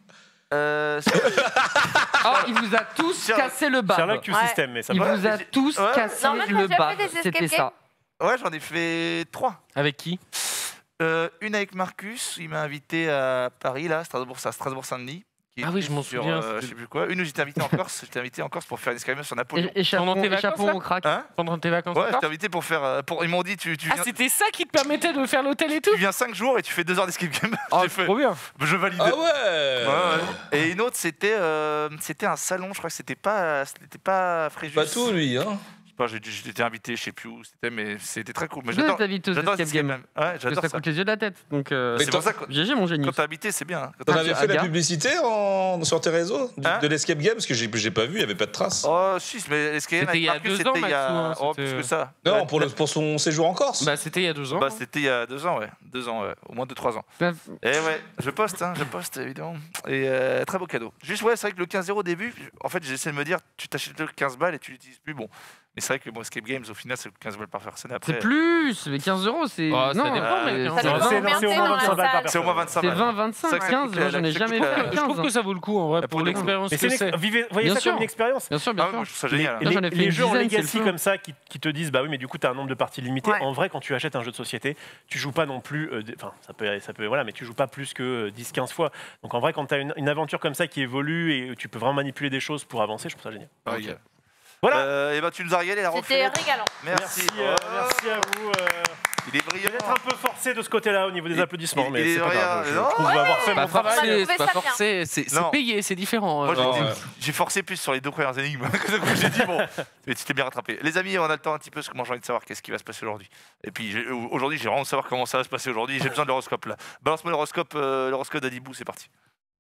Oh, il vous a tous cassé le bas. Sherlock Q System, mais ça Il va. vous a tous Ouais. cassé Non, mais t'as le déjà bas. fait des escape C'était ça. Ouais, j'en ai fait 3. Avec qui? Une avec Marcus, il m'a invité à Paris, là, Strasbourg-Saint-Denis. qui Ah oui, était je m'en sur, souviens, je sais plus quoi. Une où j'étais invité en Corse. J'étais invité en Corse pour faire une escalade sur Napoléon. Pendant tes vacances, Échappons là au crack. Hein? Pendant tes vacances Ouais, encore j'étais invité pour faire. Ils m'ont dit, tu Ah, viens, c'était ça qui te permettait de faire l'hôtel et tout? tu viens 5 jours et tu fais 2 heures d'escape game. Oh, J'ai fait, trop bien. je valide. Ah ouais, Et une autre, c'était un salon, je crois que c'était pas Fréjus. Pas tout, lui, hein. Je sais pas, j'étais invité, je sais plus où c'était, mais c'était très cool. Mais Deux, j'adore t'habites aux j'adore escape les escape games. games. Ouais, Parce que j'adore ça ça. coûte les yeux de la tête. Donc, Mais C'est pour ça que GG mon génie. quand t'as habité, c'est bien. Hein. T'en avais fait la Aga. publicité sur tes réseaux Hein de l'escape game? Parce que j'ai pas vu, il n'y avait pas de traces. Oh, si, mais l'escape game C'était avec il y a Marcus, 2 c'était ans, il y a. Maxou, hein, Oh, c'était- plus que ça. Non, pour son séjour en Corse. Bah, c'était il y a 2 ans. Bah, c'était il y a 2 ans, ouais. 2 ans, ouais. Au moins 2-3 ans. Bah, Et ouais, je poste, évidemment. Et très beau cadeau. Juste, ouais, c'est vrai que le 15 € au début, en fait, j'essaie de me dire, tu t'achètes le 15 balles et tu l'utilises plus. Bon. Mais c'est vrai que bon, Escape Games, au final, c'est 15 balles par personne. Après, C'est plus, mais 15 €, c'est. Oh, ça non, dépend, mais Ça dépend c'est- combien c'est au t'es moins dans 25 balles la par salle. c'est au moins 25 c'est balles. 20, 25, Ça, ça 15. coûte Moi, j'en ai ça jamais coûte fait la- le Je trouve 15. que ça vaut le coup en vrai pour l'expérience Mais que c'est c'est. voyez Bien ça sûr. comme une expérience. Bien sûr, Ah, bien ouais, moi, sûr. je trouve ça génial. Moi, j'en ai fait Les une jeux en dizaine, c'est legacy le feu. comme ça qui te disent bah oui mais du coup tu as un nombre de parties limité. Ouais. En vrai quand tu achètes un jeu de société, tu joues pas non plus enfin ça peut voilà mais tu joues pas plus que 10-15 fois. Donc en vrai quand tu as une aventure comme ça qui évolue et tu peux vraiment manipuler des choses pour avancer, je trouve ça génial. Ok. Voilà. Et bah, tu nous as régalé la C'était refait. régalant. Merci. Merci à vous. Il est brillant. Peut-être un peu forcé de ce côté-là au niveau des applaudissements, il mais est c'est pas grave. Je rien. trouve qu'on va avoir fait Pas mon travail. On a forcé, trouvé c'est pas ça bien. forcé, c'est Non. payé, c'est différent. Moi, Non, j'ai forcé plus sur les 2 premières énigmes. Donc, j'ai dit, bon, mais tu t'es bien rattrapé. Les amis, on a le temps un petit peu, parce que moi j'ai envie de savoir qu'est-ce qui va se passer aujourd'hui. Et puis aujourd'hui, j'ai vraiment envie de savoir comment ça va se passer aujourd'hui. J'ai besoin de l'horoscope là. Balance-moi l'horoscope d'Adibou, c'est parti.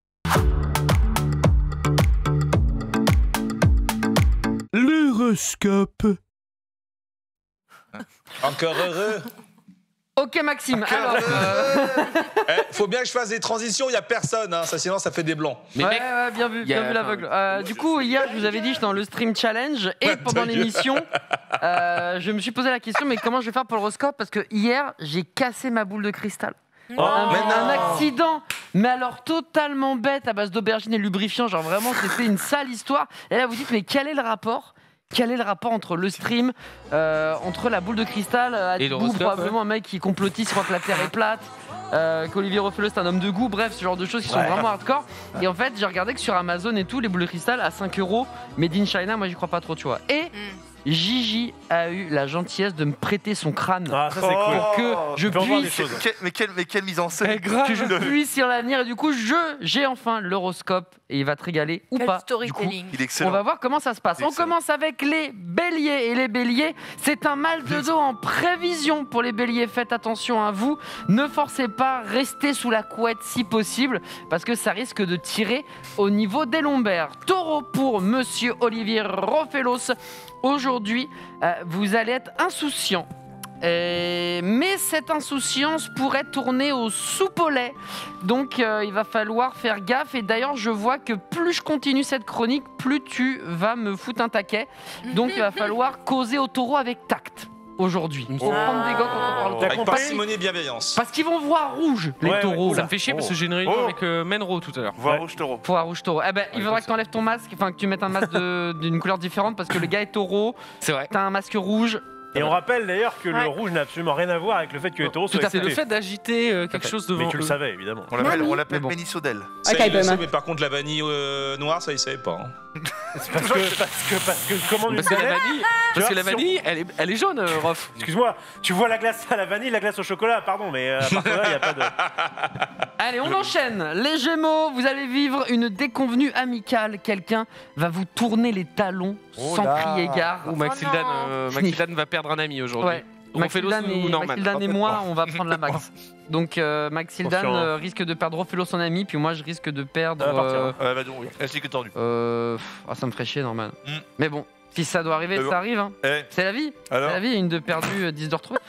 L'horoscope. Encore heureux. Ok, Maxime. Alors. Faut bien que je fasse des transitions, il n'y a personne, hein. Ça, sinon ça fait des blancs. Mais Ouais, mec, ouais, bien vu, y a- bien vu l'aveugle. Du coup, hier, je vous avais dit, j'étais dans le stream challenge et Ouais, pendant ta gueule. l'émission, je me suis posé la question, mais comment je vais faire pour l'horoscope? Parce que hier, j'ai cassé ma boule de cristal. Un accident, mais alors totalement bête à base d'aubergine et lubrifiant. Genre vraiment, c'était une sale histoire. Et là, vous dites, mais quel est le rapport? Quel est le rapport entre le stream, entre la boule de cristal, Et Adibou, l'horoscope, probablement un mec qui complotiste, croit que la Terre est plate, qu'Olivier Roffelo c'est un homme de goût, bref, ce genre de choses qui sont vraiment hardcore. Et en fait, j'ai regardé que sur Amazon et tout, les boules de cristal à 5 €, made in China, moi j'y crois pas trop, tu vois. Et Gigi a eu la gentillesse de me prêter son crâne Ah ça c'est cool. pour que je On peut en voir des puisse choses. Mais quelle mise en scène. que je puisse y en avenir. Et du coup, j'ai enfin l'horoscope et il va te régaler ou Quel pas. Du coup, storytelling. Il est on excellent. va voir comment ça se passe. On Excellent. commence avec les béliers. Et les béliers, c'est un mal de dos en prévision pour les béliers. Faites attention à vous. Ne forcez pas, restez sous la couette si possible, parce que ça risque de tirer au niveau des lombaires. Taureau pour monsieur Olivier Rofelos. Aujourd'hui, vous allez être insouciant. Mais cette insouciance pourrait tourner au soupe au lait. Donc il va falloir faire gaffe. Et d'ailleurs, je vois que plus je continue cette chronique, plus tu vas me foutre un taquet. Donc il va falloir causer au taureau avec tact. Aujourd'hui. Faut prendre des gants quand on parle de Avec parcimonie et bienveillance. parce qu'ils vont voir rouge, les taureaux. Ça là. me fait chier parce que j'ai une réunion avec Menro tout à l'heure. Voir rouge taureau. Faut voir rouge taureau. Eh ben, il faudra que tu enlèves ton masque, enfin que tu mettes un masque d'une couleur différente parce que le gars est taureau. C'est vrai. T'as un masque rouge. Et on rappelle d'ailleurs que le Ouais. rouge n'a absolument rien à voir avec le fait que les taureaux soient C'est le excités. fait d'agiter quelque chose devant Mais tu le eux. savais, évidemment. On l'appelle Mais bon. Bénissodel. Ça, Ok, il le Pema. sait, mais par contre, la vanille noire, ça, il savait pas. Hein. C'est parce que comment Parce que la vanille, Tu vois, la si on- vanille elle est jaune, Rof. Excuse-moi, tu vois la glace à la vanille, la glace au chocolat, pardon, mais à part ça, il n'y a pas de... Allez, on enchaîne. Les Gémeaux, vous allez vivre une déconvenue amicale. Quelqu'un va vous tourner les talons sans crier gare. Ou non. Maxildan va perdre un ami aujourd'hui. Ouais. Rofelos ou Norman. Maxildan et moi, on va prendre la max. Donc Maxildan Attention. risque de perdre Ophélo son ami, puis moi je risque de perdre. Ça va partir, hein. Bah donc, oui. Ainsi que tordu. Ça me ferait chier, Norman. Mm. Mais bon, si ça doit arriver, Mais bon. ça arrive. Hein. Eh, C'est la vie. C'est alors la vie, une de perdue, 10 de retrouvée.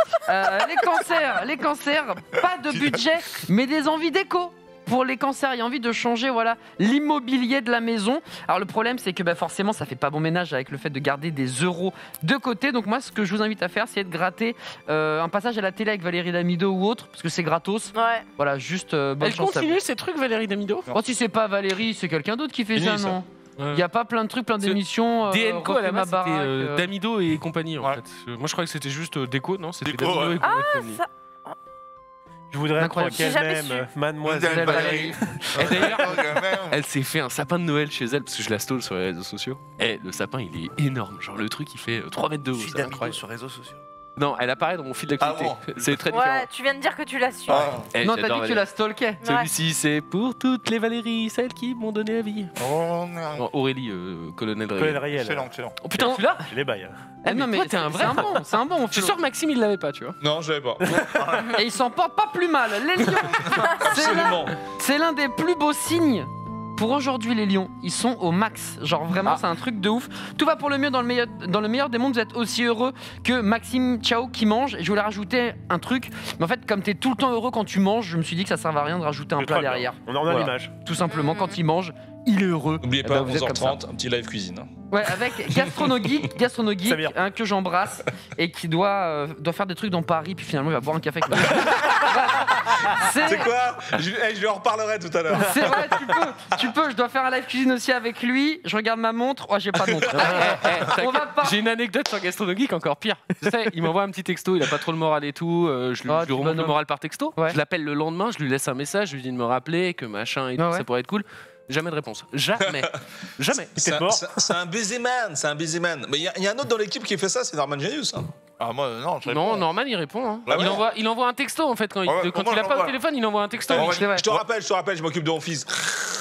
Les cancers, pas de budget, mais des envies d'écho. Pour les cancers, il y a envie de changer l'immobilier de la maison. Alors le problème, c'est que forcément, ça fait pas bon ménage avec le fait de garder des euros de côté. Donc moi, ce que je vous invite à faire, c'est de gratter un passage à la télé avec Valérie Damido ou autre, parce que c'est gratos. Ouais. Voilà, juste bonne Elle chance à vous. continue ces trucs, Valérie Damido. Oh, si c'est pas Valérie, c'est quelqu'un d'autre qui fait Fini, ça, ça. non? Ouais. Il y a pas plein de trucs, plein C'est d'émissions. DNCO à la refais base, ma c'était baraque, Damido et compagnie en Ouais. fait. Moi je croyais que c'était juste Déco, non? C'était Déco, Damido ouais. et compagnie. Ça- Je voudrais être Incroyable. J'ai jamais elle-même, su. mademoiselle Valérie. Et d'ailleurs, elle s'est fait un sapin de Noël chez elle parce que je la stole sur les réseaux sociaux. Et le sapin il est énorme, genre le truc il fait 3 mètres de haut, Fille c'est d'Amido incroyable. sur les réseaux sociaux. Non, elle apparaît dans mon fil d'actualité. Ah bon C'est très différent. Ouais, tu viens de dire que tu l'as su. Eh, Non, t'as j'adore dit que tu Valérie. la stalkais. Celui-ci c'est pour toutes les Valéries, celles qui m'ont donné la vie. Oh merde. Non, Aurélie, colonel Colonel Rayel. Riel. Excellent, excellent. Oh putain, tu l'as? Je les baille. Ah, non, mais toi, t'es un vrai. c'est un bon. Je suis sûr que Maxime il l'avait pas, tu vois. Non, je l'avais pas. Et il s'en porte pas plus mal. Les lions, Absolument. c'est l'un des plus beaux signes. Pour aujourd'hui, les lions, ils sont au max. Genre vraiment, c'est un truc de ouf. Tout va pour le mieux dans le meilleur des mondes. Vous êtes aussi heureux que Maxime Ciao qui mange. Et je voulais rajouter un truc. Mais en fait, comme t'es tout le temps heureux quand tu manges, je me suis dit que ça servait à rien de rajouter un C'est plat très bien. derrière. On en a Voilà. l'image. Tout simplement, quand il mange, il est heureux. N'oubliez Eh pas, ben, vous êtes comme 11h30, un petit live cuisine. Ouais, avec Gastronogeek, Samir. que j'embrasse et qui doit faire des trucs dans Paris, puis finalement il va boire un café avec moi. C'est quoi je lui en reparlerai tout à l'heure. C'est vrai, tu peux, je dois faire un live cuisine aussi avec lui. Je regarde ma montre, oh j'ai pas de montre. On va pas. J'ai une anecdote sur Gastronogeek encore pire. Tu sais, il m'envoie un petit texto, il a pas trop le moral et tout. Je lui, Ah, je lui tu remonte le bonhomme. moral par texto. Ouais. Je l'appelle le lendemain, je lui laisse un message, je lui dis de me rappeler que machin et tout, Ah ouais. ça pourrait être cool. Jamais de réponse. Jamais. Jamais. C'est mort. c'est un baiser-man, c'est un baiser-man. Mais il y a un autre dans l'équipe qui fait ça, c'est Norman Genius. Hein. Ah, moi, non, je Non, réponds. Norman il répond. Hein. Ah ouais. Il envoie un texto en fait quand il, Ouais, quand moi, il a pas j'envoie. au téléphone, il envoie un texto. Ouais, C'est vrai. Je te rappelle, je m'occupe de mon fils.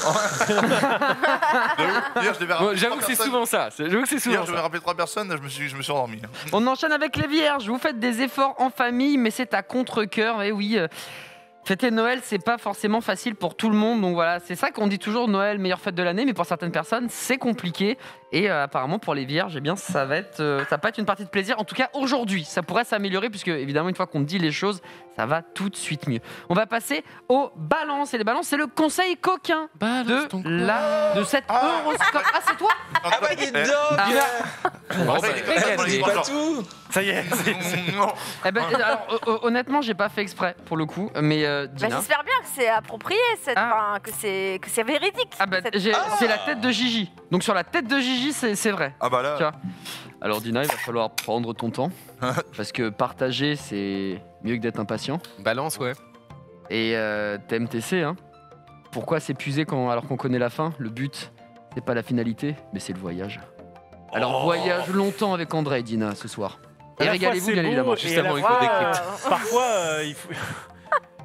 Hier, je devais Bon, rappeler J'avoue trois que c'est personnes. souvent ça. J'avoue que c'est souvent Hier, je devais ça. rappeler 3 personnes, je me suis endormi. On enchaîne avec les vierges. Vous faites des efforts en famille, mais c'est à contre-cœur. Et oui, fêter Noël, c'est pas forcément facile pour tout le monde. Donc voilà, c'est ça qu'on dit toujours Noël, meilleure fête de l'année. Mais pour certaines personnes, c'est compliqué. Et apparemment, pour les vierges, eh bien, ça va pas être une partie de plaisir. En tout cas, aujourd'hui, ça pourrait s'améliorer, puisque évidemment, une fois qu'on dit les choses, ça va tout de suite mieux. On va passer aux balances. Et les balances, c'est le conseil coquin de cet horoscope. Ah, c'est toi? Ah bah dis donc Bon, Après, bah, il est comme ça dans les C'est grands pas genres. tout. Ça y est. Non. Eh ben, alors, honnêtement, j'ai pas fait exprès pour le coup, mais Bah, Dina. j'espère bien que c'est approprié, que c'est véridique. Ah bah, c'est la tête de Gigi. Donc sur la tête de Gigi, c'est vrai. Ah bah Tu là. vois. Alors Dina, il va falloir prendre ton temps, parce que partager, c'est mieux que d'être impatient. Balance, ouais. Et TMTC, hein. Pourquoi s'épuiser alors qu'on connaît la fin? Le but, c'est pas la finalité, mais c'est le voyage. Alors voyage longtemps avec André et Dina ce soir. À Et la fois, régalez-vous c'est bien beau, évidemment. et Juste à la avant, il fois, faut décrypter. parfois, il faut...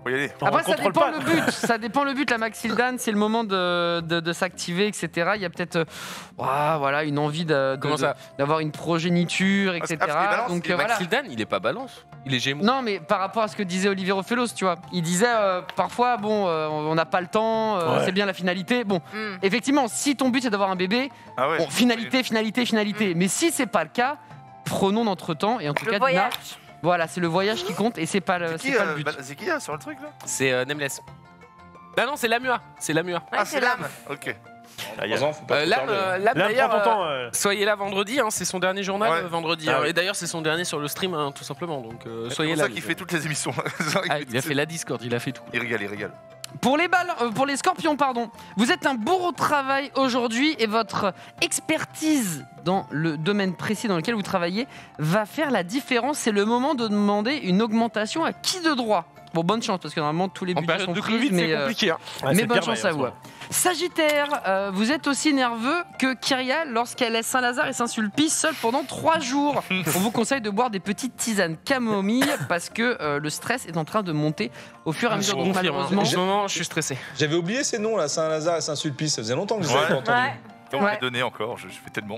Faut y aller. Après, On ça contrôle dépend pas. le but. Ça dépend le but. La Maxildan, c'est le moment de s'activer, etc. Il y a peut-être voilà, une envie Comment ça d'avoir une progéniture, etc. parce qu'il est balance, Donc il est voilà. Maxildan, il est pas balance. Il est Gémeaux. Non, mais par rapport à ce que disait Olivier Ophelos, tu vois, il disait parfois, bon, on n'a pas le temps, Ouais. c'est bien la finalité. Bon, Mm. effectivement, si ton but c'est d'avoir un bébé, Ah ouais. bon, finalité. Mais si c'est pas le cas, prenons notre temps et en tout Le cas, voyage. Dina, voilà, c'est le voyage qui compte et c'est pas le but. C'est qui là sur le truc là? C'est Nameless. Ah non, c'est Lamua. C'est Lamua. Ouais, Ah, c'est l'âme. Ok. Heureusement, faut pas Lame, Là, d'ailleurs, prends ton temps. soyez là vendredi, hein, c'est son dernier journal Ouais. vendredi. Ah hein. oui. Et d'ailleurs, c'est son dernier sur le stream, hein, tout simplement. Donc soyez C'est là. pour ça qu'il fait toutes les émissions. Ah, il a fait la Discord, il a fait tout. Il régale. Pour les scorpions, pardon, vous êtes un bourreau de travail aujourd'hui et votre expertise dans le domaine précis dans lequel vous travaillez va faire la différence. C'est le moment de demander une augmentation à qui de droit? Bon, bonne chance parce que normalement tous les En budgets période sont de pris, Covid, mais c'est compliqué. Hein. Ouais, mais c'est bonne le chance pire, à mais vous. en ce moment. Sagittaire, vous êtes aussi nerveux que Kyria lorsqu'elle laisse Saint-Lazare et Saint-Sulpice seuls pendant 3 jours. On vous conseille de boire des petites tisanes camomille parce que le stress est en train de monter au fur et à mesure. Donc confirme, hein. malheureusement, En ce moment, je suis stressé. J'avais oublié ces noms là, Saint-Lazare et Saint-Sulpice. Ça faisait longtemps que je les avais Ouais. pas entendus. Ouais. Comment Ouais. j'ai donné encore? Je fais tellement.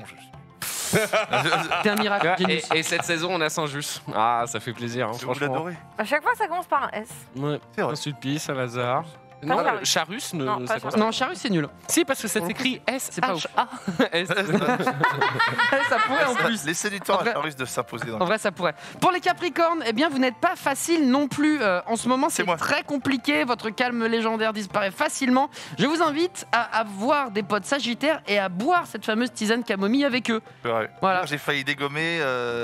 t'es un miracle. Genius. Et cette saison, on a Saint-Just. Ah, ça fait plaisir, hein, Je vous franchement. l'adorer. À chaque fois, ça commence par un S. Ouais. C'est vrai. Saint-Sulpice, Saint-Lazare. Non, Charus. Charus, Non, pas ça commence Non, Charus, c'est nul. Si, parce que ça s'écrit S. C'est pas ouf. S. Ça pourrait en plus. Laissez du temps En vrai- à Charus de s'imposer. En vrai, ça pourrait. Pour les Capricornes, eh bien, vous n'êtes pas facile non plus. En ce moment, c'est moi. très compliqué. Votre calme légendaire disparaît facilement. Je vous invite à avoir des potes Sagittaires et à boire cette fameuse tisane camomille avec eux. Ouais. Voilà. J'ai failli dégommer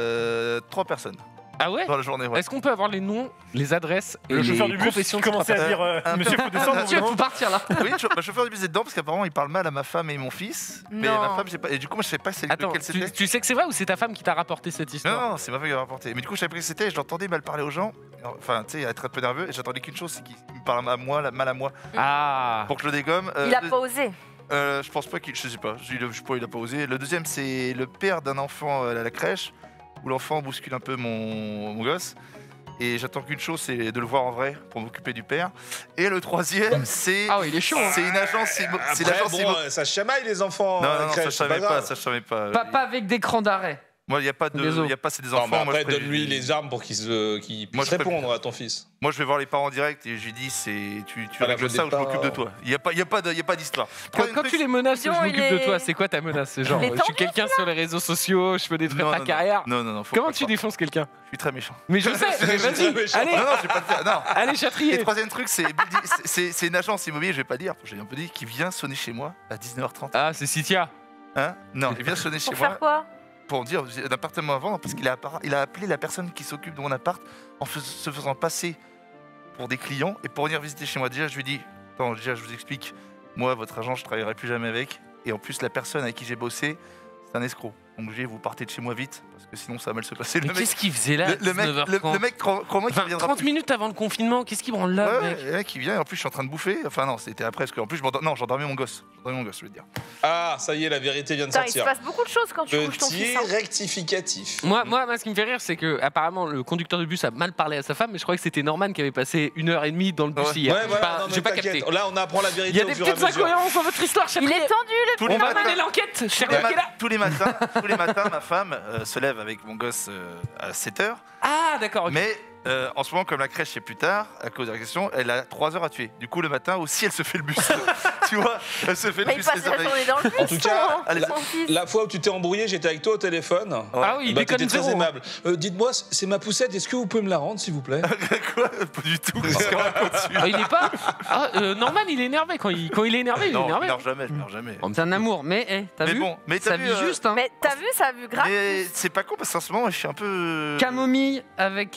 3 personnes Ah ouais dans la journée. Ouais. Est-ce qu'on peut avoir les noms, les adresses et Le les chauffeur du bus professions qui de commençait à dire un Monsieur, faut descendre. Monsieur, il faut partir là. Oui, le chauffeur du bus est dedans parce qu'apparemment il parle mal à ma femme et mon fils. Mais Non. ma femme, j'ai pas. Et du coup, moi je sais pas c'est Attends, lequel c'était. tu sais que c'est vrai ou c'est ta femme qui t'a rapporté cette histoire? Non, c'est ma femme qui a rapporté. Mais du coup, je savais pas que c'était. Je l'entendais mal parler aux gens. Enfin, tu sais, être un peu nerveux. Et j'attendais qu'une chose, c'est qu'il me parle à moi, mal à moi, Ah. pour que je le dégomme. Il a pas osé. Je pense pas qu'il. Je sais pas. Il a pas osé. Le deuxième, c'est le père d'un enfant à la crèche où l'enfant bouscule un peu mon gosse. Et j'attends qu'une chose, c'est de le voir en vrai pour m'occuper du père. Et le troisième, c'est. Ah oui, il est chaud. C'est une agence. C'est Après, l'agence. bon, ça se chamaille les enfants. Non, à la non, ça crèche, je c'est savais pas. grave. Ça je savais pas. Pas avec d'écran d'arrêt. Moi, il y a pas de. Désolé. Y a pas, c'est des Non, enfants. mais moi, après, je donne-lui préfère- les armes pour qu'il Moi, puisse je répondre à ton fils. Moi, je vais voir les parents en direct et je lui dis tu À la règles fin ça ou je départ. m'occupe de toi. Il y a pas d'histoire. Quand tu les menaces, je Dion, m'occupe il de est- toi, c'est quoi ta menace? C'est genre, Il est je suis tendu, quelqu'un sur les réseaux sociaux, je peux détruire ta carrière. Non, faut Comment pas tu le défonces quelqu'un? faire. Je suis très méchant. Mais je sais, mais Je suis très vas-y, méchant. allez, Non, je vais pas le faire. Non. allez, Et Chatrier. troisième truc, c'est une agence immobilière, je vais pas dire, j'ai un peu dit, qui vient sonner chez moi à 19h30. Ah, c'est Citia. Hein? Non, il vient sonner chez Pour moi faire quoi? pour dire j'ai un appartement à vendre parce qu'il il a appelé la personne qui s'occupe de mon appart en se faisant passer pour des clients et pour venir visiter chez moi. Déjà, je lui dis, attends, déjà, je vous explique, moi, votre agent, je travaillerai plus jamais avec. Et en plus, la personne avec qui j'ai bossé, c'est un escroc. Donc, vous partez de chez moi vite parce que sinon, ça va mal se passer. Mais qu'est-ce qu'il faisait là? le mec, crois-moi qu'il viendra 30 plus. minutes avant le confinement, qu'est-ce qu'il branle là, Ouais, mec? le mec, il vient et en plus, je suis en train de bouffer. Enfin, non, c'était après parce qu'en plus, j'endormais mon gosse. Je veux dire. Ah, ça y est, la vérité vient de Putain, il se sortir. passe beaucoup de choses quand tu couches ton Petit fils. hein. rectificatif. Moi, ce qui me fait rire, c'est que apparemment le conducteur de bus a mal parlé à sa femme, mais je crois que c'était Norman qui avait passé 1h30 dans le bus Ouais. hier. Ouais, J'ai voilà, pas, non, j'ai mais pas t'inquiète. capté. Là, on apprend la vérité Il y a au des fur et à petites mesure. incohérences dans votre histoire, Il Chatrier. est tendu le Tous On les va matins. mener l'enquête, cher Tous les, là. tous les matins, ma femme se lève avec mon gosse à 7h. Ah, d'accord, ok. Mais en ce moment, comme la crèche est plus tard, à cause de la question, elle a 3 heures à tuer. Du coup, le matin aussi, elle se fait le bus. Tu vois, elle se fait le Mais il bus. passe les la oreilles. journée dans le bus. En tout cas, son- allez, son fils. La fois où tu t'es embrouillé, j'étais avec toi au téléphone. Ah oui, il Bah, déconne t'étais très zéro. aimable. Dites-moi, c'est ma poussette, est-ce que vous pouvez me la rendre, s'il vous plaît? Quoi? Pas du tout. Qu'est-ce qu'elle raconte dessus Ah, il est pas. Ah, Norman, il est énervé. Quand il est énervé, il est Non, je énervé. meurs jamais, je meurs jamais. C'est un amour, mais t'as Mais vu bon, mais Ça t'as vit vu, juste, hein. Mais t'as vu, ça a vu grave. Mais c'est pas con parce qu'en ce moment, je suis un peu. Camomille avec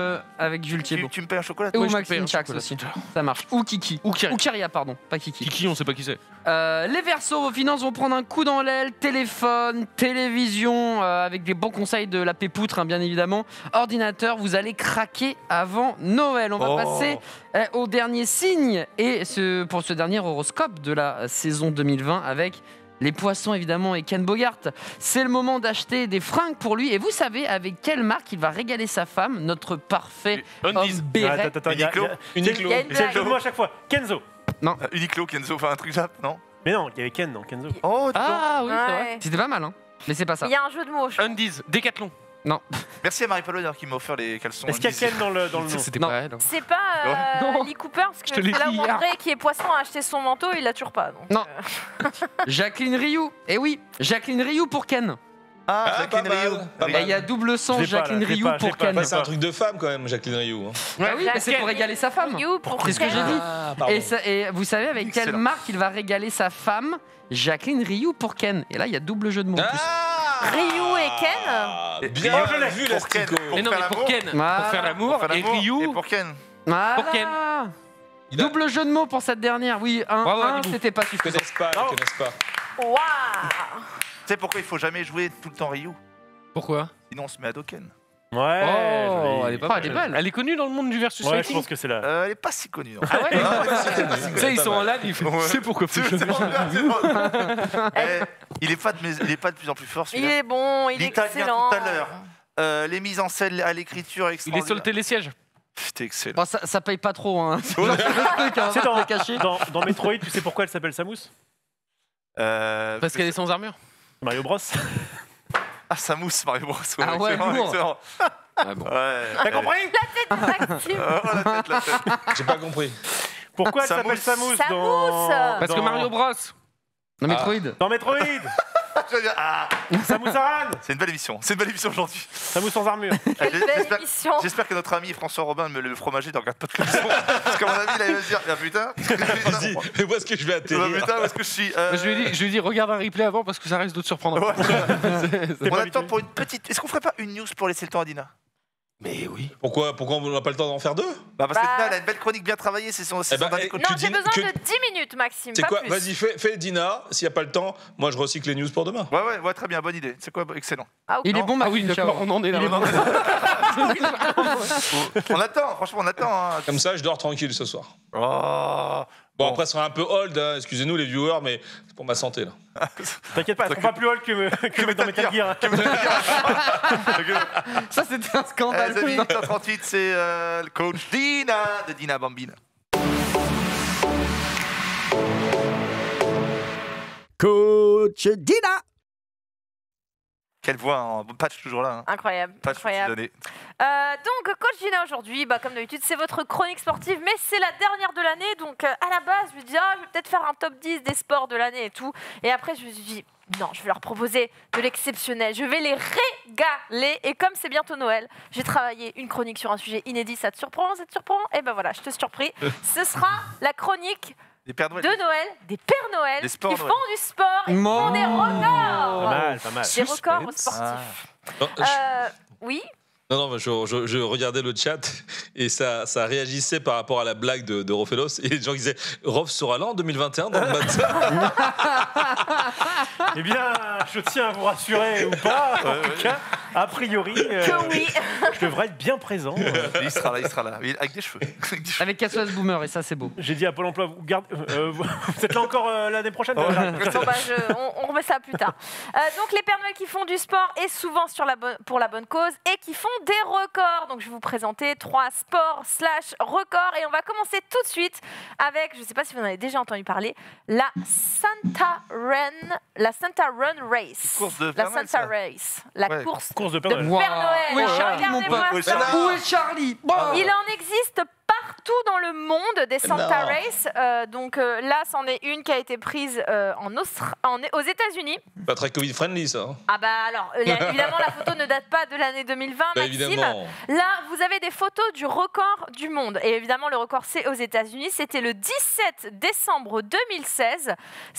Jules Thibault. Tu me payes un chocolat? Ou Ouais, je te paye Maxime un Chax chocolat. aussi. Ça marche. Ou Kiki. Ou Kyria. Ou Kyria, pardon. Pas Kiki. Kiki, on sait pas qui c'est. Les Verseaux, vos finances vont prendre un coup dans l'aile. Téléphone, télévision, avec des bons conseils de la pépoutre, hein, bien évidemment. Ordinateur, vous allez craquer avant Noël. On va Oh. passer au dernier signe et pour ce dernier horoscope de la saison 2020 avec les poissons évidemment et Ken Bogart. C'est le moment d'acheter des fringues pour lui. Et vous savez avec quelle marque il va régaler sa femme, notre parfait homme béret. Attends, Uniqlo. Uniqlo. C'est le jeu de mots à chaque fois. Kenzo. Uniqlo, Kenzo, enfin un truc Jap, non? Mais non, il y avait Ken dans Kenzo. Oh, Ah oui, c'est vrai. Ouais. C'était pas mal, hein. Mais c'est pas ça. Il y a un jeu de mots. je crois. Undies, Décathlon. merci à Marie-Paul d'ailleurs qui m'a offert les caleçons. Est-ce qu'il y a Ken dans le nom? C'était Non. pas elle. C'est pas Non. Lee Cooper, parce Je te que l'ai c'est là dit où hier. André, qui est poisson, a acheté son manteau, il l'a toujours pas. Donc, Non. Jacqueline Rioux. Eh oui, Jacqueline Rioux pour Ken. Ah, Ah, Jacqueline pas mal, Rioux. pas Et mal. il y a double sang Je l'ai pas, là, Jacqueline je l'ai Rioux pas, je pour l'ai pas. Ken. Bah, c'est un truc de femme quand même, Jacqueline Rioux. Hein. Ah oui, mais c'est pour régaler sa femme. Ryu pour C'est ce que j'ai dit. Ah, pardon. Et vous savez avec quelle Excellent. marque il va régaler sa femme, Jacqueline Rioux pour Ken. Et là, il y a double jeu de mots en plus. Ryu et Ken. Ah, bien Oh, je l'ai. vu, Pour Ken. l'Astico. Mais non, mais pour Ken, Voilà. pour faire l'amour, Pour faire et l'amour. Ryu. Et pour Ken. Voilà. Pour Ken. Il a- Double jeu de mots pour cette dernière. Oui, Bravo, un Anibou. c'était pas Ils suffisant. connaissent pas, ils connaissent pas. Waouh. Tu sais pourquoi il faut jamais jouer tout le temps Ryu? Pourquoi? Sinon on se met à Doken. Ouais. Oh, joli. elle est pas Oh, mal. elle est belle. Elle est connue dans le monde du versus Ouais, je fighting. pense que c'est là. Elle est pas si connue. Non. Ah ouais. Tu sais, ils sont en live, ils font. Ouais. Tu sais pourquoi faut que je Il est pas de plus en plus fort Il celui-là. est bon, il est L'italien excellent. tout à l'heure. Les mises en scène à l'écriture Il est sur le extraordinaire. télésiège. C'était excellent. Bon, ça paye pas trop, hein. C'est genre le truc, hein, C'est on va te le cacher. dans Metroid, tu sais pourquoi elle s'appelle Samus? Parce qu'elle est sans armure. Mario Bros. Ah, Samus, Mario Bros. Ah ouais, excellent, lourd. excellent. Ah bon. Ouais. T'as compris? Active. Oh, la tête. J'ai pas compris. Pourquoi elle Samus. s'appelle Samus Samus. dans... Parce que dans- Mario Bros. Non, Metroid. Dans Metroid. Je veux dire, ah, Samus Aran. c'est une belle émission. C'est une belle émission aujourd'hui. Samus sans armure. Quelle belle émission. J'espère que notre ami François Robin, le fromager, ne regarde pas de l'émission. Parce qu'à mon avis, il va se dire, ah putain, Vas-y, mais où est-ce que je vais ah, atterrir? putain, où est-ce que je suis Je lui ai dit, regarde un replay avant parce que ça risque de te surprendre. On pas attend habitué. pour une petite. Est-ce qu'on ferait pas une news pour laisser le temps à Dina? Mais oui. Pourquoi on n'a pas le temps d'en faire deux? Bah parce que Bah. Dina, elle a une belle chronique bien travaillée, c'est son Eh ben, dernier eh, coach. Non, j'ai dis- besoin que- de 10 minutes, Maxime, C'est pas quoi? plus. Vas-y, fais Dina. S'il n'y a pas le temps, moi je recycle les news pour demain. Ouais, très bien, bonne idée. C'est quoi? Excellent. Ah, ok. Il est bon, Ah oui, Maxime. d'accord, on en est là. On attend, franchement, on attend. Hein. Comme ça, je dors tranquille ce soir. Oh. Bon, Bon. après, ce sera un peu old, hein. Excusez-nous les viewers, mais c'est pour ma santé là. T'inquiète pas, elle sera pas plus haut que dans Metal Gear. Ça, c'était un scandale. Les amis, 8h38, c'est le coach Dina de Dina Bambine. Coach Dina. Quelle voix, hein. Patch toujours là. Hein. Incroyable, Patch incroyable. donné. Donc, Coach Gina aujourd'hui, comme d'habitude, c'est votre chronique sportive, mais c'est la dernière de l'année. Donc, à la base, je me dis, je vais peut-être faire un top 10 des sports de l'année et tout. Et après, je me suis dit, non, je vais leur proposer de l'exceptionnel. Je vais les régaler. Et comme c'est bientôt Noël, j'ai travaillé une chronique sur un sujet inédit. Ça te surprend? Ça te surprend? Et ben voilà, je te surpris. Ce sera la chronique Les Pères Noël. de Noël, des Pères Noël Des qui sports font Noël. du sport et qui font des records. Pas mal, pas mal. Des records sportifs. Non, Oui. non, je regardais le chat et ça réagissait par rapport à la blague de Rofelos. Et les gens disaient Rof sera là en 2021 dans le matin. Eh bien, je tiens à vous rassurer ou pas, en tout cas, a priori, Que oui. je devrais être bien présent. Il sera là. Avec des cheveux. Avec des cheveux. Avec SOS Boomer, et ça, c'est beau. J'ai dit à Pôle emploi, vous êtes là encore l'année prochaine? Bon, on remet ça plus tard. Donc les Pères Noël qui font du sport et souvent pour la bonne cause et qui font des records. Donc je vais vous présenter 3 sports/records et on va commencer tout de suite avec, je ne sais pas si vous en avez déjà entendu parler, la Santa Run Race. Course de La Père Noël, Santa ça. Race, la Ouais. course Course de de Père Noël. Père Noël. Où est Charlie, mon Regardez-moi pote ça. Où est Charlie? Bon. Il en existe partout dans le monde des Santa Non. Race. Là, c'en est une qui a été prise aux États-Unis. Pas très Covid friendly ça. Hein. Ah bah alors, évidemment, la photo ne date pas de l'année 2020, Bah, Maxime. évidemment. Là, vous avez des photos du record du monde. Et évidemment, le record, c'est aux États-Unis. C'était le 17 décembre 2016.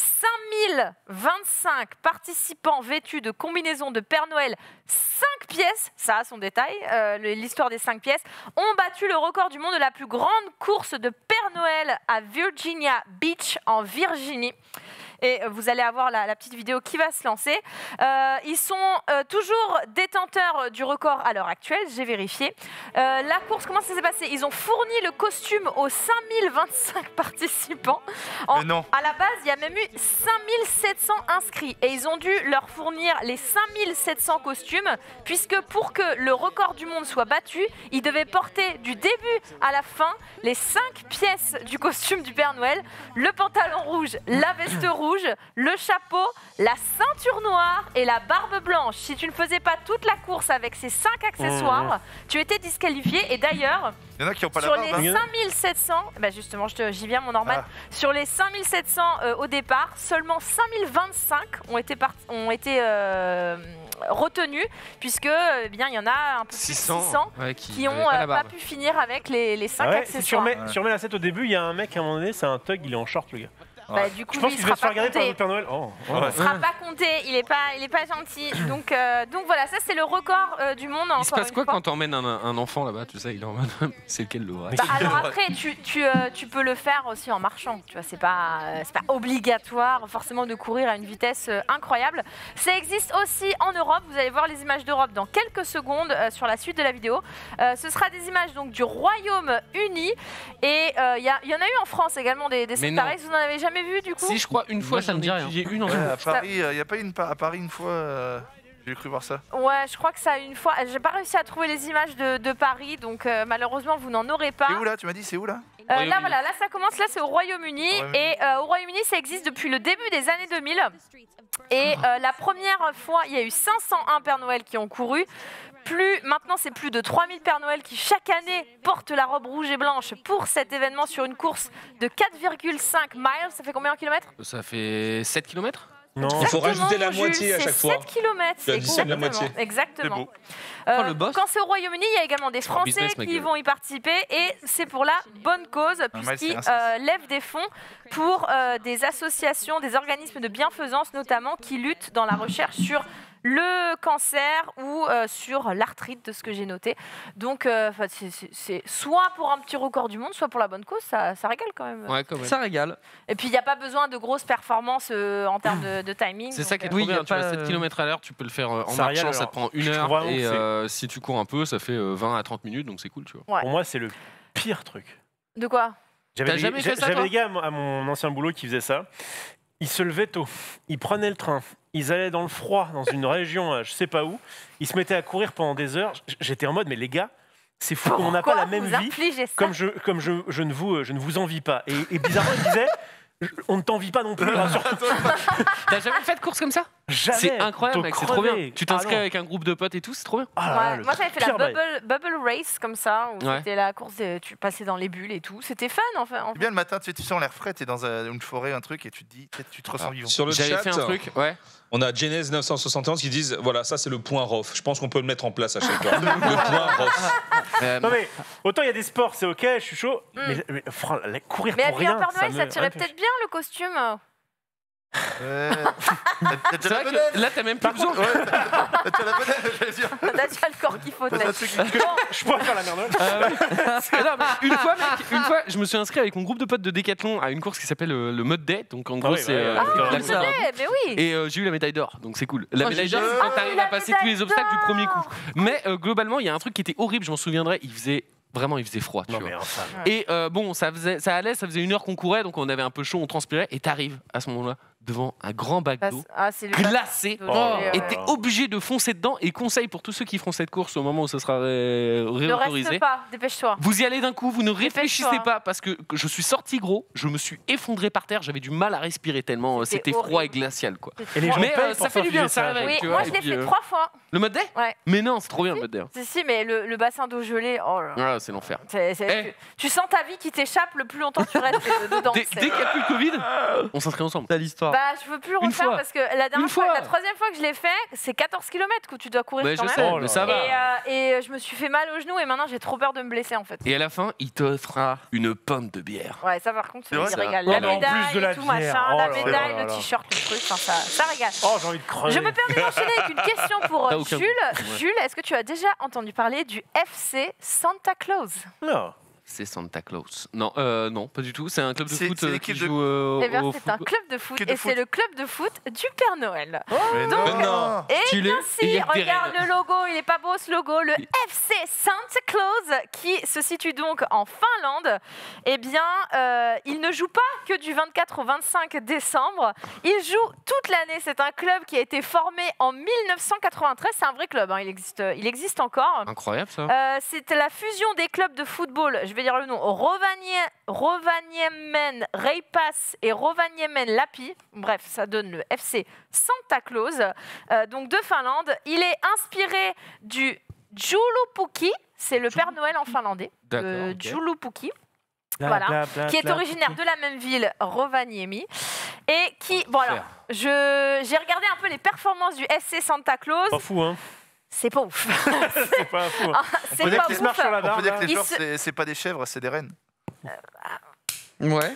5025 participants vêtus de combinaisons de Père Noël, 5 pièces, ça a son détail, l'histoire des 5 pièces, ont battu le record du monde de la plus grande course de Père Noël à Virginia Beach, en Virginie. Et vous allez avoir la petite vidéo qui va se lancer. Ils sont toujours détenteurs du record à l'heure actuelle, j'ai vérifié. La course, comment ça s'est passé? Ils ont fourni le costume aux 5025 participants. Mais non. À la base, il y a même eu 5700 inscrits et ils ont dû leur fournir les 5700 costumes puisque pour que le record du monde soit battu, ils devaient porter du début à la fin les 5 pièces du costume du Père Noël, le pantalon rouge, la veste rouge, le chapeau, la ceinture noire et la barbe blanche. Si tu ne faisais pas toute la course avec ces 5 accessoires, tu étais disqualifié. Et d'ailleurs, il y en a qui n'ont pas sur la barbe. les 5700, justement, j'y viens mon Norman, sur les 5700 au départ, seulement 5025 ont été retenus, puisque il y en a un peu plus de 600 qui n'ont pas pu finir avec les 5 accessoires. Si tu remets la 7 au début, il y a un mec à un moment donné, c'est un thug, il est en short le gars. Du coup, je pense il qu'il va se faire regarder par le compté. Père Noël. Il ne sera pas compté, il est pas gentil. Donc voilà, ça c'est le record du monde. Il se passe quoi quand t'emmènes un enfant là-bas, tu sais, il est en mode c'est lequel le vrai? Alors après, tu peux le faire aussi en marchant. Tu vois, c'est pas obligatoire forcément de courir à une vitesse incroyable. Ça existe aussi en Europe. Vous allez voir les images d'Europe dans quelques secondes sur la suite de la vidéo. Ce sera des images donc du Royaume-Uni et il y en a eu en France également des trucs pareils. Vous n'en avez jamais vu du coup? Si, je crois une fois, ça me dit rien. J'ai une en À Paris, il n'y a pas une à Paris une fois. J'ai cru voir ça. Ouais, je crois que ça une fois. J'ai pas réussi à trouver les images de Paris, donc malheureusement vous n'en aurez pas. C'est où là? Tu m'as dit c'est où là? Là voilà, là ça commence, là c'est au Royaume-Uni et au Royaume-Uni ça existe depuis le début des années 2000 et la première fois il y a eu 501 Pères Noël qui ont couru. Maintenant c'est plus de 3000 Pères Noël qui chaque année portent la robe rouge et blanche pour cet événement sur une course de 4,5 miles. Ça fait combien en kilomètres? Ça fait 7 km? Non, il faut rajouter la moitié à chaque fois. 7 km, Tu additionnes la moitié. Exactement. Le boss. Quand c'est au Royaume-Uni, il y a également des Français qui vont y participer et c'est pour la bonne cause puisqu'ils lèvent des fonds pour des associations, des organismes de bienfaisance notamment qui luttent dans la recherche sur le cancer ou sur l'arthrite de ce que j'ai noté. Donc c'est soit pour un petit record du monde, soit pour la bonne cause, ça régale quand même. Ouais, quand même. Ça régale. Et puis il n'y a pas besoin de grosses performances en termes de timing. C'est ça qui est trop bien, tu vas 7 km à l'heure, tu peux le faire en marchant, ça te prend 1 heure et si tu cours un peu, ça fait 20 à 30 minutes, donc c'est cool, tu vois. Ouais. Pour moi, c'est le pire truc. De quoi? T'as jamais fait ça, J'avais toi des gars à mon ancien boulot qui faisaient ça. Ils se levaient tôt, ils prenaient le train, ils allaient dans le froid, dans une région, je sais pas où, ils se mettaient à courir pendant des heures. J'étais en mode, mais les gars, c'est fou qu'on n'a pas la même vie. Comme je ne vous envie pas. Et bizarrement, ils disaient, on ne t'envie pas non plus. T'as jamais fait de course comme ça? Jamais. C'est incroyable, mec, c'est trop bien. Tu t'inscris avec un groupe de potes et tout, c'est trop bien. Moi j'avais fait la bubble race comme ça, où c'était la course, tu passais dans les bulles et tout. C'était fun enfin. C'est bien le matin, tu sens l'air frais, t'es dans une forêt, un truc, et tu te dis, tu te ressens vivant. Sur le chat, fait un truc, on a Genèse 971 qui disent voilà, ça c'est le point ROF. Je pense qu'on peut le mettre en place à chaque fois. Le point ROF. Non mais autant il y a des sports, c'est ok, je suis chaud. Mais courir pour rien. Mais Père Noël, ça tirait peut-être bien le costume. C'est vrai que là t'as même plus besoin. T'as déjà le corps qu'il faut. Je pourrais faire la merde. Une fois, je me suis inscrit avec mon groupe de potes de Décathlon à une course qui s'appelle le Mode Day. Donc en gros, c'est mais oui. Et j'ai eu la médaille d'or, donc c'est cool. La médaille d'or, c'est quand t'arrives à passer tous les obstacles du premier coup. Mais globalement, il y a un truc qui était horrible, je m'en souviendrai. Il faisait froid, tu vois. Et bon, ça allait, ça faisait 1 heure qu'on courait, donc on avait un peu chaud, on transpirait, et t'arrives à ce moment-là devant un grand bac d'eau glacé, et t'es obligé de foncer dedans. Et conseil pour tous ceux qui feront cette course au moment où ça sera réautorisé, ne reste pas, dépêche-toi. Vous y allez d'un coup, vous ne réfléchissez pas, parce que je suis sorti gros, je me suis effondré par terre, j'avais du mal à respirer tellement c'était froid et glacial, quoi. Mais ça fait du bien, ça réveille. Oui, moi je l'ai fait 3 fois. Le Mode Day? Ouais. Mais non, c'est trop bien le Mode Day. Si, mais le bassin d'eau gelée, oh là là. C'est l'enfer. Tu sens ta vie qui t'échappe le plus longtemps que tu restes dedans. Dès qu'il n'y a plus le Covid, on s'inscrit ensemble. T'as l'histoire. Je veux plus le refaire parce que la troisième fois que je l'ai fait, c'est 14 km que tu dois courir quand même. Je sais, mais ça va. Et je me suis fait mal au genou et maintenant j'ai trop peur de me blesser en fait. Et à la fin, il t'offre une pinte de bière. Ouais, ça par contre, c'est régale. La médaille et tout machin, la médaille, le t-shirt, le truc, ça régale. Oh, j'ai envie de crever. Je me permets d'enchaîner avec une question pour Jules. Jules, est-ce que tu as déjà entendu parler du FC Santa Claus? Non. FC Santa Claus. Non, non, pas du tout. C'est un club de foot c'est qui l'équipe joue Eh bien, au c'est un football. club de foot Que de et foot. c'est le club de foot du Père Noël. Mais Donc, non. Et Tu bien l'es, et il y si, a que des regarde règles. le logo, il est pas beau ce logo, le FC Santa Claus qui se situe donc en Finlande. Eh bien, il ne joue pas que du 24 au 25 décembre, il joue toute l'année. C'est un club qui a été formé en 1993, c'est un vrai club, hein. Il existe encore. Incroyable ça. C'était la fusion des clubs de football, je vais dire le nom, Rovaniemmen Reipas et Rovaniemmen Lappi. Bref, ça donne le FC Santa Claus, donc de Finlande. Il est inspiré du Joulupukki, c'est le Père Noël en finlandais. D'accord, ok. Joulupukki. Voilà, qui est originaire de la même ville, Rovaniemi, et qui, bon alors, j'ai regardé un peu les performances du FC Santa Claus. Pas fou, hein. C'est pas ouf. C'est pas fou. Hein. C'est On peut dire pas qu'ils se marchent sur la On peut barbe. dire que les Il joueurs, se- c'est pas des chèvres, c'est des rennes. Ouais.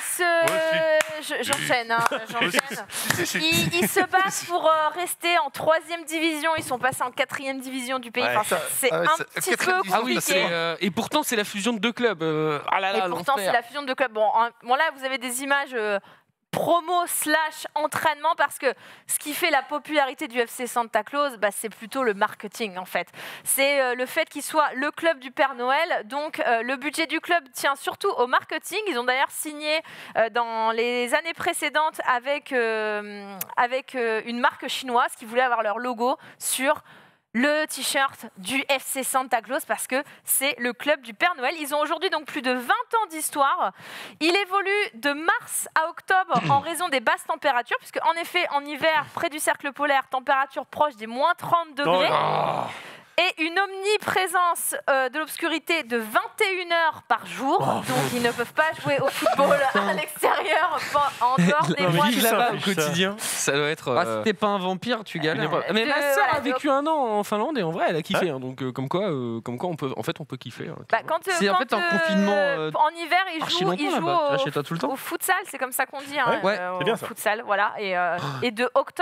J'enchaîne, hein, j'enchaîne. Ils se battent pour rester en 3e division. Ils sont passés en 4e division du pays. Ouais, Enfin, c'est un petit peu compliqué. Ah oui, et pourtant c'est la fusion de deux clubs. Ah là là, Et pourtant, c'est l'enfer. la fusion de clubs. Bon, là, vous avez des images promo / entraînement, parce que ce qui fait la popularité du FC Santa Claus, bah, c'est plutôt le marketing en fait. C'est le fait qu'il soit le club du Père Noël. Donc le budget du club tient surtout au marketing. Ils ont d'ailleurs signé dans les années précédentes avec une marque chinoise qui voulait avoir leur logo sur le t-shirt du FC Santa Claus, parce que c'est le club du Père Noël. Ils ont aujourd'hui donc plus de 20 ans d'histoire. Il évolue de mars à octobre en raison des basses températures, puisque en effet, en hiver, près du cercle polaire, température proche des moins 30 degrés. Et une omniprésence de l'obscurité de 21 heures par jour. Donc ils ne peuvent pas jouer au football à l'extérieur, en dehors des mois Vivre de là-bas au quotidien, ça doit être. Ah, si t'es pas un vampire, tu galères. Mais ma sœur voilà, a vécu un an en Finlande et en vrai elle a kiffé. Hein, donc comme quoi on peut kiffer. Hein. Bah, C'est en fait un confinement, en hiver, ils archi jouent, longtemps là-bas. Tu vas chez toi tout le temps. au futsal, c'est comme ça qu'on dit. Hein, Ouais, c'est bien ça. Futsal, voilà. Et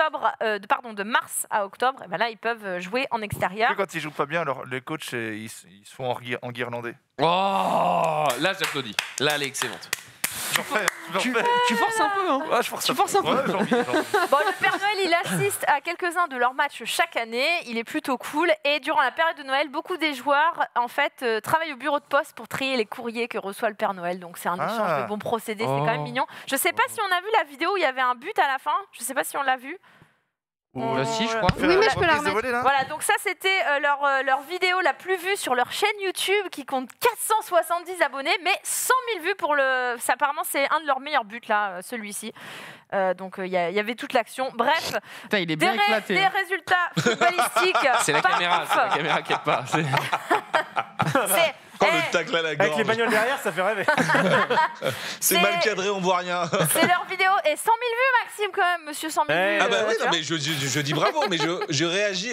de mars à octobre, et ben là, ils peuvent jouer en extérieur. Quand ils jouent pas bien, alors les coachs, ils se font enguirlander. Oh, là j'applaudis. Là elle est excellente. Tu forces un peu, hein. Ouais, je force Tu forces un peu. Ouais, j'ai envie. Bon, le Père Noël, il assiste à quelques-uns de leurs matchs chaque année. Il est plutôt cool. Et durant la période de Noël, beaucoup des joueurs, en fait, travaillent au bureau de poste pour trier les courriers que reçoit le Père Noël. Donc, c'est un échange de bons procédés. C'est quand même mignon. Je sais pas si on a vu la vidéo où il y avait un but à la fin. Je sais pas si on l'a vu. Si, je crois. Oui, mais je peux la remettre. Volée, là Voilà, donc ça c'était leur vidéo la plus vue sur leur chaîne YouTube, qui compte 470 abonnés, mais 100 000 vues pour le... Ça, apparemment c'est un de leurs meilleurs buts là, celui-ci. Donc il y avait toute l'action. Bref, Putain, il est bien éclaté. des résultats footballistiques. C'est la pas caméra, ouf. c'est la caméra qui aide pas. C'est- Oh, le tacle à la gorge. Avec les bagnoles derrière, ça fait rêver. C'est mal cadré, on voit rien. C'est leur vidéo. Et 100 000 vues, Maxime, quand même, monsieur 100 000 vues. Ah bah oui, tu non, vois. mais je dis bravo, mais je réagis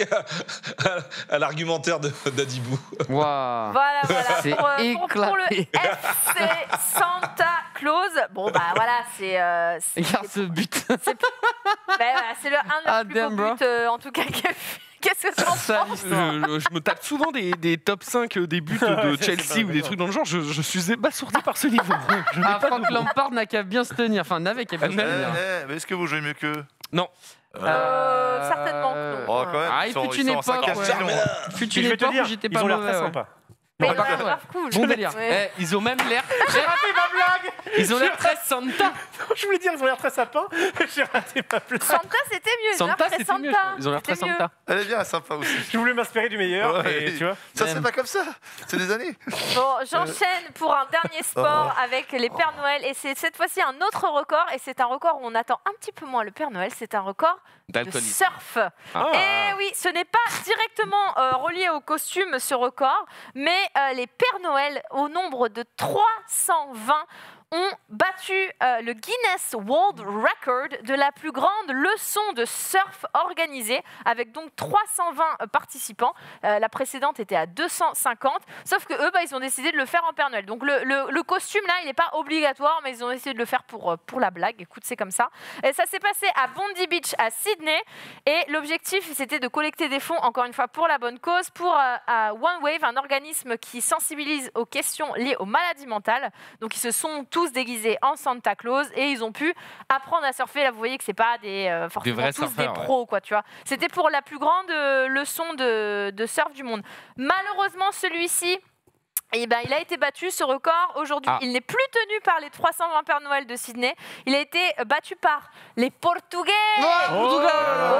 à l'argumentaire d'Adibou. Waouh. Voilà, C'est pour le éclaté. FC Santa Claus. Bon, bah voilà, Regarde ce but. Ben voilà, c'est un de leurs Ah, plus damn, beaux bro. buts, en tout cas, qu'il a fait. Qu'est-ce que t'en penses? Je me tape souvent des top 5 des buts de c'est Chelsea pas ou des vrai. trucs dans le genre. Je suis ébasourdi par ce niveau. Ah, Franck Lampard n'a qu'à bien se tenir. Enfin, n'avait qu'à bien se tenir. Mais est-ce que vous jouez mieux qu'eux? Non. Certainement que non. Oh, quand même. Ah, il ils sont- fut ils une sont en époque. 50 Ouais. millions. Fut Je une vais te époque dire, où j'étais ils pas ont l'air mauvais. très Ouais. sympas. Mais par contre, grave cool. Bon délire. Ouais. Ils ont même l'air. J'ai raté ma blague. Ils ont l'air très Santa. Je voulais dire, ils ont l'air très sapins. J'ai raté ma blague. Santa, c'était mieux. Ils ont l'air Santa, très c'était mieux. Santa. Ils ont l'air très C'était mieux. Santa. Elle est bien sympa aussi. Je voulais m'inspirer du meilleur, Ouais. et tu vois. Ça, c'est pas comme ça. C'est des années. Bon, j'enchaîne pour un dernier sport avec les Pères Noël. Et c'est cette fois-ci un autre record. Et c'est un record où on attend un petit peu moins le Père Noël. C'est un record de D'alcoolisme. surf. Ah. Et oui, ce n'est pas directement relié au costume, ce record. Mais les Pères Noël, au nombre de 320, ont battu le Guinness World Record de la plus grande leçon de surf organisée, avec donc 320 participants. La précédente était à 250, sauf que eux, ils ont décidé de le faire en Père Noël. Donc le costume, là, il n'est pas obligatoire, mais ils ont décidé de le faire pour la blague. Écoute, c'est comme ça. Et ça s'est passé à Bondi Beach, à Sydney, et l'objectif, c'était de collecter des fonds, encore une fois, pour la bonne cause, pour OneWave, un organisme qui sensibilise aux questions liées aux maladies mentales. Donc, ils se sont tous déguisés en Santa Claus et ils ont pu apprendre à surfer. Là, vous voyez que c'est pas forcément vrais tous surfeurs, des pros, quoi, tu vois. C'était pour la plus grande leçon de surf du monde. Malheureusement, celui-ci, il a été battu, ce record. Aujourd'hui, il n'est plus tenu par les 320 Pères Noël de Sydney. Il a été battu par les Portugais. Portugal.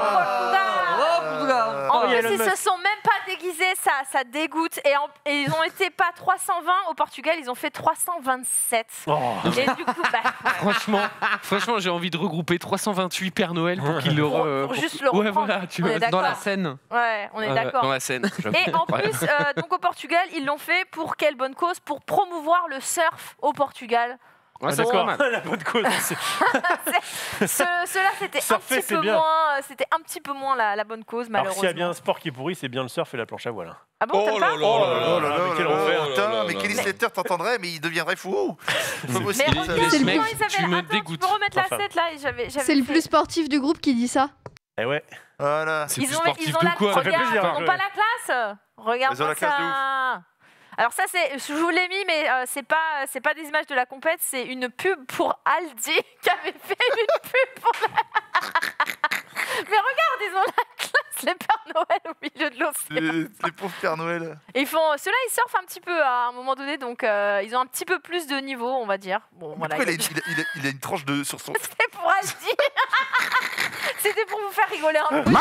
En plus, ils se sont même pas déguisés, ça dégoûte. Et ils ont été pas 320 au Portugal, ils ont fait 327. Et du coup, Franchement, j'ai envie de regrouper 328 Père Noël pour qu'ils pour juste le reprendre. voilà, tu On est vois, d'accord. Dans la scène. Ouais, on est d'accord. dans la scène. Et en plus, donc au Portugal, ils l'ont fait pour quelle bonne cause? Pour promouvoir le surf au Portugal. Ouais, c'est pas mal. La bonne cause. Cela, c'était un petit peu moins la bonne cause, Alors malheureusement. s'il y a bien un sport qui est pourri, c'est bien le surf et la planche à voile. Ah bon, t'aimes pas? Mais quel enfer. Putain, mais Kelly Slater t'entendrait, mais il deviendrait fou. Mais regarde, C'est le comment plus- ils avaient... tu me Attends, tu dégoûtes. peux remettre la Enfin. 7 là? C'est le plus sportif du groupe qui dit ça. Eh ouais. Voilà. C'est plus Ils ont sportif la que quoi. Ça fait regarde, plaisir, ils n'ont ouais. pas la classe. Regarde Ils ont la classe de ça. Alors ça, je vous l'ai mis, mais c'est pas des images de la compète, c'est une pub pour Aldi qui avait fait une pub pour Mais regarde, ils ont la classe, les Pères Noël au milieu de l'océan. Les pauvres Père Noël. Et ceux-là, ils surfent un petit peu à un moment donné, donc ils ont un petit peu plus de niveau, on va dire. Bon, voilà. Pourquoi il a une tranche sur son... C'était pour Aldi. C'était pour vous faire rigoler un peu.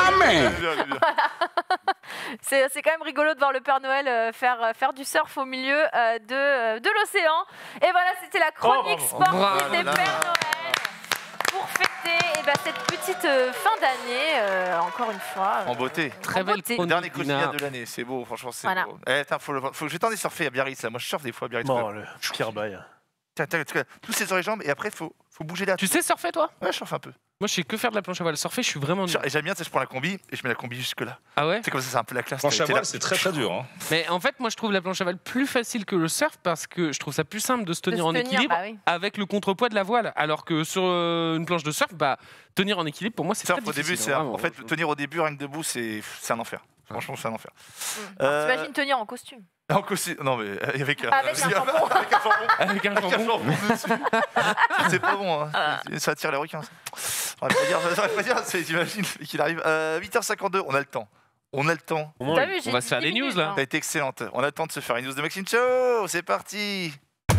C'est quand même rigolo de voir le Père Noël faire du surf au milieu de l'océan. Et voilà, c'était la chronique sportive des Pères Noël pour fêter cette petite fin d'année, encore une fois. En beauté. Très belle beauté. chronique, Dernier Dina. quotidien de l'année, c'est beau, franchement, c'est Voilà. beau. Attends, faut que je t'en ai surfé à Biarritz, là. Moi, je surfe des fois à Biarritz. Non, le pire bail. Tiens, tous ses oreilles jambes, et après, faut bouger la... Tu sais surfer, toi? Ouais, je surfe un peu. Moi, je sais que faire de la planche à voile. Surfer, je suis vraiment nul. Et j'aime bien, tu sais, je prends la combi, et je mets la combi jusque-là. Ah ouais? C'est comme ça, c'est un peu la classe. Planche à T'es voile, là. c'est très très dur. Hein. Mais en fait, moi, je trouve la planche à voile plus facile que le surf parce que je trouve ça plus simple de se tenir en équilibre oui. avec le contrepoids de la voile. Alors que sur une planche de surf, tenir en équilibre, pour moi, c'est très Surf au début, difficile. c'est... vraiment. En fait, tenir au début, rien que debout, c'est un enfer. Franchement, c'est un enfer. T'imagines tenir en costume. En costume... Non, mais avec un... Avec un tampon. Avec un jambon. dessus. C'est pas bon, hein. Ça attire les requins. Ça va pas dire, t'imagines qu'il arrive. 8h52, on a le temps. On a le temps. Au moins, T'as vu, j'ai on va dit se faire 10 des news, minutes, là. hein. T'as été excellente. On a le temps de se faire une news de Maxime Show. C'est parti.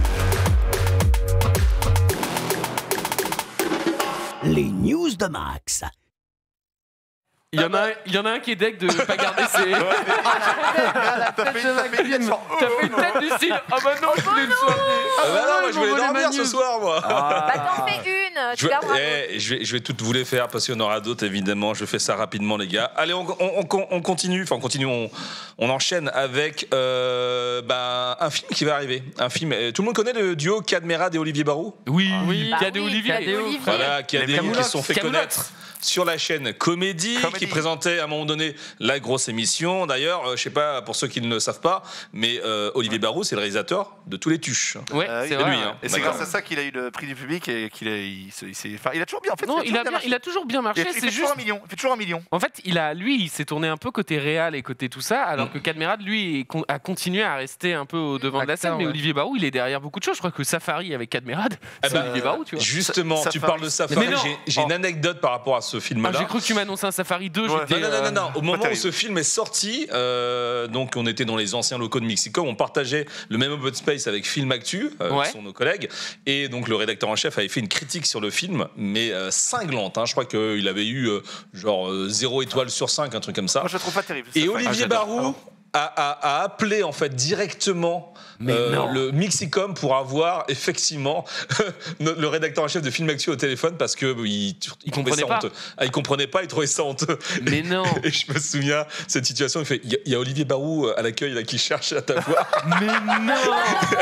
Les news de Max. Il y en a un qui est deg de pas garder ses. T'as fait une tête du style. Ah bah non, je voulais le soigner. Ah bah non, moi je voulais voler ma dormir ce news. soir, moi. T'en fais une, tu garderas l'autre. Je vais toutes vous les faire parce qu'il y en aura d'autres évidemment. Je fais ça rapidement, les gars. Allez, on continue. Enfin, on enchaîne avec un film qui va arriver. Un film. Tout le monde connaît le duo Cadmerade et Olivier Barou. Oui, Bah Cadet oui, Olivier. Cadet Olivier. Voilà, qui se sont fait connaître sur la chaîne Comédie, qui présentait à un moment donné la grosse émission. D'ailleurs, je sais pas pour ceux qui ne le savent pas, mais Olivier Barou, c'est le réalisateur de tous les tuches. Ouais, c'est vrai. lui, hein. Et c'est grâce à ça qu'il a eu le prix du public et il a toujours bien. En fait, Non, il a toujours bien marché. Il C'est fait juste. toujours un million. En fait, il s'est tourné un peu côté réal et côté tout ça, alors que Cadmerade, lui, a continué à rester un peu au devant de la scène. Mais Olivier Barou, il est derrière beaucoup de choses. Je crois que Safari avec Cadmerade, c'est Olivier Barou, tu vois. Justement, tu parles de Safari. J'ai une anecdote par rapport à ce film-là. J'ai cru que tu m'annonçais un Safari 2. Non. Au moment où ce film est sorti, donc on était dans les anciens locaux de Mixicom, on partageait le même open space avec Film Actu, qui sont nos collègues, et donc le rédacteur en chef avait fait une critique sur le film, mais cinglante. Hein. Je crois qu'il avait eu 0 étoile sur 5, un truc comme ça. Moi, je le trouve pas terrible. Et Olivier Barou a appelé en fait directement le Mixicom pour avoir effectivement le rédacteur en chef de Film Actu au téléphone parce que il comprenait ça honteux. Il comprenait pas, il trouvait ça honteux. Mais non. Et je me souviens cette situation, il y a Olivier Barou à l'accueil là qui cherche à t'avoir. Mais non.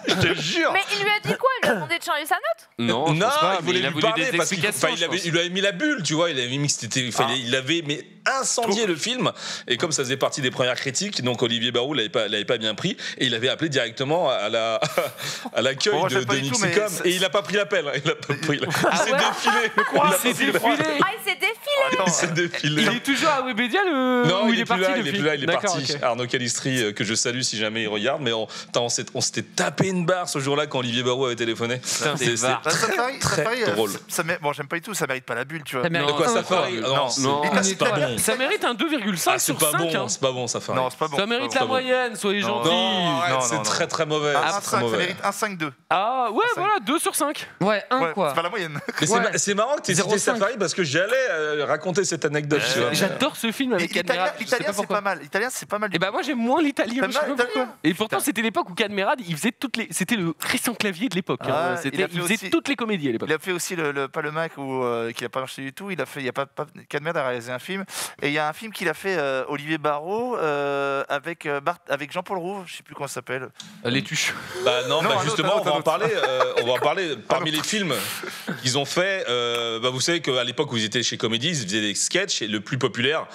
Je te jure. Mais il lui a dit quoi? Il lui a demandé de changer sa note? Non, je pense pas, il mais voulait il a lui voulu parler des parce qu'il explications. il lui avait mis la bulle, tu vois. Il avait mis que c'était, il avait mais incendié le film. Et comme ça faisait partie des premières critiques, donc Olivier Barou l'avait pas bien pris et il avait appelé directement à l'accueil Bon, moi, de j'aime pas du tout, Nixicom mais et il a pas pris l'appel. Il a pas pris. Il s'est ouais défilé. Il s'est défilé. Ah, il s'est défilé. Il s'est défilé. Il est toujours à Webedia Non, ou il est plus parti là, il est depuis plus là, il est D'accord, parti. ok. Arnaud Calistri, que je salue si jamais il regarde, mais on s'était tapé une barre ce jour-là quand Olivier Barou avait téléphoné. Putain, C'est- barres. Bah, Safari, drôle. bon, j'aime pas du tout, ça mérite pas la bulle, tu vois. Ça mérite De quoi, un, Safari quoi. Non, Non, Il c'est pas bon. ça mérite un 2,5 Ah, c'est sur pas 5. bon, c'est pas bon, Safari. Non, c'est pas bon. Ça c'est mérite pas la bon. moyenne, soyez Non, gentils. Non, arrête, Non, c'est non, très très mauvais. Un c'est très 5, ça mauvais. mérite un 5-2. Ah ouais, Cinq. voilà, 2 sur 5. Ouais, un Ouais, quoi. c'est pas la moyenne. Mais Ouais. c'est marrant que tu aies cité 0,5. Safari parce que j'allais raconter cette anecdote. tu vois. J'adore ce film avec Cadmerade. L'italien, c'est pas mal. L'italien, c'est pas mal. Et bah moi j'aime moins l'italien. T'aimes je sais bien pas l'italien pourquoi. Et pourtant c'était l'époque où Cadmerade il faisait toutes les. C'était le Christian Clavier de l'époque. Ah, C'était- il a il fait faisait aussi- toutes les comédies à l'époque. Il a fait aussi le pas le Mac qui a pas marché du tout. Il y a pas Cadmerade a réalisé un film et il y a un film qu'il a fait Olivier Barrault avec Jean-Paul Rouve, je sais plus comment ça s'appelle. Les tuches. Bah non, Non, bah un justement, autre, on va un en autre. parler. On va en parler. Parmi les films qu'ils ont fait, bah vous savez qu'à l'époque où ils étaient chez Comédie, ils faisaient des sketchs et le plus populaire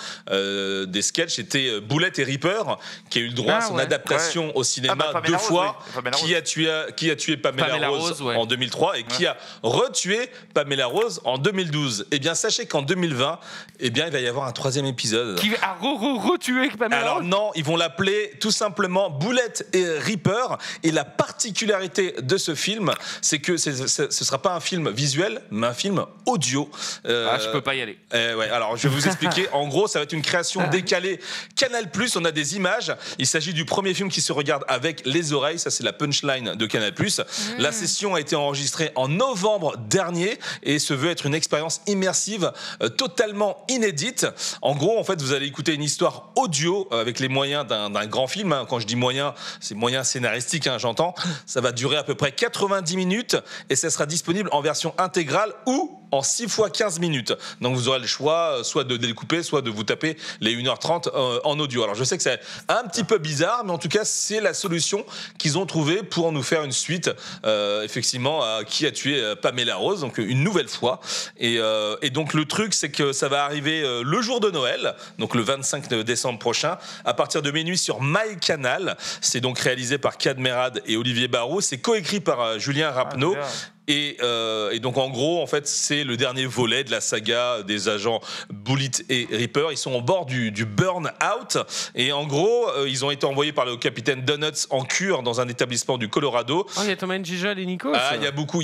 des sketchs était Boulette et Ripper, qui a eu le droit à son ouais. adaptation au cinéma Ah, bah, Pamela 2 Rose, fois. oui. Pamela Qui a tué Pamela Pamela Rose Rose, ouais. en 2003 et qui a retué Pamela Rose en 2012. Eh bien, sachez qu'en 2020, eh bien, il va y avoir un 3e épisode. Qui a retué Pamela Alors Rose. non, ils vont l'appeler tout simplement Boulette et Ripper. Et la particularité de ce film, c'est que ce sera pas un film visuel, mais un film audio. Ah, je peux pas y aller. Ouais, alors je vais vous expliquer. En gros, ça va être une création décalée Canal+. On a des images. Il s'agit du premier film qui se regarde avec les oreilles. Ça, c'est la punchline de Canal+. La session a été enregistrée en novembre dernier et se veut être une expérience immersive totalement inédite. En gros, en fait, vous allez écouter une histoire audio avec les moyens d'un grand film. Hein. Quand je dis moyens, c'est moyens scénaristiques, hein, j'entends. Ça va durer à peu près 90 minutes et ça sera disponible en version intégrale ou en 6 fois 15 minutes. Donc vous aurez le choix soit de découper, soit de vous taper les 1h30 en audio. Alors je sais que c'est un petit peu bizarre, mais en tout cas c'est la solution qu'ils ont trouvée pour nous faire une suite effectivement à Qui a tué Pamela Rose, donc une nouvelle fois. Et donc le truc c'est que ça va arriver le jour de Noël, donc le 25 décembre prochain, à partir de minuit sur MyCanal. C'est donc réalisé par Cadmerade et Olivier Barrault. C'est coécrit par Julien Rapneau. Et donc en gros, en fait, c'est le dernier volet de la saga des agents Bullitt et Ripper. Ils sont au bord du burn-out. Et en gros, ils ont été envoyés par le capitaine Donuts en cure dans un établissement du Colorado. Oh, il y a Thomas Njijol et Nico. Ah, il y a beaucoup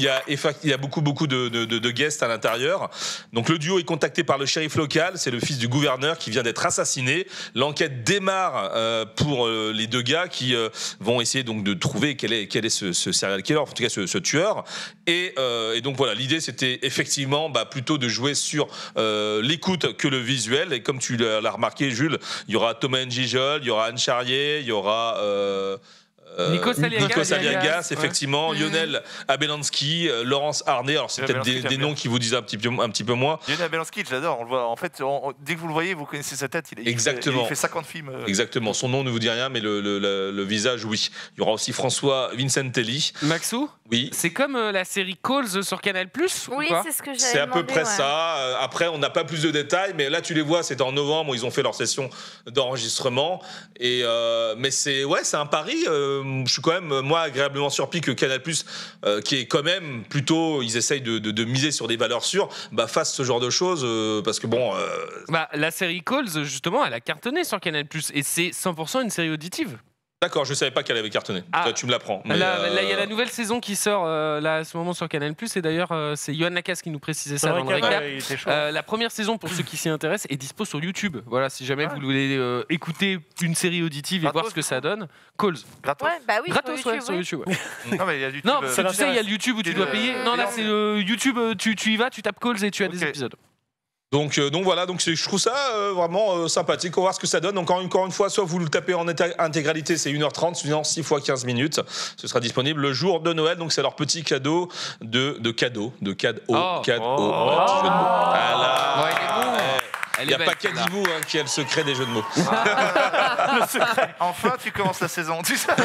de guests à l'intérieur. Donc le duo est contacté par le shérif local. C'est le fils du gouverneur qui vient d'être assassiné. L'enquête démarre pour les deux gars qui vont essayer donc de trouver quel est ce serial killer, en tout cas ce tueur. Et donc voilà, l'idée c'était effectivement plutôt de jouer sur l'écoute que le visuel. Et comme tu l'as remarqué, Jules, il y aura Thomas Njijol, il y aura Anne Charrier, il y aura Nico Saliagas, effectivement, Lionel Abelansky, Laurence Arnay. Alors c'est peut-être des noms qui vous disent un petit peu moins. Lionel Abelansky, j'adore. On le voit. En fait, dès que vous le voyez, vous connaissez sa tête. Exactement. Il fait 50 films. Exactement. Son nom ne vous dit rien, mais le visage, oui. Il y aura aussi François Vincentelli. Maxou. Oui. C'est comme la série Calls sur Canal+. Oui, c'est ce que j'avais C'est à peu demandé, près ouais. ça. Après, on n'a pas plus de détails, mais là, tu les vois, c'était en novembre où ils ont fait leur session d'enregistrement. Mais c'est un pari. Je suis quand même, moi, agréablement surpris que Canal+, qui est quand même plutôt, ils essayent de miser sur des valeurs sûres, fasse ce genre de choses, parce que bon... la série Calls, justement, elle a cartonné sur Canal+, et c'est 100% une série auditive. D'accord, je savais pas qu'elle avait cartonné. Toi, tu me l'apprends. Mais Là, il y a la nouvelle saison qui sort là, à ce moment sur Canal+, et d'ailleurs, c'est Johan Lacasse qui nous précisait ça dans le récap. Il était chaud. La première saison, pour ceux qui s'y intéressent, est dispo sur YouTube. Voilà, si jamais vous voulez écouter une série auditive et voir ce que ça donne, Calls. Gratos. Ouais, bah oui, Gratos, sur sur YouTube. Ouais. Non, mais il y a YouTube. Non, parce que tu sais, il y a le YouTube où tu dois payer. Non, là, c'est YouTube, tu y vas, tu tapes Calls et tu as des épisodes. Donc voilà, donc je trouve ça vraiment sympathique. On va voir ce que ça donne. Encore une fois, soit vous le tapez en intégralité, c'est 1h30, sinon 6 fois 15 minutes. Ce sera disponible le jour de Noël. Donc c'est leur petit cadeau de cadeau. Petit jeu de mots. Voilà. Ouais, il est bon. Il n'y a pas qu'Adibou qui a le secret des jeux de mots. Le secret. Enfin, tu commences la saison, tu sais.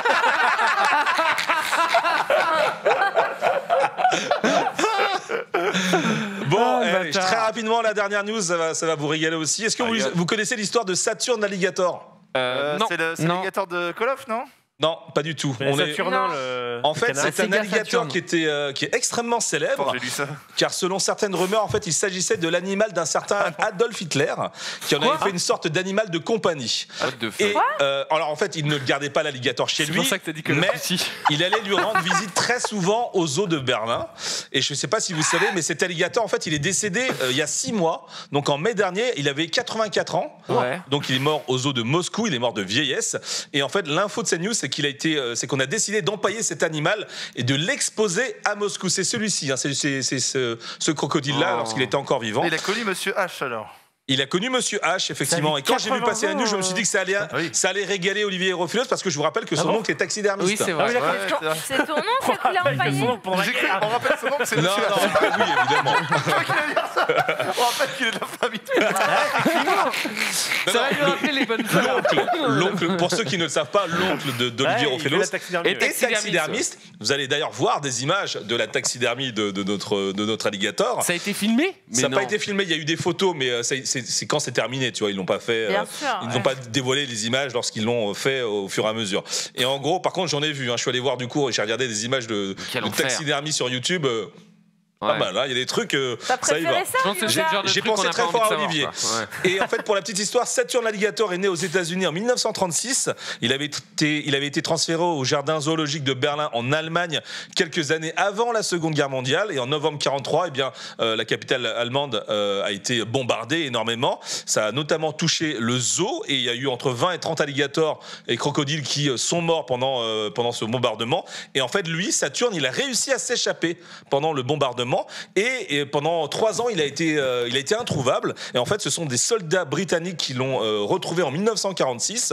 Bon, très rapidement, la dernière news, ça va vous régaler aussi. Est-ce que vous connaissez l'histoire de Saturn Alligator? Non. C'est l'alligator de Call of, non? Non, pas du tout. En fait, c'est un alligator qui est extrêmement célèbre, J'ai lu ça. car selon certaines rumeurs, en fait, il s'agissait de l'animal d'un certain Adolf Hitler, qui en avait fait une sorte d'animal de compagnie. Et alors en fait, il ne gardait pas l'alligator chez lui, pour ça que t'as dit que mais il allait lui rendre visite très souvent aux zoos de Berlin. Et je ne sais pas si vous savez, mais cet alligator, en fait, il est décédé il y a 6 mois. Donc en mai dernier, il avait 84 ans. Ouais. Donc il est mort aux zoos de Moscou. Il est mort de vieillesse. Et en fait, l'info de cette news, c'est qu'on a décidé d'empailler cet animal et de l'exposer à Moscou. C'est celui-ci, hein, c'est ce crocodile-là lorsqu'il était encore vivant. Il a connu Monsieur H alors. Il a connu Monsieur H, effectivement. Et quand j'ai vu passer la news, je me suis dit que ça allait régaler Olivier Hérophilus, parce que je vous rappelle que son oncle est taxidermiste. Oui, c'est vrai. C'est ton nom qu'il a empaillé? On rappelle son nom, c'est Non, Monsieur H. non, oui, évidemment. Je crois qu'il allait dire ça. On rappelle qu'il est de la famille. Ça va lui rappeler les bonnes heures. L'oncle, pour ceux qui ne le savent pas, l'oncle d'Olivier Hérophilus est est taxidermiste. Vous allez d'ailleurs voir des images de la taxidermie de notre alligator. Ça a été filmé? Ça n'a pas été filmé, il y a eu des photos, mais c'est quand c'est terminé, tu vois, ils n'ont pas fait, ils n'ont pas dévoilé les images lorsqu'ils l'ont fait au fur et à mesure. Et en gros, par contre, j'en ai vu, hein, je suis allé voir du coup, j'ai regardé des images de taxidermie sur YouTube. Pas mal, là, il y a des trucs. T'as préféré ça? J'ai pensé très fort à Olivier. Et en fait, pour la petite histoire, Saturn Alligator est né aux États-Unis en 1936. Il avait été transféré au jardin zoologique de Berlin en Allemagne quelques années avant la Seconde Guerre mondiale. Et en novembre 1943, eh bien, la capitale allemande a été bombardée énormément. Ça a notamment touché le zoo et il y a eu entre 20 et 30 alligators et crocodiles qui sont morts pendant ce bombardement. Et en fait, lui, Saturn, il a réussi à s'échapper pendant le bombardement. Et pendant 3 ans, il a été introuvable. Et en fait, ce sont des soldats britanniques qui l'ont retrouvé en 1946.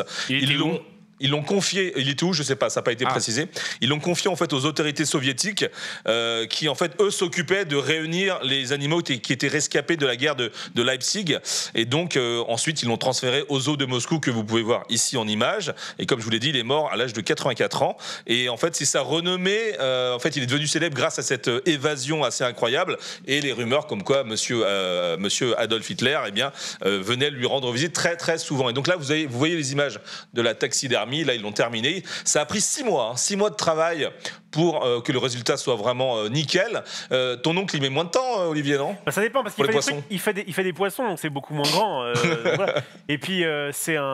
Ils l'ont confié, il était où, je sais pas, ça n'a pas été précisé. Ils l'ont confié en fait aux autorités soviétiques, qui en fait eux s'occupaient de réunir les animaux qui étaient rescapés de la guerre de Leipzig. Et donc ensuite ils l'ont transféré au zoo de Moscou que vous pouvez voir ici en image. Et comme je vous l'ai dit, il est mort à l'âge de 84 ans. Et en fait c'est sa renommée. En fait il est devenu célèbre grâce à cette évasion assez incroyable et les rumeurs comme quoi Monsieur Adolf Hitler, eh bien venait lui rendre visite très très souvent. Et donc là vous voyez les images de la taxidermie. Là, ils l'ont terminé. Ça a pris 6 mois, 6 mois de travail pour que le résultat soit vraiment nickel. Ton oncle, il met moins de temps, Olivier, non? Ça dépend, parce qu'il fait des poissons, donc c'est beaucoup moins grand. Voilà. Et puis, à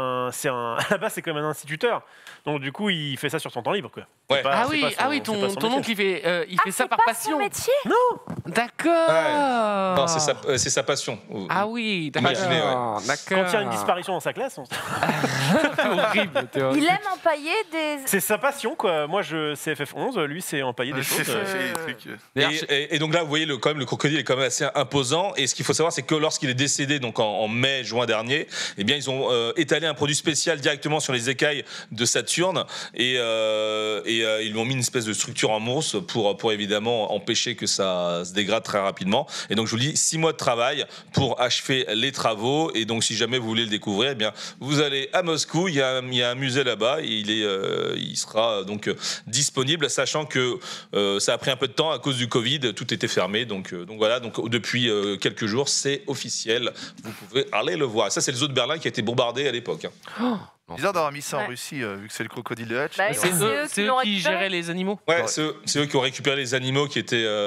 la base, c'est quand même un instituteur. Donc, du coup, il fait ça sur son temps libre, quoi. Ouais. Ton oncle, il fait ça par passion. Son métier? Non. D'accord. Ouais. Non, c'est sa passion. Ah oui, d'accord. Imaginez, Quand il y a une disparition dans sa classe, horrible. Il aime empailler des... C'est sa passion, quoi. Moi, c'est FF11, lui, c'est empailler des choses. Et donc là, vous voyez, le crocodile est quand même assez imposant. Et ce qu'il faut savoir, c'est que lorsqu'il est décédé, donc en mai-juin dernier, eh bien, ils ont étalé un produit spécial directement sur les écailles de Saturne. Et ils lui ont mis une espèce de structure en mousse pour évidemment empêcher que ça se dégrade très rapidement. Et donc, je vous le dis, 6 mois de travail pour achever les travaux. Et donc, si jamais vous voulez le découvrir, eh bien, vous allez à Moscou. Il y a un musée là-bas. Et il sera donc disponible, sachant que ça a pris un peu de temps à cause du Covid. Tout était fermé. Donc voilà. Donc, depuis quelques jours, c'est officiel. Vous pouvez aller le voir. Et ça, c'est le zoo de Berlin qui a été bombardé à l'époque. Bizarre d'avoir mis ça en Russie, vu que c'est le crocodile de Hatch. Bah, c'est eux qui géraient les animaux. Ouais, c'est eux qui ont récupéré les animaux qui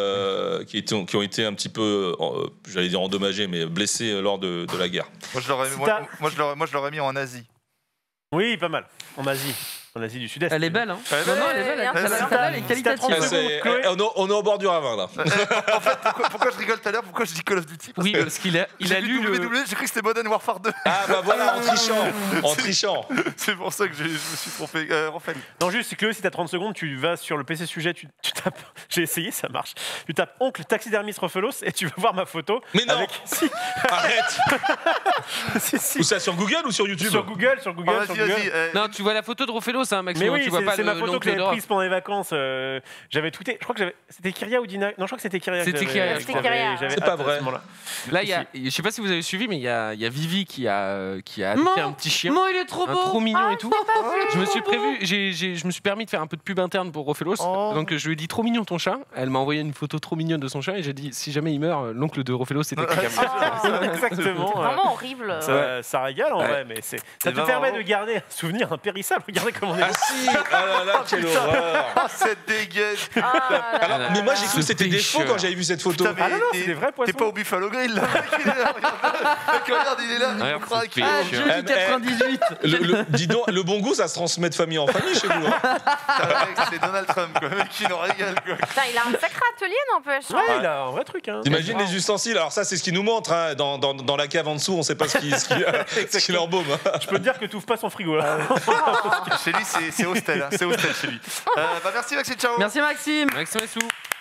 ont été un petit peu, j'allais dire endommagés, mais blessés lors de la guerre. Moi, je l'aurais mis en Asie. Oui, pas mal. En Asie du Sud-Est. Elle est belle, hein? Elle est belle. Non, elle est belle, elle est qualitative. On est au bord du ravin, là. En fait, pourquoi je rigole tout à l'heure? Pourquoi je dis Call of Duty? Oui, parce qu'il a lu le... J'ai cru que c'était Modern Warfare 2. Ah bah voilà, en trichant. C'est pour ça que je me suis trompé. Raphaël. Non, juste, c'est que si t'as 30 secondes, tu vas sur le PC sujet, tu tapes... J'ai essayé, ça marche. Tu tapes oncle taxidermiste Rofelos et tu vas voir ma photo. Mais non. Si. Arrête. Si. Ou ça sur Google ou sur YouTube? Sur Google. Vas-y. Non, tu vois la photo de Rofelos hein, Maxime. Mais oui, tu vois pas c'est ma photo que l'oncle j'avais d'Europe. prise pendant les vacances. J'avais tweeté. Je crois que c'était Kyria ou Dina. Non, je crois que c'était Kyria. C'était Kyria, je crois. C'est pas vrai. Là, je sais pas si vous avez suivi, mais il y a Vivi qui a adopté un petit chien. Non, il est trop beau. Trop mignon et tout. Je me suis trop prévu, je me suis permis de faire un peu de pub interne pour Rofelos. Donc je lui ai dit trop mignon ton chat. Elle m'a envoyé une photo trop mignonne de son chat et j'ai dit si jamais il meurt, l'oncle de Rofelos c'était quelqu'un. Exactement. C'est vraiment horrible. Ça régale en vrai, mais ça te permet de garder un souvenir impérissable. Regardez comment on est. Ah si, ah là là, quelle horreur. Ah, cette dégaine. Alors, mais moi j'ai cru que c'était des faux quand j'avais vu cette photo. Putain, mais Ah non, c'est des vrais poissons. T'es pas au Buffalo Grill là. Il est là, regarde, il est là. Ouais, Il croit qu'il Ah, est jeudi 98. Dis donc, le bon goût ça se transmet de famille en famille chez vous. C'est Donald Trump, quoi. Le mec qui nous régale, quoi. Putain, il a un sacré atelier, n'empêche. Ouais, il a un vrai truc. Hein. T'imagines les ustensiles, alors ça c'est ce qui nous montre, hein. dans la cave en dessous on sait pas ce qui leur baume. Je peux te dire que tu ouvres pas son frigo là. Chez lui, c'est hostel. Hein. C'est hostel chez lui. Merci Maxime, ciao. Merci Maxime. Maxime Assou.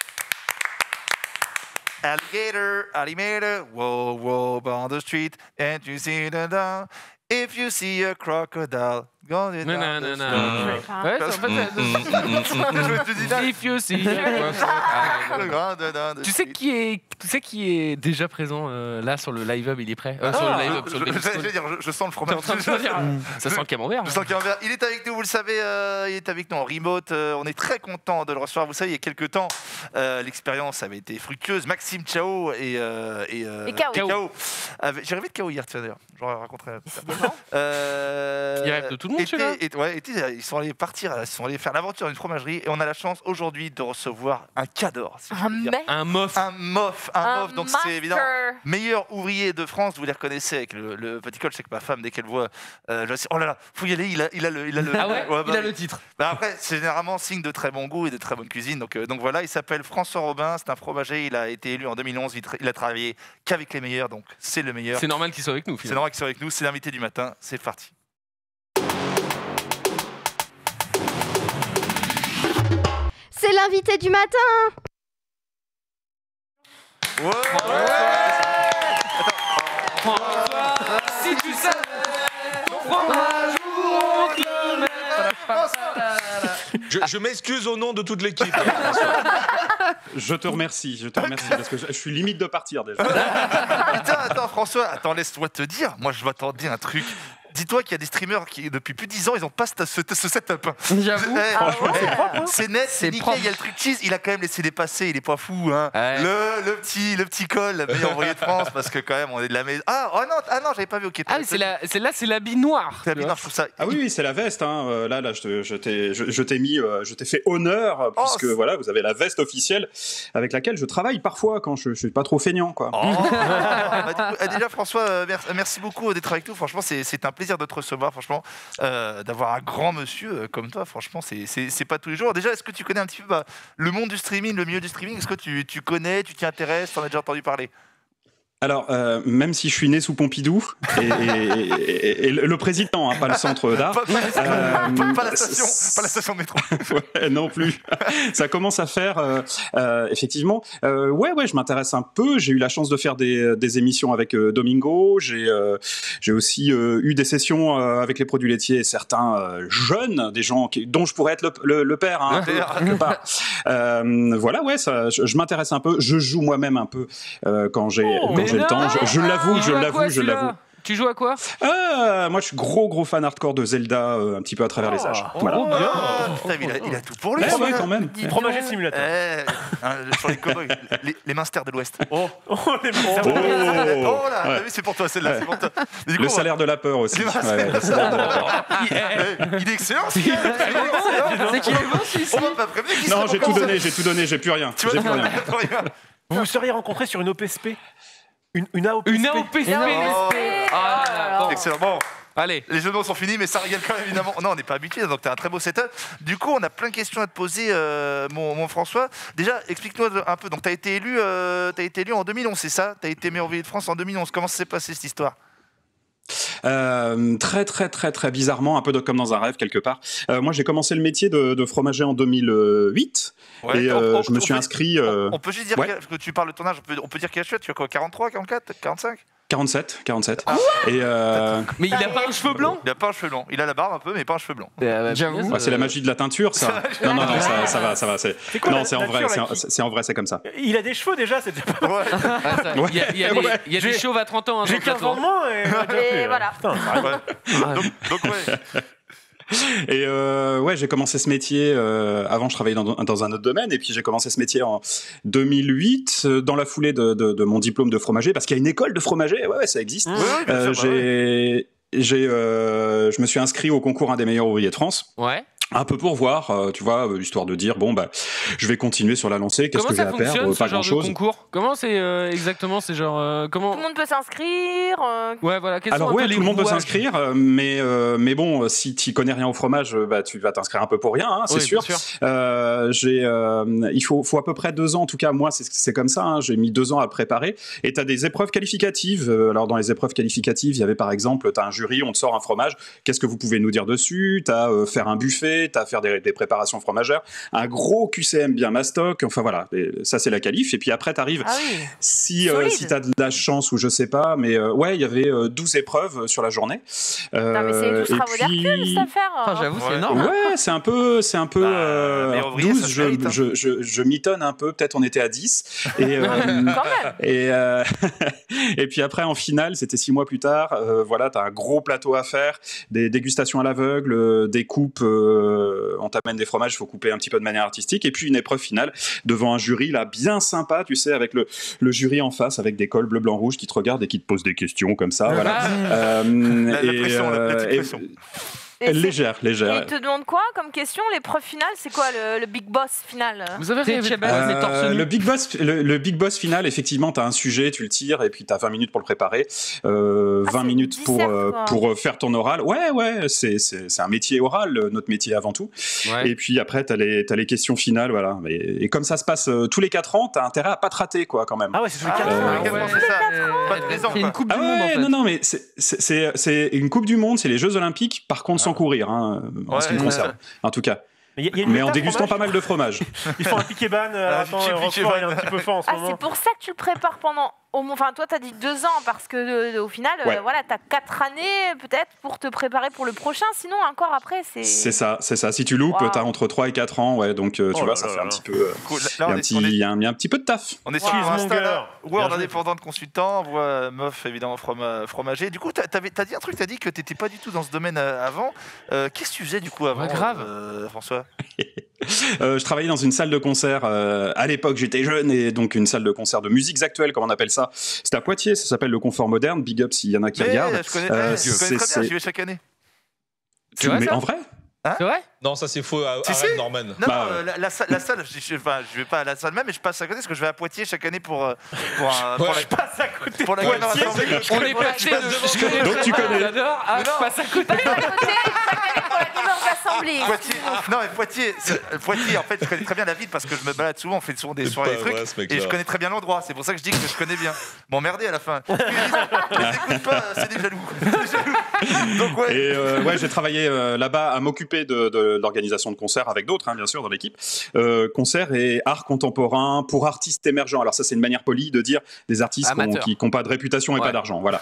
Alligator, whoa, on the street, and you see the down. If you see a crocodile, go down the street. Ouais, c'est en fait. If you see. Tu sais qui est déjà présent là sur le live hub, il est prêt. Sur le live hub, sur le je sens le fromage. Ça sent le camembert. Je sens Camembert. Il est avec nous, vous le savez, il est avec nous en remote. On est très content de le recevoir. Vous savez, il y a quelques temps, l'expérience avait été fructueuse. Maxime Chao et Kao. J'ai rêvé de Kao hier, d'ailleurs. Je raconterai plus tard. Il rêve de tout le monde, celui-là. Ils sont allés partir, ils sont allés faire l'aventure d'une fromagerie et on a la chance aujourd'hui de recevoir un cador. Si Un mof. Un mof. Donc c'est évidemment meilleur ouvrier de France. Vous les reconnaissez avec le petit col. Je sais que ma femme, dès qu'elle voit, oh là là, faut y aller. Il a le. Ah ouais, il a le titre. Après, c'est généralement signe de très bon goût et de très bonne cuisine. Donc voilà, il s'appelle François Robin. C'est un fromager. Il a été élu en 2011. Il a travaillé qu'avec les meilleurs. Donc c'est le meilleur. C'est normal qu'il soit avec nous. C'est normal qu'il soit avec nous. C'est l'invité du matin. C'est parti. C'est l'invité du matin. Ouais. François, si tu savais, ton fromage on te le met. Je m'excuse au nom de toute l'équipe. Je te remercie parce que je suis limite de partir déjà. Attends François, laisse-moi te dire. Moi je m'attendais à un truc. Dis-toi qu'il y a des streamers qui, depuis plus de 10 ans, ils n'ont pas ce setup. J'avoue. C'est net, c'est nickel. Il y a le truc cheese, il a quand même laissé dépasser, il est pas fou. Hein. Ouais. Le petit col, le meilleur envoyé de France, parce que quand même, on est de la maison. Ah non, j'avais pas vu. Okay, c'est l'habit noir. C'est l'habit noir, je trouve ça. Ah oui, c'est la veste. Hein. Là, je t'ai fait honneur, puisque voilà, vous avez la veste officielle avec laquelle je travaille parfois quand je suis pas trop feignant, quoi. Déjà, François, merci beaucoup d'être avec nous. Franchement, c'est un plaisir de te recevoir, franchement, d'avoir un grand monsieur comme toi, franchement, c'est pas tous les jours. Déjà, est-ce que tu connais un petit peu le monde du streaming, le milieu du streaming? Est-ce que tu connais, tu t'y intéresses, t'en as déjà entendu parler? Alors, même si je suis né sous Pompidou, et le président, hein, pas le centre d'art. Pas la station de métro. Ouais, non plus. Ça commence à faire, effectivement. Ouais, je m'intéresse un peu. J'ai eu la chance de faire des émissions avec Domingo. J'ai aussi eu des sessions avec les produits laitiers et certains jeunes, des gens dont je pourrais être le père, hein, quelque part. Voilà, ouais, je m'intéresse un peu. Je joue moi-même un peu quand j'ai le temps. Je l'avoue. Tu joues à quoi? Moi, je suis gros fan hardcore de Zelda, un petit peu à travers les âges. Voilà. Il a tout pour lui. Ouais, quand même. Fromager simulateur. Sur les cowboys, les Minsters de l'Ouest. Les Minsters. Oh là, t'as vu, c'est pour toi celle-là. C'est pour toi. Le salaire de la peur aussi. Le salaire de la peur. Il est excellent. C'est qu'il est bon, on m'a pas prévenu qu'il Non, j'ai tout donné, j'ai plus rien. Vous vous seriez rencontrés sur une OPSP? Une AOPSP. Une AOPSP. Excellent. Bon. Allez. Les jeux de mots sont finis, mais ça régale quand même, évidemment. Non, on n'est pas habitué, donc tu as un très beau setup. Du coup, on a plein de questions à te poser, mon François. Déjà, explique-nous un peu. Donc, tu as été élu en 2011, c'est ça? Tu as été meilleur ouvrier de France en 2011. Comment ça s'est passé, cette histoire? Très bizarrement, un peu comme dans un rêve quelque part. Moi, j'ai commencé le métier de fromager en 2008 et je me suis inscrit. On peut juste dire que tu parles de ton âge, on peut dire quel âge tu as? Tu as quoi, 43, 44, 45? 47. Et Mais il a pas un cheveu blanc? Il a pas un cheveu blanc. Il a la barbe un peu, mais pas un cheveu blanc. Ouais, c'est la magie de la teinture, ça. Non, ça va. Non, c'est en vrai, c'est comme ça. Il a des cheveux déjà, c'est déjà pas mal. Il y a des chauves à 30 ans. Hein, J'ai 15 ans de moins Et voilà. Putain, ça arrive. Donc ouais. Et j'ai commencé ce métier. Avant, je travaillais dans un autre domaine, et puis j'ai commencé ce métier en 2008, dans la foulée de mon diplôme de fromager, parce qu'il y a une école de fromager. Ouais, ça existe. Je me suis inscrit au concours Un des meilleurs ouvriers de France. Ouais. Un peu pour voir, tu vois, histoire de dire je vais continuer sur la lancée. Qu'est-ce que j'ai à faire? Pas grand chose. Concours. Comment c'est exactement? C'est genre comment? Tout le monde peut s'inscrire. Ouais, voilà. Alors tout le monde peut s'inscrire, mais bon, si tu connais rien au fromage, tu vas t'inscrire un peu pour rien, hein, c'est sûr. Il faut à peu près 2 ans, en tout cas moi c'est comme ça. Hein, j'ai mis 2 ans à préparer. Et t'as des épreuves qualificatives. Alors dans les épreuves qualificatives, il y avait par exemple, t'as un jury, on te sort un fromage. Qu'est-ce que vous pouvez nous dire dessus? T'as faire un buffet. T'as à faire des préparations fromagères, un gros QCM bien mastoc, enfin voilà, ça c'est la qualif. Et puis après t'arrives, si t'as de la chance ou je sais pas, mais il y avait 12 épreuves sur la journée. Non mais c'est 12 travaux d'Hercule cette affaire. Enfin, j'avoue, c'est énorme. Ouais, c'est un peu 12, je mitonne un peu, peut-être on était à 10. Et, quand même. Et puis après en finale, c'était 6 mois plus tard, t'as un gros plateau à faire, des dégustations à l'aveugle, des coupes, on t'amène des fromages, il faut couper un petit peu de manière artistique, et puis une épreuve finale devant un jury là bien sympa, tu sais, avec le jury en face, avec des cols bleu, blanc, rouge qui te regardent et qui te posent des questions comme ça. Voilà. La pression. Légère. Et il te demande quoi comme question? L'épreuve finale, c'est quoi le big boss final? Vous avez rêvé le big boss final, effectivement, t'as un sujet, tu le tires et puis t'as 20 minutes pour le préparer, 20 minutes pour faire ton oral. Ouais, c'est un métier oral, notre métier avant tout. Ouais. Et puis après, t'as les questions finales, voilà. Et comme ça se passe tous les 4 ans, t'as intérêt à pas te rater, quoi, quand même. Ah ouais, c'est tous les 4 ans. C'est une coupe du monde, en fait. Non, mais c'est une coupe du monde, c'est les Jeux Olympiques, par contre sans courir, hein, en ce qui me concerne, en tout tout cas. Mais en dégustant pas mal de fromage. Ils font un piquet ban à la fin, Roquefort, il est un petit peu fort en ce moment. C'est pour ça que tu le prépares pendant... Enfin, toi, t'as dit 2 ans, parce que au final, t'as 4 années peut-être pour te préparer pour le prochain. Sinon, encore après, c'est... C'est ça. Si tu loupes, t'as entre 3 et 4 ans. Donc, tu vois, ça fait un petit peu... Il y a un petit peu de taf. On est sur Insta, là. Word indépendant de consultant, voix meuf, évidemment, fromager. Du coup, t'as dit un truc, t'as dit que t'étais pas du tout dans ce domaine avant. Qu'est-ce que tu faisais, du coup, avant, François? Je travaillais dans une salle de concert. À l'époque, j'étais jeune, et donc une salle de concert de musiques actuelles, comme on appelle ça. C'était à Poitiers, ça s'appelle le Confort Moderne. Big up s'il y en a qui regardent. Je connais très bien, j'y vais chaque année. Mais en vrai? Hein? C'est vrai? Non, ça c'est faux. Arrête, Norman. Non, la salle, je vais pas à la salle même, mais je passe à côté parce que je vais à Poitiers chaque année pour la Poitiers, on est passé de... Je connais. Donc tu connais. J'adore. Ah, je passe à côté. Non, mais Poitiers, en fait, je connais très bien la ville parce que je me balade souvent, on fait souvent des soirées, des trucs, et je connais très bien l'endroit. C'est pour ça que je dis que je connais bien. M'emmerder à la fin. Écoute pas, c'est des jaloux. Donc Et j'ai travaillé là-bas à m'occuper de l'organisation de concerts avec d'autres, hein, bien sûr, dans l'équipe. Concerts et art contemporain pour artistes émergents. Alors ça, c'est une manière polie de dire des artistes qui n'ont pas de réputation et pas d'argent. Voilà.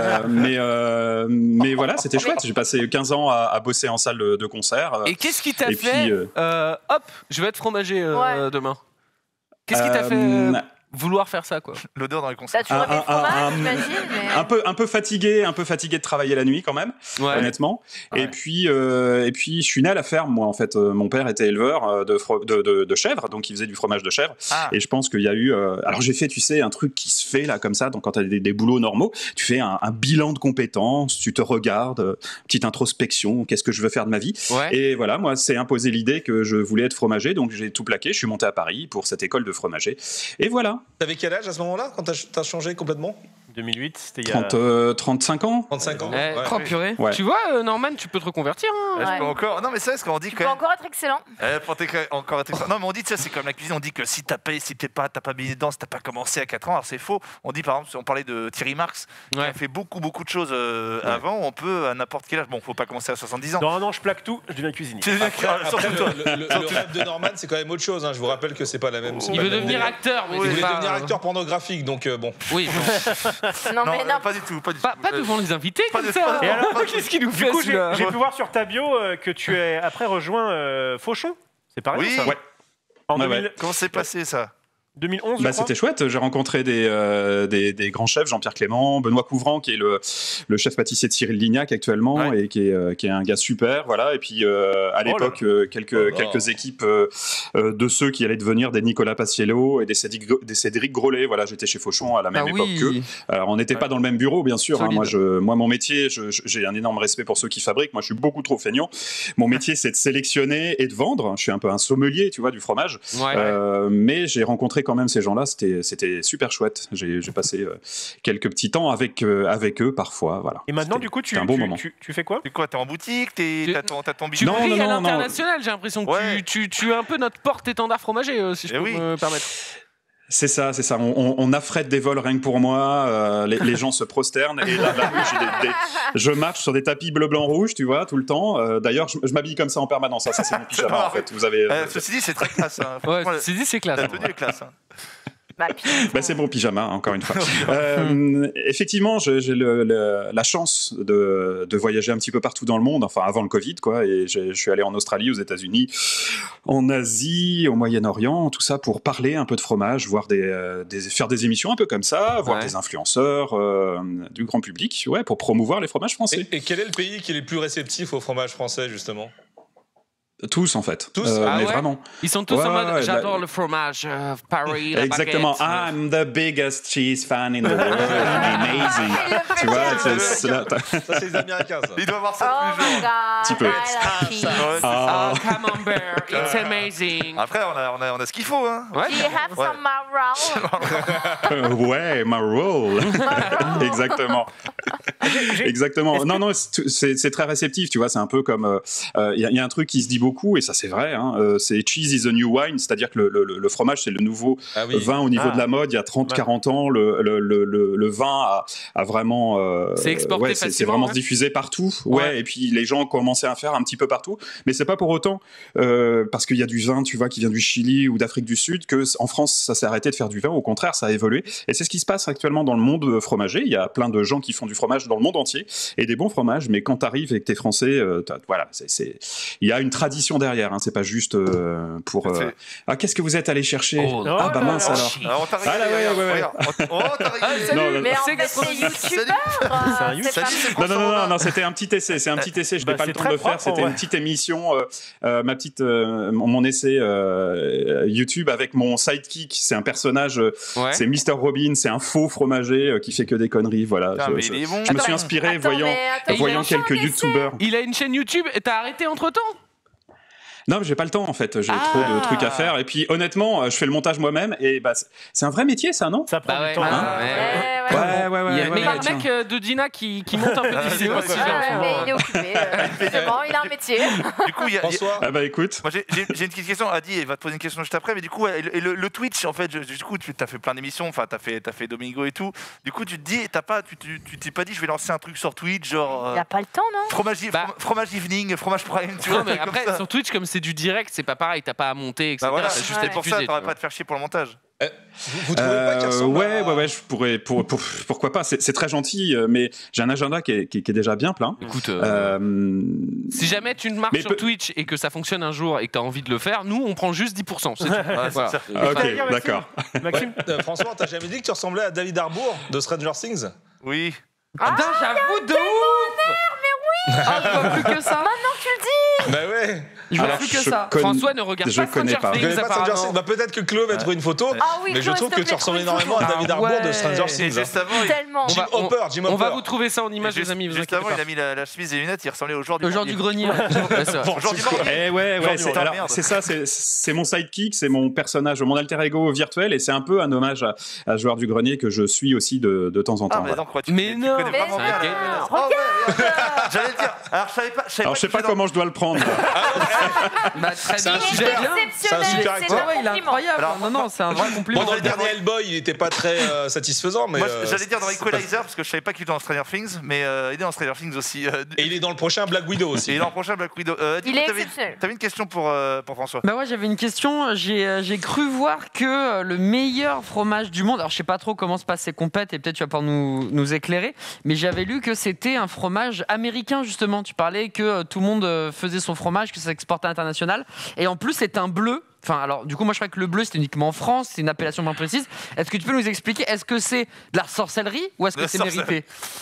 Mais voilà, c'était chouette. J'ai passé 15 ans à bosser en salle de concert. Et qu'est-ce qui t'a fait hop, je vais être fromager demain. Qu'est-ce qui t'a fait vouloir faire ça, quoi? L'odeur dans les concerts. T'as toujours aimé le fromage, j'imagine, mais... un peu fatigué de travailler la nuit quand même, honnêtement. Ouais. Et puis je suis né à la ferme, moi, en fait. Mon père était éleveur de chèvres, donc il faisait du fromage de chèvre. Et je pense qu'il y a eu... alors j'ai fait, tu sais, un truc qui se fait là comme ça, donc quand tu as des boulots normaux, tu fais un bilan de compétences, tu te regardes, petite introspection, qu'est-ce que je veux faire de ma vie. Et voilà, moi, c'est imposé l'idée que je voulais être fromager, donc j'ai tout plaqué, je suis monté à Paris pour cette école de fromager. Et voilà. T'avais quel âge à ce moment-là, quand t'as changé complètement? 2008, c'était il y a... 35 ans. 35 ans. Oh purée. Ouais. Tu vois, Norman, tu peux te reconvertir. Hein. Je peux encore. Non, mais c'est ce qu'on dit. Tu peux encore être excellent. Encore être excellent. Non, mais on dit, ça, c'est comme la cuisine. On dit que si t'as pas baigné dedans, si t'as pas commencé à 4 ans, alors c'est faux. On dit, par exemple, on parlait de Thierry Marx, qui a fait beaucoup de choses avant. On peut à n'importe quel âge. Bon, faut pas commencer à 70 ans. Dans un an, je plaque tout, je deviens cuisinier. Après, le rêve de Norman, c'est quand même autre chose. Hein. Je vous rappelle que c'est pas la même. Il veut devenir acteur. Il voulait devenir acteur pornographique, donc bon. Oui. Non, mais non. Pas du tout. Pas devant les invités Pas comme de- ça. pas de- Et alors, Qu'est-ce qu'il nous Du fait coup, j'ai celui-là pu voir sur ta bio que tu as après rejoint Fauchon. C'est pareil, Oui. ça Ouais. En Ouais, 2000 ouais. Comment s'est passé ça? 2011, Bah, je crois. c'était chouette. J'ai rencontré des grands chefs, Jean-Pierre Clément, Benoît Couvrant, qui est le chef pâtissier de Cyril Lignac actuellement, Ouais. et qui est un gars super. Voilà. Et puis à l'époque, quelques équipes de ceux qui allaient devenir des Nicolas Paciello et des Cédric Grolet. Voilà, j'étais chez Fauchon à la même époque qu'eux. Alors on n'était pas dans le même bureau, bien sûr. Hein. Moi, mon métier, j'ai un énorme respect pour ceux qui fabriquent. Moi, je suis beaucoup trop feignant. Mon métier, c'est de sélectionner et de vendre. Je suis un peu un sommelier, tu vois, du fromage. Mais j'ai rencontré quand même ces gens-là, c'était super chouette. J'ai passé quelques petits temps avec eux parfois. Voilà. Et maintenant, du coup, tu un bon moment. tu fais quoi? C'est quoi? T'es en boutique? T'as ton Tu billet? brilles à l'international, j'ai l'impression que Ouais. tu es un peu notre porte-étendard fromager, si je peux me permettre. C'est ça. On affrète des vols rien que pour moi. Les gens se prosternent et là, je marche sur des tapis bleu, blanc, rouge, tu vois, tout le temps. D'ailleurs, je m'habille comme ça en permanence. Ça c'est mon pyjama en fait. Vous avez. Ceci dit, c'est très classe. Hein. Ouais, ceci dit, c'est classe. La tenue est classe. Hein. C'est mon pyjama, encore une fois. Effectivement, j'ai la chance de voyager un petit peu partout dans le monde, enfin avant le Covid, quoi. Et je suis allé en Australie, aux États-Unis, en Asie, au Moyen-Orient, tout ça pour parler un peu de fromage, faire des émissions un peu comme ça, voir des influenceurs, du grand public, pour promouvoir les fromages français. Et quel est le pays qui est le plus réceptif au fromage français, justement? Tous en fait. Tous mais vraiment. Ils sont tous en mode j'adore le fromage, Paris, la exactement. baguette. I'm the biggest cheese fan in the world. Amazing. Tu vois, ça c'est les Américains ça. Il doit avoir ça tous les jours. Un petit peu. Oh, camembert, it's amazing. Après, on a ce qu'il faut. Hein. Do you have some marrow? Ouais, ma roll. Exactement. Exactement. Non, c'est très réceptif, tu vois. C'est un peu comme. Il y a un truc qui se dit beaucoup, et ça c'est vrai, hein, c'est cheese is the new wine, c'est-à-dire que le fromage c'est le nouveau vin au niveau de la mode. Il y a 30-40 ans, le vin a vraiment. C'est exporté facilement. C'est vraiment diffusé partout. Et puis les gens ont commencé à faire un petit peu partout. Mais c'est pas pour autant, parce qu'il y a du vin, tu vois, qui vient du Chili ou d'Afrique du Sud, qu'en France ça s'est arrêté de faire du vin. Au contraire, ça a évolué. Et c'est ce qui se passe actuellement dans le monde fromager. Il y a plein de gens qui font du fromage dans le monde entier, et des bons fromages. Mais quand t'arrives et que t'es français, voilà, il y a une tradition derrière, hein, c'est pas juste pour. Qu'est-ce que vous êtes allé chercher? Bah mince alors. On t'a régalé. On t'a régalé. Mais en fait, c'est youtubeur. Non, c'était un petit essai. C'est un petit essai. Je n'ai pas le temps de le faire. C'était une petite émission, mon essai YouTube avec mon sidekick. C'est un personnage. C'est Mr. Robin. C'est un faux fromager qui fait que des conneries. Voilà. Je me suis inspiré voyant quelques youtubeurs. Il a une chaîne YouTube et t'as arrêté entre-temps? Non, mais j'ai pas le temps en fait. J'ai trop de trucs à faire. Et puis honnêtement, je fais le montage moi-même. Et c'est un vrai métier, ça, non? Ça prend du temps. Il y a le mec de Dina qui monte un peu de vidéos aussi. Mais il est occupé. Justement, il a un métier. Du coup, François. Écoute. Moi, j'ai une petite question. Adi, il va te poser une question juste après. Mais du coup, le Twitch, en fait, du coup, tu as fait plein d'émissions. Enfin, t'as fait Domingo et tout. Du coup, tu te dis, tu t'es pas dit, je vais lancer un truc sur Twitch, genre. Il a pas le temps, non? Fromage evening, fromage prime, tu vois. Non, mais après, sur Twitch, comme c'est du direct, c'est pas pareil, t'as pas à monter, etc. Voilà, c'est juste c'est pour ça, t'aurais pas à te faire chier pour le montage. Vous trouvez pas qu'il ressemble je pourrais, pourquoi pas, c'est très gentil, mais j'ai un agenda qui est déjà bien plein. Écoute, si jamais tu ne marches sur Twitch et que ça fonctionne un jour et que tu as envie de le faire, nous on prend juste 10%. C'est tout. Voilà. Ok, d'accord. Maxime, François, t'as jamais dit que tu ressemblais à David Harbour de Stranger Things? Oui. Putain, j'avoue de ouf. Mais oui. Je vois plus que ça. Maintenant que tu le dis. Bah ouais. Je vois plus que ça. François ne regarde pas Stranger Things, apparemment. Bah peut-être que Chloé va trouver une photo, mais je trouve que tu ressembles énormément à David Harbour de Stranger Things. Juste avant, Tellement. Jim Hopper. On va vous trouver ça en image, les amis. Juste avant, il a mis la chemise et les lunettes, il ressemblait au joueur du grenier. C'est ça, c'est mon sidekick, c'est mon personnage, mon alter ego virtuel, et c'est un peu un hommage à Joueur du Grenier que je suis aussi de temps en temps. Mais non, J'allais dire. Alors, je savais pas. Alors, je sais pas comment je dois le prendre. Bah, très C'est un bien. super- J'aime bien. c'est un super C'est acteur. un Ouais, il est compliment. incroyable. Alors, non, c'est un vrai compliment. Bon, dans le dernier Hellboy, il était pas très satisfaisant, mais. Moi, j'allais dire dans c'est pas- Equalizer, parce que je savais pas qu'il était dans Stranger Things, mais il est dans Stranger Things aussi. Et il est dans le prochain Black Widow Et aussi. l'an prochain, Black Widow. Il est exceptionnel. T'avais une question pour François. Bah ouais, j'avais une question. J'ai cru voir que le meilleur fromage du monde, alors je sais pas trop comment se passent ces compètes et peut-être tu vas pouvoir nous éclairer, mais j'avais lu que c'était un fromage américain justement. Tu parlais que tout le monde faisait son fromage, que ça s'exportait à l'international. Et en plus, c'est un bleu. Enfin, alors, du coup, moi, je crois que le bleu, c'était uniquement en France. C'est une appellation bien précise. Est-ce que tu peux nous expliquer, est-ce que c'est de la sorcellerie ou est-ce que c'est mérité?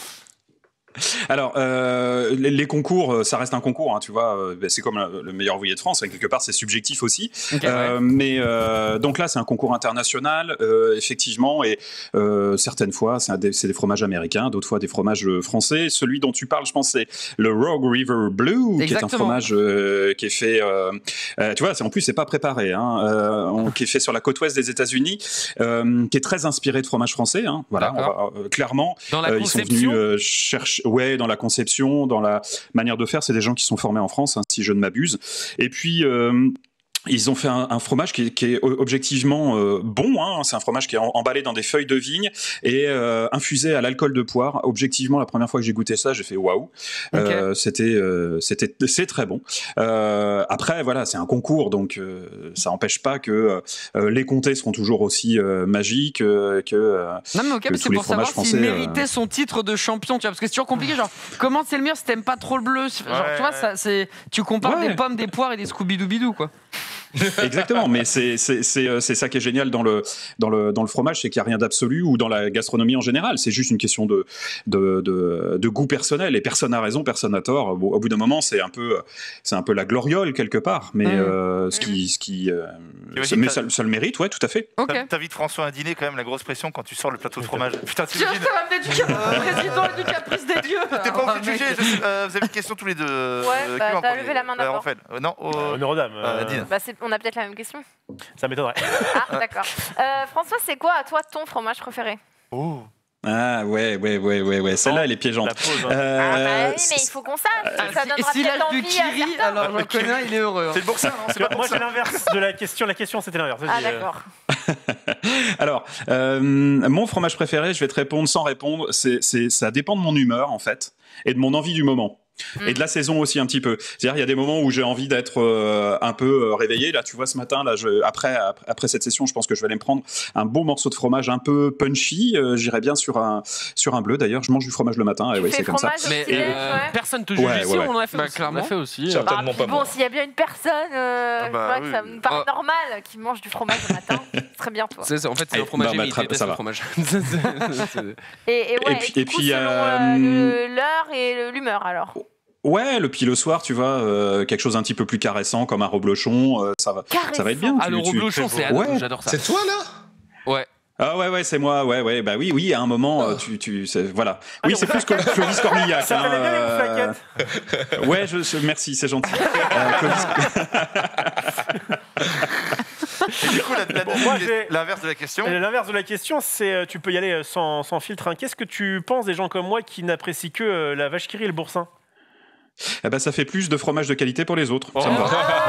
Alors, les concours, ça reste un concours, hein, tu vois. C'est comme le meilleur ouvrier de France, et quelque part, c'est subjectif aussi. Okay, ouais. Mais donc là, c'est un concours international, effectivement, et certaines fois, c'est des fromages américains, d'autres fois des fromages français. Celui dont tu parles, je pense, c'est le Rogue River Blue, qui est un fromage qui est fait, tu vois, en plus, c'est pas préparé, hein, qui est fait sur la côte ouest des États-Unis, qui est très inspiré de fromage français, hein, voilà, clairement. Dans la ils sont conception venus chercher. Ouais, dans la conception, dans la manière de faire, c'est des gens qui sont formés en France, hein, si je ne m'abuse. Et puis, ils ont fait un fromage qui est objectivement bon, hein. C'est un fromage qui est emballé dans des feuilles de vigne et infusé à l'alcool de poire. Objectivement, la première fois que j'ai goûté ça, j'ai fait waouh. Okay. C'est très bon. Après, voilà, c'est un concours, donc ça n'empêche pas que les comtés seront toujours aussi magiques que. Non mais ok, que mais tous c'est les pour savoir fromages s'il français, méritait son titre de champion, tu vois, parce que c'est toujours compliqué, genre, comment c'est le meilleur si t'aimes pas trop le bleu, genre, tu vois, ça, tu compares des pommes, des poires et des Scooby-Doo quoi. Exactement, mais c'est ça qui est génial dans le fromage, c'est qu'il n'y a rien d'absolu, ou dans la gastronomie en général. C'est juste une question de goût personnel, et personne n'a raison, personne n'a tort. Bon, au bout d'un moment, c'est un peu la gloriole quelque part, mais mais ça le mérite, ouais, tout à fait. Okay. T'invites François à un dîner, quand même, la grosse pression quand tu sors le plateau de fromage. Putain, Tu vas t'imagines. faire amener du président et du caprice des dieux. T'es pas obligé de juger. Vous avez une question tous les deux. Ouais, bah, t'as levé la main d'abord. Raphaël. Non, Neurodame. Dine. Bah, on a peut-être la même question. Ça m'étonnerait. Ah, d'accord. François, c'est quoi, à toi, ton fromage préféré? Oh. Ah ouais, celle-là elle est piégeante. La pause, hein. Bah oui, mais il faut qu'on sache. Ça donnera S'il peut-être a du envie à kiri, certains. alors j'en connais un, il est heureux. C'est le boursin, non? C'est pas Moi, pour c'est ça. l'inverse de la question. La question, c'était l'inverse. Ah, Vas-y, d'accord. Alors, mon fromage préféré, je vais te répondre sans répondre, ça dépend de mon humeur en fait, et de mon envie du moment. Et de la saison aussi un petit peu. C'est-à-dire il y a des moments où j'ai envie d'être un peu réveillé. Là, tu vois, ce matin, là, après cette session, je pense que je vais aller me prendre un beau morceau de fromage un peu punchy. J'irai bien sur un bleu. D'ailleurs, je mange du fromage le matin. Et ouais, c'est comme ça. Mais personne te juge Ouais, ici, ouais. on l'a fait, Bah, aussi. clairement. On l'a fait aussi. Certainement pas Bon, moi. s'il y a bien une personne bah, que ça me paraît normal qui mange du fromage le matin, ce serait bien toi. En fait, c'est un fromage bah, évité, ça le va. fromage. Et puis- du coup, puis, selon l'heure et l'humeur alors. Ouais, le soir, tu vois, quelque chose un petit peu plus caressant, comme un reblochon, ça va être bien. Ah, le reblochon, c'est Ouais. j'adore ça. C'est toi là? Ouais. Ah ouais, c'est moi, ouais, bah oui, à un moment, voilà. Oui, c'est plus comme Clovis Cornillac. Ça fallait bien les flaquettes. Ouais, merci, c'est gentil. Et du coup, moi, j'ai- l'inverse de la question. L'inverse de la question, c'est tu peux y aller sans filtre. Hein. Qu'est-ce que tu penses des gens comme moi qui n'apprécient que la vache qui rit et le boursin? Eh ben, ça fait plus de fromage de qualité pour les autres. Ça me va.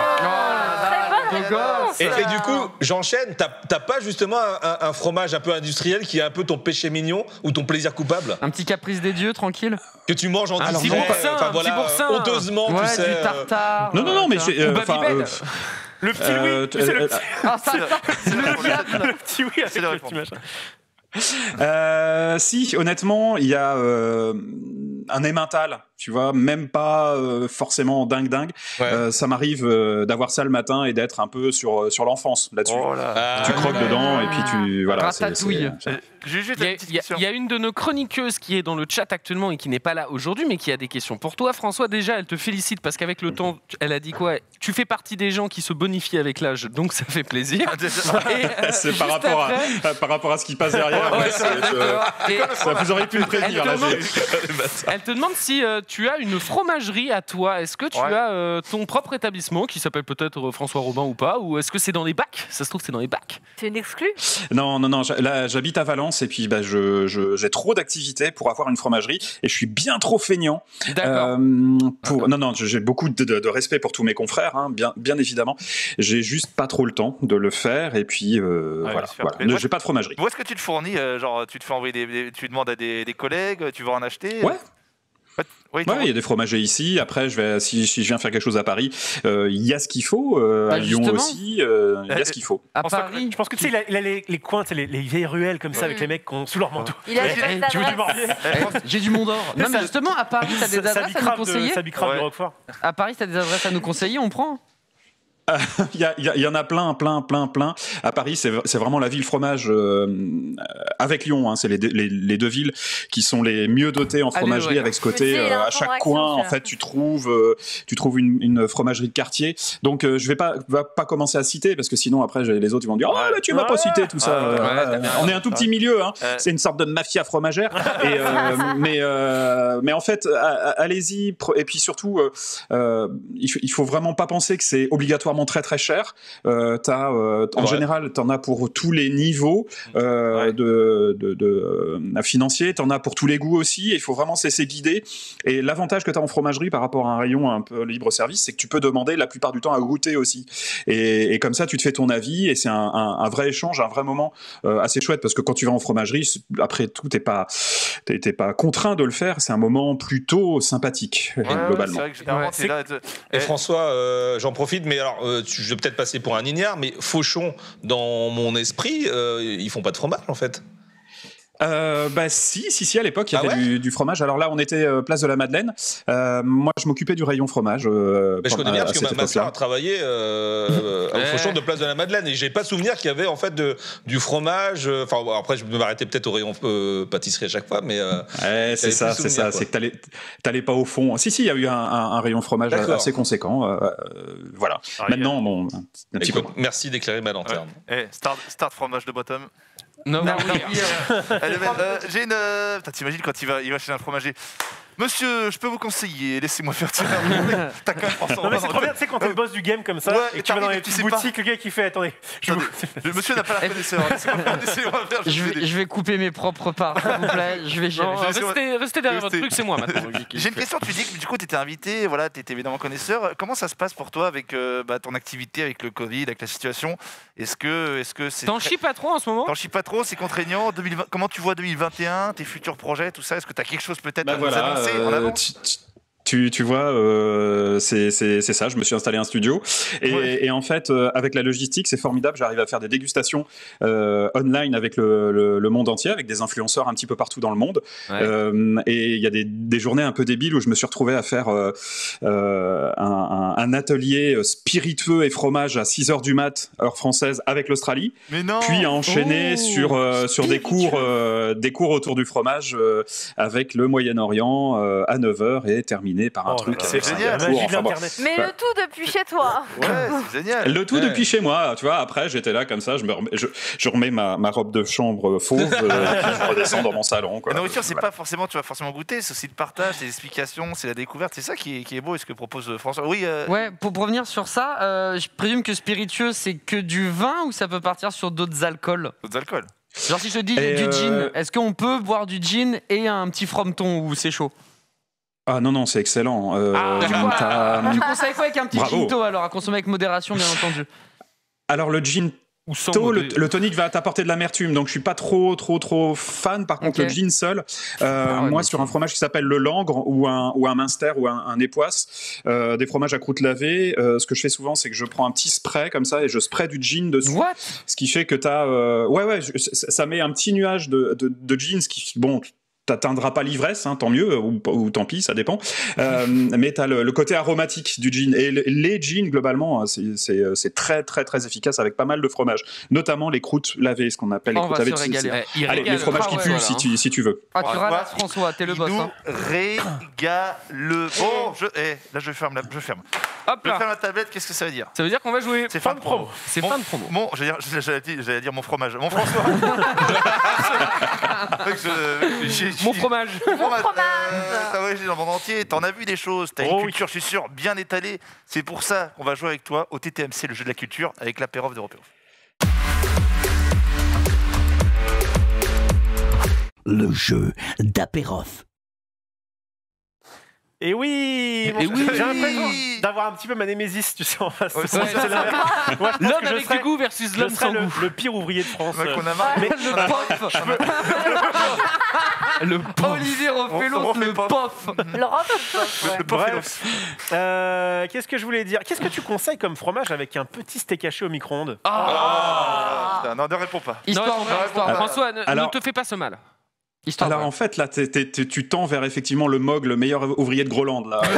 Et du coup, j'enchaîne. T'as pas justement un fromage un peu industriel qui est un peu ton péché mignon ou ton plaisir coupable Un petit caprice des dieux, tranquille. que tu manges en Alors, discret, non, boursin, enfin un petit voilà, boursin. honteusement, Ouais, tu sais. du tartare. Non, mais tu j'ai, Ou Babybel. Le petit oui, tu sais, le petit- Ah, ça, le diable. le petit oui avec C'est le la petit réponse. machin. Si, honnêtement, il y a un emmental, tu vois, même pas forcément dingue. Ouais. Ça m'arrive d'avoir ça le matin et d'être un peu sur l'enfance là-dessus. Oh là. Tu croques dedans et puis tu voilà. Ratatouille. Juju, Il y, il y a une de nos chroniqueuses qui est dans le chat actuellement et qui n'est pas là aujourd'hui, mais qui a des questions pour toi. François, déjà, elle te félicite parce qu'avec le temps, elle a dit quoi? Tu fais partie des gens qui se bonifient avec l'âge, donc ça fait plaisir. Et, C'est juste par rapport à ce qui passe derrière. Ouais, ouais, et- ça vous auriez pu me prévenir. Là, elle te demande si tu as une fromagerie à toi. Est-ce que tu as ton propre établissement qui s'appelle peut-être François Robin ou pas? Ou est-ce que c'est dans les bacs? Ça se trouve, c'est dans les bacs. C'est une exclue? Non, là j'habite à Valence et puis j'ai trop d'activités pour avoir une fromagerie et je suis bien trop feignant. D'accord. Non, j'ai beaucoup de respect pour tous mes confrères, hein, bien évidemment. J'ai juste pas trop le temps de le faire et puis voilà. J'ai pas de fromagerie. Où est-ce que tu te fournis? Genre, tu te fais envoyer tu demandes à des collègues, tu vas en acheter? Ouais. Oui, il y a des fromagers ici. Après, si je viens faire quelque chose à Paris, il y a ce qu'il faut. À Lyon aussi, il y a ce qu'il faut. À Paris, je pense que tu sais, il a les coins, les vieilles ruelles comme ça avec les mecs qui ont sous leur manteau. Il a j'ai du Mont d'Or. Non, mais justement, à Paris, t'as des adresses à nous conseiller? Ça bicrave du Roquefort. À Paris, t'as des adresses à nous conseiller, on prend? Il y en a plein. À Paris, c'est vraiment la ville fromage avec Lyon. Hein, c'est les deux villes qui sont les mieux dotées en fromagerie, avec ce côté à chaque coin. En fait, tu trouves une fromagerie de quartier. Donc, je vais pas commencer à citer parce que sinon après les autres ils vont dire là tu m'as pas cité tout ça. On est un tout petit milieu. Hein. C'est une sorte de mafia fromagère. Mais en fait, allez-y. Et puis surtout, il faut vraiment pas penser que c'est obligatoirement très très cher. En général, t'en as pour tous les niveaux financiers, t'en as pour tous les goûts aussi. Il faut vraiment se laisser guider. Et l'avantage que t'as en fromagerie par rapport à un rayon un peu libre-service, c'est que tu peux demander la plupart du temps à goûter aussi. Et comme ça, tu te fais ton avis et c'est un vrai échange, un vrai moment assez chouette parce que quand tu vas en fromagerie, après tout, t'es pas contraint de le faire. C'est un moment plutôt sympathique globalement. C'est vrai que généralement, t'es là. Et François, j'en profite, mais alors je vais peut-être passer pour un ignare, mais Fauchon, dans mon esprit, ils font pas de fromage en fait. Si, à l'époque, il y avait du fromage. Alors là, on était place de la Madeleine. Moi, je m'occupais du rayon fromage. Mais je connais bien parce que ma soeur a travaillé au Fauchon de place de la Madeleine et j'ai pas souvenir qu'il y avait en fait du fromage. Enfin, après, je me m'arrêtais peut-être au rayon pâtisserie à chaque fois, mais. C'est ça. C'est que t'allais pas au fond. Si, il y a eu un rayon fromage assez conséquent. Voilà. Maintenant, bon, un petit peu moins. Merci d'éclairer ma lanterne. Start fromage de bottom. Non, j'ai une. T'imagines quand il va chez un fromager. Monsieur, je peux vous conseiller, laissez-moi faire tirer. T'as quand même non mais c'est trop bien, tu sais quand t'es le boss du game comme ça, et tu vas dans les petites boutiques, le gars qui fait attendez. Monsieur n'a pas la connaisseur. Laissez-moi faire. Je vais couper mes propres parts, s'il vous plaît. Je vais gérer. Restez derrière votre truc, c'est moi maintenant. J'ai une question, tu dis que du coup t'étais invité, voilà, t'étais évidemment connaisseur. Comment ça se passe pour toi avec ton activité, avec le Covid, avec la situation? Est-ce que c'est. T'en chies pas trop en ce moment? T'en chies pas trop, c'est contraignant. Comment tu vois 2021, tes futurs projets, tout ça? Est-ce que t'as quelque chose peut-être à nous annoncer en avance? Tu vois, c'est ça. Je me suis installé un studio et en fait, avec la logistique, c'est formidable. J'arrive à faire des dégustations online avec le monde entier, avec des influenceurs un petit peu partout dans le monde. Et il y a des journées un peu débiles où je me suis retrouvé à faire un atelier spiritueux et fromage à 6h du mat, heure française, avec l'Australie. Puis à enchaîner sur des cours autour du fromage avec le Moyen-Orient à 9h et terminé par un truc. C'est génial. Mais le tout depuis chez toi. Ouais, c'est génial. Le tout depuis chez moi. Tu vois, après, j'étais là comme ça, je remets ma robe de chambre fauve, et puis je redescends dans mon salon. Quoi. La nourriture, c'est pas forcément, tu vas forcément goûter, c'est aussi le partage, c'est l'explication, c'est la découverte. C'est ça qui est beau et ce que propose François. Oui. Ouais, pour revenir sur ça, je présume que spiritueux, c'est que du vin ou ça peut partir sur d'autres alcools? D'autres alcools. Genre si je te dis du gin, est-ce qu'on peut boire du gin et un petit frometon ou c'est chaud? Ah non, c'est excellent. Tu conseilles quoi avec un petit ginto alors, à consommer avec modération bien entendu? Alors le gin le tonic va t'apporter de l'amertume, donc je suis pas trop fan. Par contre, le gin seul, moi sur un fromage qui s'appelle le Langre ou un Munster ou un Époisse, des fromages à croûte lavée, ce que je fais souvent, c'est que je prends un petit spray comme ça et je spray du gin dessous. Ce qui fait que t'as, ça met un petit nuage de gin, ce qui, bon, t'atteindras pas l'ivresse, hein, tant mieux, ou tant pis, ça dépend. Mais t'as le côté aromatique du gin. Et les gins, globalement, c'est très, très, très efficace avec pas mal de fromages. Notamment les croûtes lavées, ce qu'on appelle les croûtes lavées. Allez, les fromages qui puent, si tu veux. Ah, tu ramasses, François, t'es le boss. Régale. Bon, là, je ferme. Hop Je là. ferme la tablette, qu'est-ce que ça veut dire? Ça veut dire qu'on va jouer. C'est fin de promo. C'est fin de promo. Mon, j'allais dire mon fromage. Mon François. Mon fromage. Mon fromage. T'as voyagé dans le monde entier, t'en as vu des choses, t'as une culture, je suis sûr, bien étalée. C'est pour ça qu'on va jouer avec toi au TTMC, le jeu de la culture, avec l'apérof d'Europe. Le jeu d'apérof. Et oui, Et oui. j'ai l'impression d'avoir un petit peu ma némésis, tu sais, en face. Ouais, Moi, c'est l'inverse. Moi, je pense L'homme que je avec serais- du goût versus je l'homme serais sans goût. le pire ouvrier de France. Ouais, qu'on a marre. Mais- Le pof. Le pof. Olivier Rofelos, le pof. L'Europe, Le Bref, qu'est-ce que je voulais dire? Qu'est-ce que tu conseilles comme fromage avec un petit steak haché au micro-ondes? Putain, non, ne réponds pas. Histoire, Non, histoire. François, ne Alors- te fais pas ce mal. Histoire. Alors en fait là tu tends vers effectivement le Mog, le meilleur ouvrier de Groland là.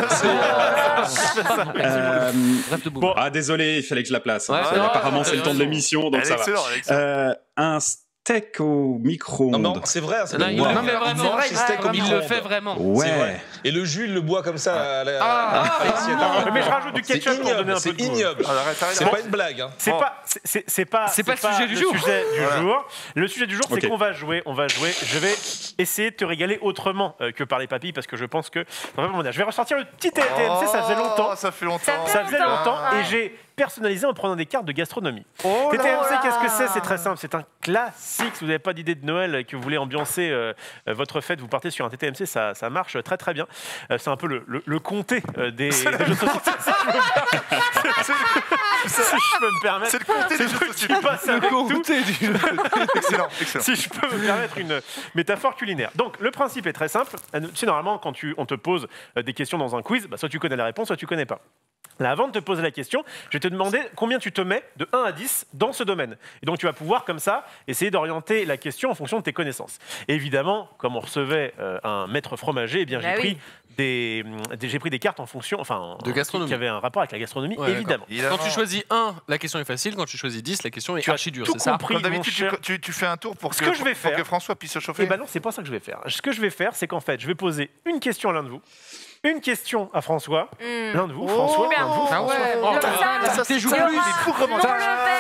Rêve de boum. Bon. Ah désolé, il fallait que je la place. Ouais, c'est Apparemment vrai, c'est le temps de l'émission donc Elle est ça va. excellente, elle est excellente. Un steak au Non, micro-ondes. mais c'est vrai, c'est Non, le il bois. le fait vraiment. C'est steak au Il le micro-ondes. fait vraiment. C'est Ouais. vrai. Et le jus, il le boit comme ça à l'assiette. Mais je rajoute du C'est ketchup pour donner un peu C'est de goût. ignoble. Ah, arrête, C'est arrête. pas une blague. Hein. C'est Bon. pas, c'est pas le sujet du jour. sujet du jour. Le sujet du jour, c'est Ok. qu'on va jouer. Je vais essayer de te régaler autrement que par les papilles, parce que je pense que. Je vais ressortir le petit TMC, ça faisait longtemps. Oh, ça fait longtemps. Ça faisait longtemps Ouais. et j'ai personnalisé en prenant des cartes de gastronomie. Oh là TTMC, là. qu'est-ce que c'est? C'est très simple, c'est un classique. Si vous n'avez pas d'idée de Noël et que vous voulez ambiancer votre fête, vous partez sur un TTMC, ça marche très très bien. C'est un peu le comté des jeux de société. Si je peux me permettre. C'est le comté des jeux de qui société. passe avec tout. Excellent, excellent. Si je peux me permettre une métaphore culinaire. Donc, le principe est très simple. Tu sais, normalement, quand on te pose des questions dans un quiz, soit tu connais la réponse, soit tu connais pas. Là, avant de te poser la question, je vais te demander combien tu te mets de 1 à 10 dans ce domaine. Et donc, tu vas pouvoir, comme ça, essayer d'orienter la question en fonction de tes connaissances. Et évidemment, comme on recevait un maître fromager, eh bien, Bah oui. j'ai pris des cartes en fonction, De gastronomie. qui avaient un rapport avec la gastronomie, Ouais, évidemment. Quand tu choisis 1, la question est facile. Quand tu choisis 10, la question est Tu as archi dure. tout C'est ça? compris. Comme mon d'habitude, cher. tu fais un tour pour Ce que je vais pour faire- que François puisse se chauffer. Eh ben non, c'est pas ça que je vais faire. Ce que je vais faire, c'est qu'en fait, je vais poser une question à l'un de vous, une question à François, l'un de vous, François, bien. l'un de vous, Ah François. ouais, Oh, ça Il joue y aura plus. mon level,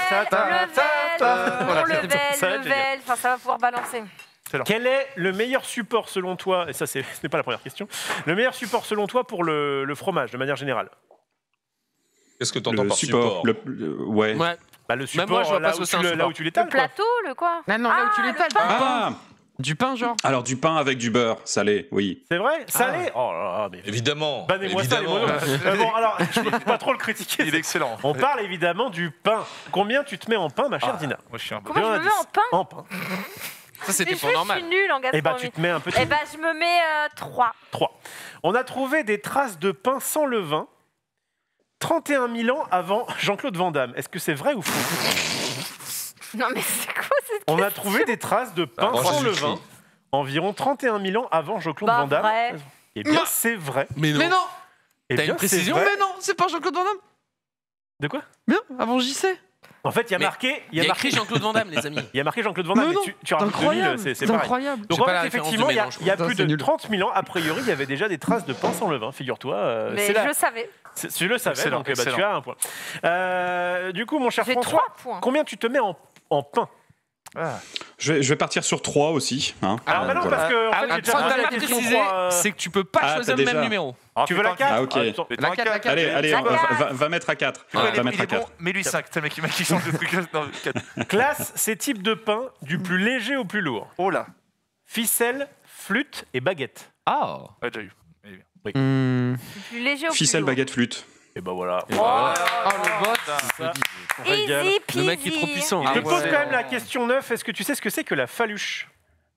Voilà, mon level, ça va être level, enfin ça va pouvoir balancer. Quel est le meilleur support selon toi, et ça ce n'est pas la première question, le meilleur support selon toi pour le fromage de manière générale? Qu'est-ce que tu entends Le par support. support? Ouais. Ouais. Bah, le support, moi, je vois là, pas ce où que c'est un là support. où tu Le l'étales, quoi. plateau, le quoi? Non, là où tu Ah, l'étales, le pain. Ah, du pain, genre. alors du pain avec du beurre salé, oui. C'est vrai? Salé? Oh là là, mais Évidemment. bannez-moi ça, les Évidemment. monos. Bon, alors, je peux pas trop le critiquer. Il est excellent. On parle évidemment du pain. Combien tu te mets en pain, ma chère Dina? Moi, je suis un peu. Comment je me mets en pain? En pain. Ça, c'était Mais pour je normal. suis nulle en Eh bah, gastronomie. tu te mets un petit Eh bah, je me mets 3. 3. On a trouvé des traces de pain sans levain 31 000 ans avant Jean-Claude Van Damme. Est-ce que c'est vrai ou faux? Non, mais c'est quoi cette On a trouvé des traces de pain moi, sans Jésus-Christ. levain environ 31 000 ans avant Jean-Claude Bah, Van Damme. vrai. Eh bien, c'est vrai. Mais non. Mais non. Eh T'as bien, une c'est précision? vrai. Mais non, c'est pas Jean-Claude Van Damme. De quoi? Bien, avant JC. En fait, il y a Mais marqué. Il y a écrit Jean-Claude Van Damme, les amis. Il y a marqué Jean-Claude Van Damme, Mais mais non, tu rajoutes 2000, incroyable. c'est C'est pareil. incroyable. Donc J'ai en pas fait, la référence effectivement, de il y a, mélange, il y a putain, plus c'est de nul. 30 000 ans, a priori, il y avait déjà des traces de pain sans levain, figure-toi. Mais c'est là. je savais. Je le savais, Excellent, donc bah, excellent. tu as un point. Du coup, mon cher J'ai François, 3 points. combien tu te mets en pain? Je vais partir sur 3 aussi. Hein. Alors maintenant, Voilà. parce que en fait, j'ai déjà Attends, posé t'as la pas question précisé, pour, c'est que tu peux pas Ah, choisir t'as le même déjà. numéro. Tu veux la 4? Ah, ok. La 4. Allez, La va mettre à 4. Il est Va mettre à bon, 4. mais lui 5, c'est le mec qui change de truc. Non, 4. Classe ces types de pain du plus léger au plus lourd. Oh là, Ficelle, flûte et baguette. Ah. on l'a déjà eu. Plus léger au plus Ficelle, lourd. baguette, flûte. Et ben voilà. Oh, le bot. Ça, on régale. Easy Le mec est trop peasy. puissant. Je Ah te pose ouais. quand même la question 9. Est-ce que tu sais ce que c'est que la faluche?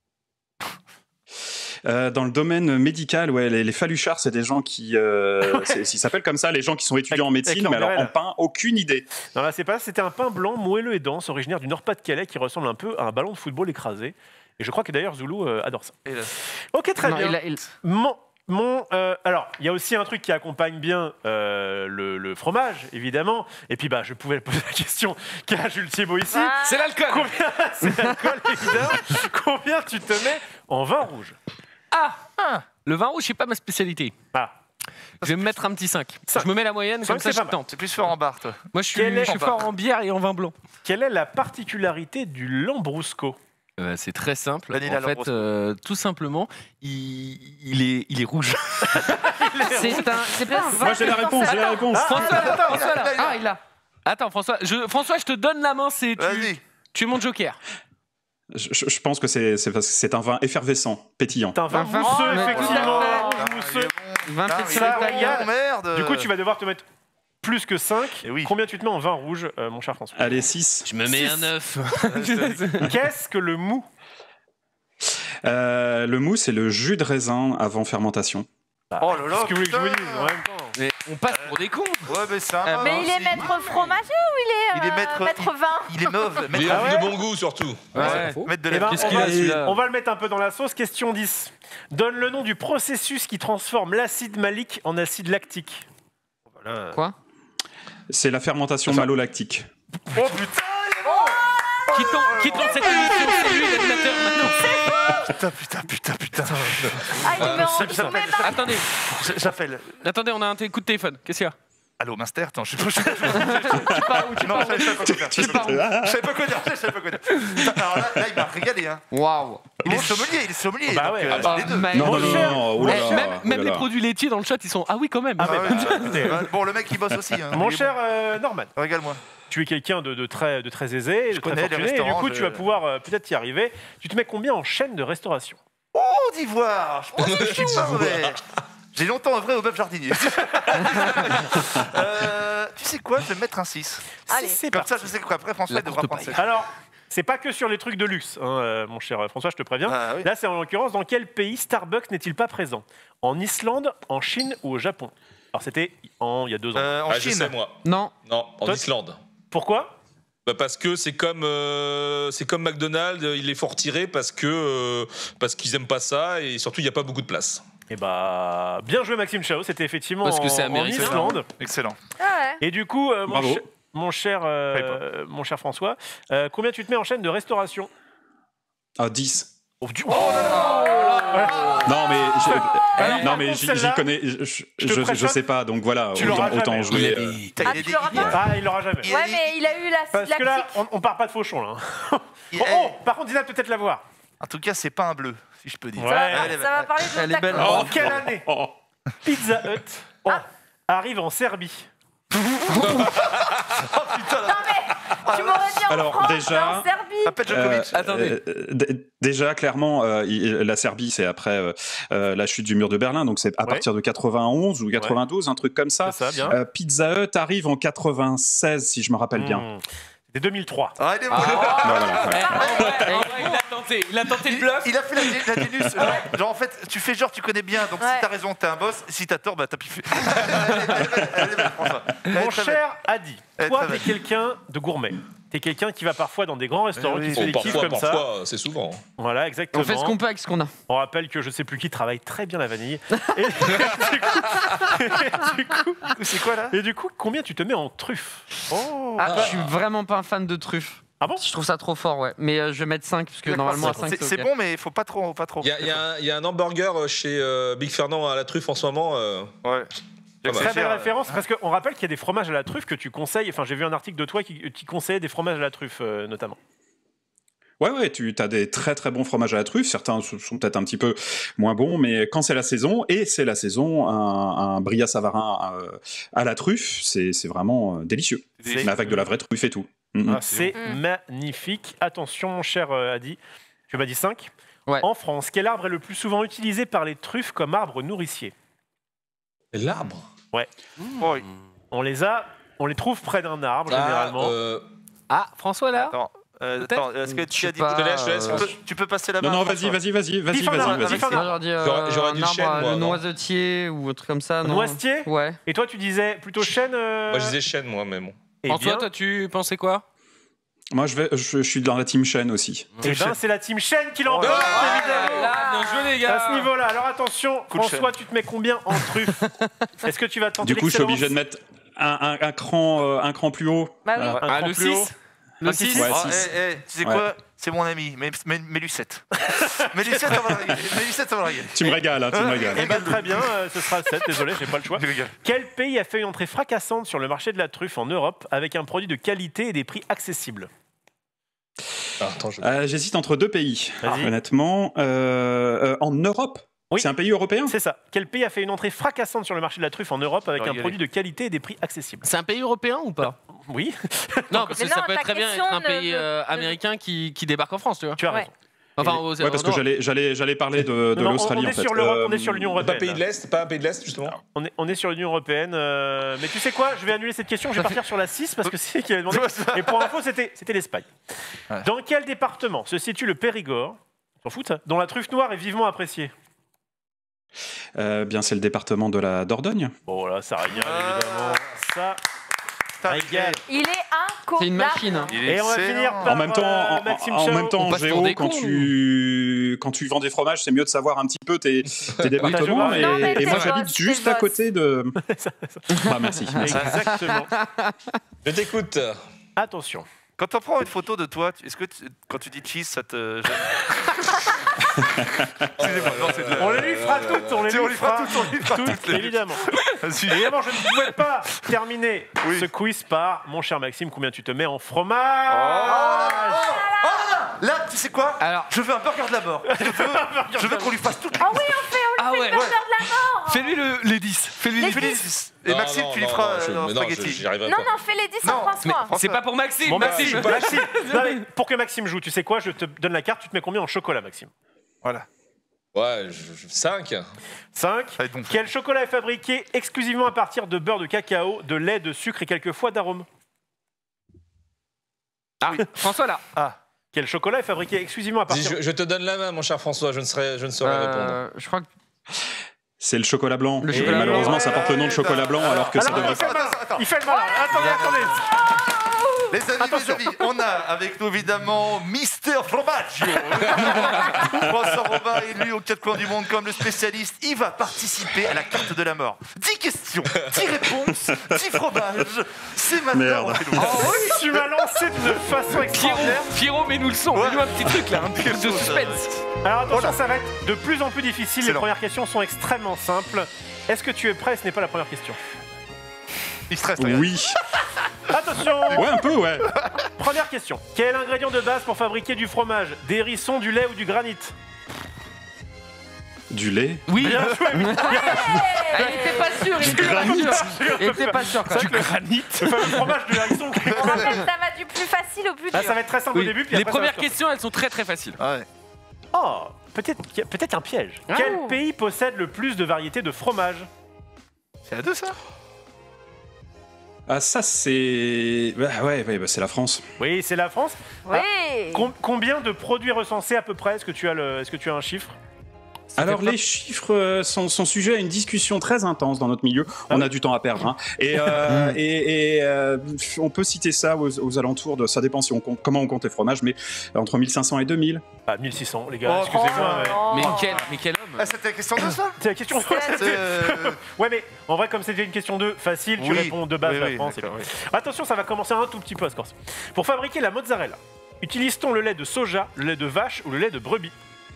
Dans le domaine médical, ouais, les phaluchards, c'est des gens qui ils s'appellent comme ça, les gens qui sont étudiants en médecine, avec mais alors leur en pain, aucune idée. Non, là, c'est pas. C'était un pain blanc, moelleux et dense, originaire du Nord-Pas-de-Calais, qui ressemble un peu à un ballon de football écrasé. Et je crois que d'ailleurs Zoulou adore ça. Et là. Ok, très Non, bien. il- Alors, il y a aussi un truc qui accompagne bien le fromage, évidemment. Et puis, bah, je pouvais poser la question qu'à Jules Thiebaud ici. Ah. C'est l'alcool. Combien, c'est l'alcool, évidemment. Combien tu te mets en vin rouge? Le vin rouge, c'est pas ma spécialité. Ah. Je vais me mettre un petit 5. Cinq. Je me mets la moyenne, comme ça je tente. C'est plus fort en bar, toi. Moi, je suis fort en bière et en vin blanc. Quelle est la particularité du Lambrusco? C'est très simple. Vanilla En fait, tout simplement, il est rouge. C'est pas un vin. Moi j'ai la réponse, j'ai la réponse. François, là. Ah, il a. Attends, François, je te donne la main. Vas-y. Tu es mon joker. Je pense que c'est un vin effervescent, pétillant. C'est un vin Vin mousseux, mousseux, effectivement. Ah, Mousseux. 20 Ah, pétillant ça italien. régale. Merde. Du coup, tu vas devoir te mettre plus que 5. Eh oui. Combien tu te mets en vin rouge, mon cher François? Allez, 6. Je me mets un 9. Qu'est-ce que le mou? Le mou, c'est le jus de raisin avant fermentation. Oh là là. Qu'est-ce que vous voulez que je vous putain. dise en même temps? Mais on passe pour des cons. Ouais, mais c'est un vin, Mais il est aussi. maître fromager ou il est, maître vin? Il est mauve. Mais Maître, de bon goût surtout. maître de Eh la ben, Qu'est-ce qu'il a, celui-là? on va le mettre un peu dans la sauce. Question 10. Donne le nom du processus qui transforme l'acide malique en acide lactique. Quoi? C'est la fermentation malolactique. Oh putain. Quittons cette émission. C'est lui l'animateur maintenant. Putain. Ah, il me met pas. Attendez, J'appelle. on a un coup de téléphone. Qu'est-ce qu'il y a? Allô, Minster, attends, je sais pas où tu pars. Non, je savais pas quoi faire. Je savais pas quoi dire. Alors là, il m'a régalé. Hein. Waouh. Il est sommelier. Bah donc, ouais. les deux. Mais- Non, Mon cher- Même les produits laitiers dans le chat, ils sont. Ah oui, quand même. Ah, mais Ah ouais, bon, le mec, il bosse aussi. Hein. Mon Il est cher Norman, bon. Régale-moi. tu es quelqu'un de très aisé, de très connais les fortuné, et du restaurants, coup, tu vas pouvoir peut-être y arriver. Tu te mets combien en chaîne de restauration? Oh, d'ivoire. Je pense que je suis pas mauvais. J'ai longtemps œuvré au bœuf jardinier. Tu sais quoi? Je vais me mettre un 6. Allez. C'est Comme parti. ça, je sais qu'après, François La devra courte prendre paille. 7. Alors, c'est pas que sur les trucs de luxe, hein, mon cher François, je te préviens. Ah, oui. Là, c'est en l'occurrence dans quel pays Starbucks n'est-il pas présent? En Islande, en Chine ou au Japon? Alors, c'était il y a 2 ans. En Ah, je Chine. sais moi. Non. Non, en Toi, Islande. Pourquoi? Bah parce que c'est comme McDonald's, il les faut retirer parce qu'ils aiment pas ça et surtout il n'y a pas beaucoup de place. Eh bah, bien joué Maxime Chao, c'était effectivement Parce que c'est en américain. Islande. Excellent. Ah ouais. Et du coup, Bravo. mon cher François, combien tu te mets en chaîne de restauration? Ah, 10. Oh, Non, mais Alors, par contre, j'y celle-là, connais. Je sais pas, donc voilà, Tu l'auras autant jamais. jouer. Putain, Ah, il est tu l'auras déguisé. pas? Ah, il l'aura jamais. Ouais, mais il a eu la Parce que là, lactique. on part pas de fauchon, là. Il- Oh, par contre, Dina peut peut-être la voir. En tout cas, c'est pas un bleu, si je peux dire. Ouais. Ça va parler de Elle est belle. En quelle année Pizza Hut arrive en Serbie? Tu m'aurais dit en Alors, France, déjà- en Serbie. Appelle Djokovic. Attendez. Déjà, clairement, la Serbie, c'est après la chute du mur de Berlin, donc c'est à Ouais. partir de 91 ou 92, un truc comme ça. C'est ça, bien. Pizza Hut arrive en 96, si je me rappelle bien. C'est 2003. Ah, il est bon. Voilà, ouais. En vrai, il a tenté le bluff. Il a fait la dénus. Genre, en fait, tu fais genre, tu connais bien. Donc, Ouais. si t'as raison, t'es un boss. Si t'as tort, bah, t'as piffé. Elle est belle, François. Elle est Mon très cher Adi, Elle est toi, très t'es belle. quelqu'un de gourmet. T'es quelqu'un qui va parfois dans des grands restaurants, Oui, qui se fait des kiffs comme ça. Parfois, c'est souvent. Voilà, exactement. On fait ce qu'on peut avec ce qu'on a. On rappelle que je sais plus qui travaille très bien la vanille. Et C'est quoi, là? et du coup, combien tu te mets en truffe? Oh. Ah, je suis vraiment pas un fan de truffes. Ah bon? Je trouve ça trop fort, ouais. Mais je vais mettre 5, parce que normalement à 5, C'est ok. bon, mais faut pas trop. Il y a un hamburger chez Big Fernand à la truffe en ce moment. Ouais. Pas mal. Très belle référence, parce qu'on rappelle qu'il y a des fromages à la truffe que tu conseilles. Enfin, j'ai vu un article de toi qui conseillait des fromages à la truffe, notamment. Ouais, tu as des très très bons fromages à la truffe. Certains sont peut-être un petit peu moins bons, mais quand c'est la saison, et c'est la saison, un Bria Savarin à la truffe, c'est vraiment délicieux. C'est- Mais avec de la vraie truffe et tout. Ah, c'est magnifique. Attention, mon cher Adi, tu m'as dit 5. Ouais. En France, quel arbre est le plus souvent utilisé par les truffes comme arbre nourricier? L'arbre. Oh, oui. On les trouve près d'un arbre, généralement. Ah, François là. Attends, est-ce que tu as dit. pas, Je te laisse, François. Tu peux passer la main. Non, François. vas-y. Pif un arbre, pif un Moi, arbre. j'aurais dit J'aurais dit le un chêne, arbre, moi, le non. noisetier ou un truc comme ça, non? Noisetier? Ouais. Et toi, tu disais plutôt chêne Moi, je disais chêne, moi, mais bon. Eh François, bien, toi, tu pensais quoi? Moi, je suis dans la team chêne aussi. c'est la team chêne qui l'emporte, Ah, évidemment. là, bien joué, les À gars. ce niveau-là, alors attention, Coup de François, tu te mets combien en truffe? Est-ce que tu vas tenter Du coup, je suis l'excellence? obligé de mettre un cran plus haut. Bah oui. Un Ah, cran le plus haut. 6. Le 6. 6. Ouais, Oh, six. tu sais quoi? C'est mon ami, mais Lucette. Mais Lucette, ça va le régaler. Mais Lucette, ça va le régaler. Tu me régales, hein, tu me régales. Eh ben, très bien, ce sera le 7, désolé, j'ai pas le choix. Je rigole. Quel pays a fait une entrée fracassante sur le marché de la truffe en Europe avec un produit de qualité et des prix accessibles? Attends, J'hésite entre deux pays, Vas-y. honnêtement. En Europe? Oui. C'est un pays européen? C'est ça. Quel pays a fait une entrée fracassante sur le marché de la truffe en Europe avec un Régalé. produit de qualité et des prix accessibles? C'est un pays européen ou pas? Oui, Non, parce que Mais ça non, peut ta très bien question être un ne- pays ne- américain qui débarque en France, tu vois. tu as Ouais. raison. Enfin, Ouais, parce que j'allais parler de Non, l'Australie on en est fait. sur l'Europe, on est sur l'Union Pas européenne. pays de l'Est, pas un pays de l'Est justement. On est sur l'Union européenne. Mais tu sais quoi? Je vais annuler cette question. Je vais partir sur la 6 parce que c'est qui avait demandé. Et pour info, c'était l'Espagne. Ouais. Dans quel département se situe le Périgord, s'en fout, ça, dont la truffe noire est vivement appréciée? Bien, c'est le département de la Dordogne. Bon, là, ça régale, évidemment. Ça régale. Il est incollable. C'est une machine. hein. Il est Et on va excellent. finir par En même temps, Maxime en Chao. même temps, On passe pour Géo, des quand cons, tu vends des fromages, c'est mieux de savoir un petit peu tes départements. Oui, non, mais Et moi, c'est j'habite boss, juste c'est à boss. côté de. Ah, merci. Exactement. Je t'écoute. Attention. Quand on prend une photo de toi, est-ce que quand tu dis cheese, ça te gêne? Excusez-moi, non, c'est de la- On les lui fera toutes, on les on lui les fera fera toutes, on les fera toutes. évidemment. Vas-y. Évidemment, je ne pouvais pas terminer Oui. ce quiz par, mon cher Maxime, combien tu te mets en Oh fromage? Là, tu sais quoi? Alors- Je veux un burger de la mort. Je veux qu'on lui fasse tout. Ah oui, on fait ouais. le burger de la mort. Fais-lui les 10. Fais-lui Les les 10. Et Maxime, tu lui feras en mais non, spaghetti. j'y arriverai Non, pas. non, fais les 10 Non, en François. C'est pas pour Maxime. Bon, Maxime. Maxime, non, mais pour que Maxime joue, tu sais quoi? Je te donne la carte, tu te mets combien en chocolat, Maxime? Voilà. Ouais, 5. 5. Ça va être bon. Quel chocolat est fabriqué exclusivement à partir de beurre de cacao, de lait, de sucre et quelquefois d'arômes? François là. Quel chocolat est fabriqué exclusivement à partir Je te donne la main, mon cher François, je ne saurais répondre. Je crois que C'est le chocolat blanc. Le Et chocolat malheureusement, blanc. ça porte le nom de chocolat blanc alors que ça Alors, devrait il fait le malin. Attends. Il fait le malin. Attendez. Les amis, on a avec nous évidemment Mister Fromaggio. François Robin est lui aux quatre coins du monde comme le spécialiste. Il va participer à la carte de la mort. 10 questions, 10 réponses, 10 fromages. C'est maintenant. Merde. entre nous. Tu m'as lancé d'une façon extraordinaire. Pierrot, mets-nous le son. Mets-nous un petit truc là, un petit truc de suspense. Alors attention, ça va être de plus en plus difficile. Les Excellent. premières questions sont extrêmement simples. Est-ce que tu es prêt? Ce n'est pas la première question. Il stresse, regarde. Oui. Attention. Ouais, un peu, ouais. Première question. Quel est l'ingrédient de base pour fabriquer du fromage? Des hérissons, du lait ou du granit? Du lait. Oui. Bien joué. il était pas sûr. Il était pas sûr. Il était pas sûr. Du granit. Le fameux fromage de hérisson. On rappelle, ça va du plus facile au plus dur. Ah, ça va être très simple au Oui. début. Puis Les après, ça va premières se- questions, elles sont très très faciles. Ouais. Oh, peut-être un piège. Ah. Quel pays possède le plus de variétés de fromage? C'est à deux, ça? Ah, ça, c'est. Ouais, c'est la France. Oui, c'est la France. Oui. Combien de produits recensés à peu près? Est-ce que tu as un chiffre? Alors, les chiffres sont sujets à une discussion très intense dans notre milieu. On a du temps à perdre. Hein. Et on peut citer ça aux alentours de. Ça dépend si on compte, comment on compte les fromages, mais entre 1500 et 2000. Ah, 1600, les gars, Oh, excusez-moi. Oh. Mais quel homme. Ah, c'était la question de ça? C'est la question. Ouais, mais en vrai, comme c'était une question 2 facile, tu Oui. réponds de base Oui, la oui, France. d'accord, oui. Attention, ça va commencer un tout petit peu à ce corps. Pour fabriquer la mozzarella, utilise-t-on le lait de soja, le lait de vache ou le lait de brebis?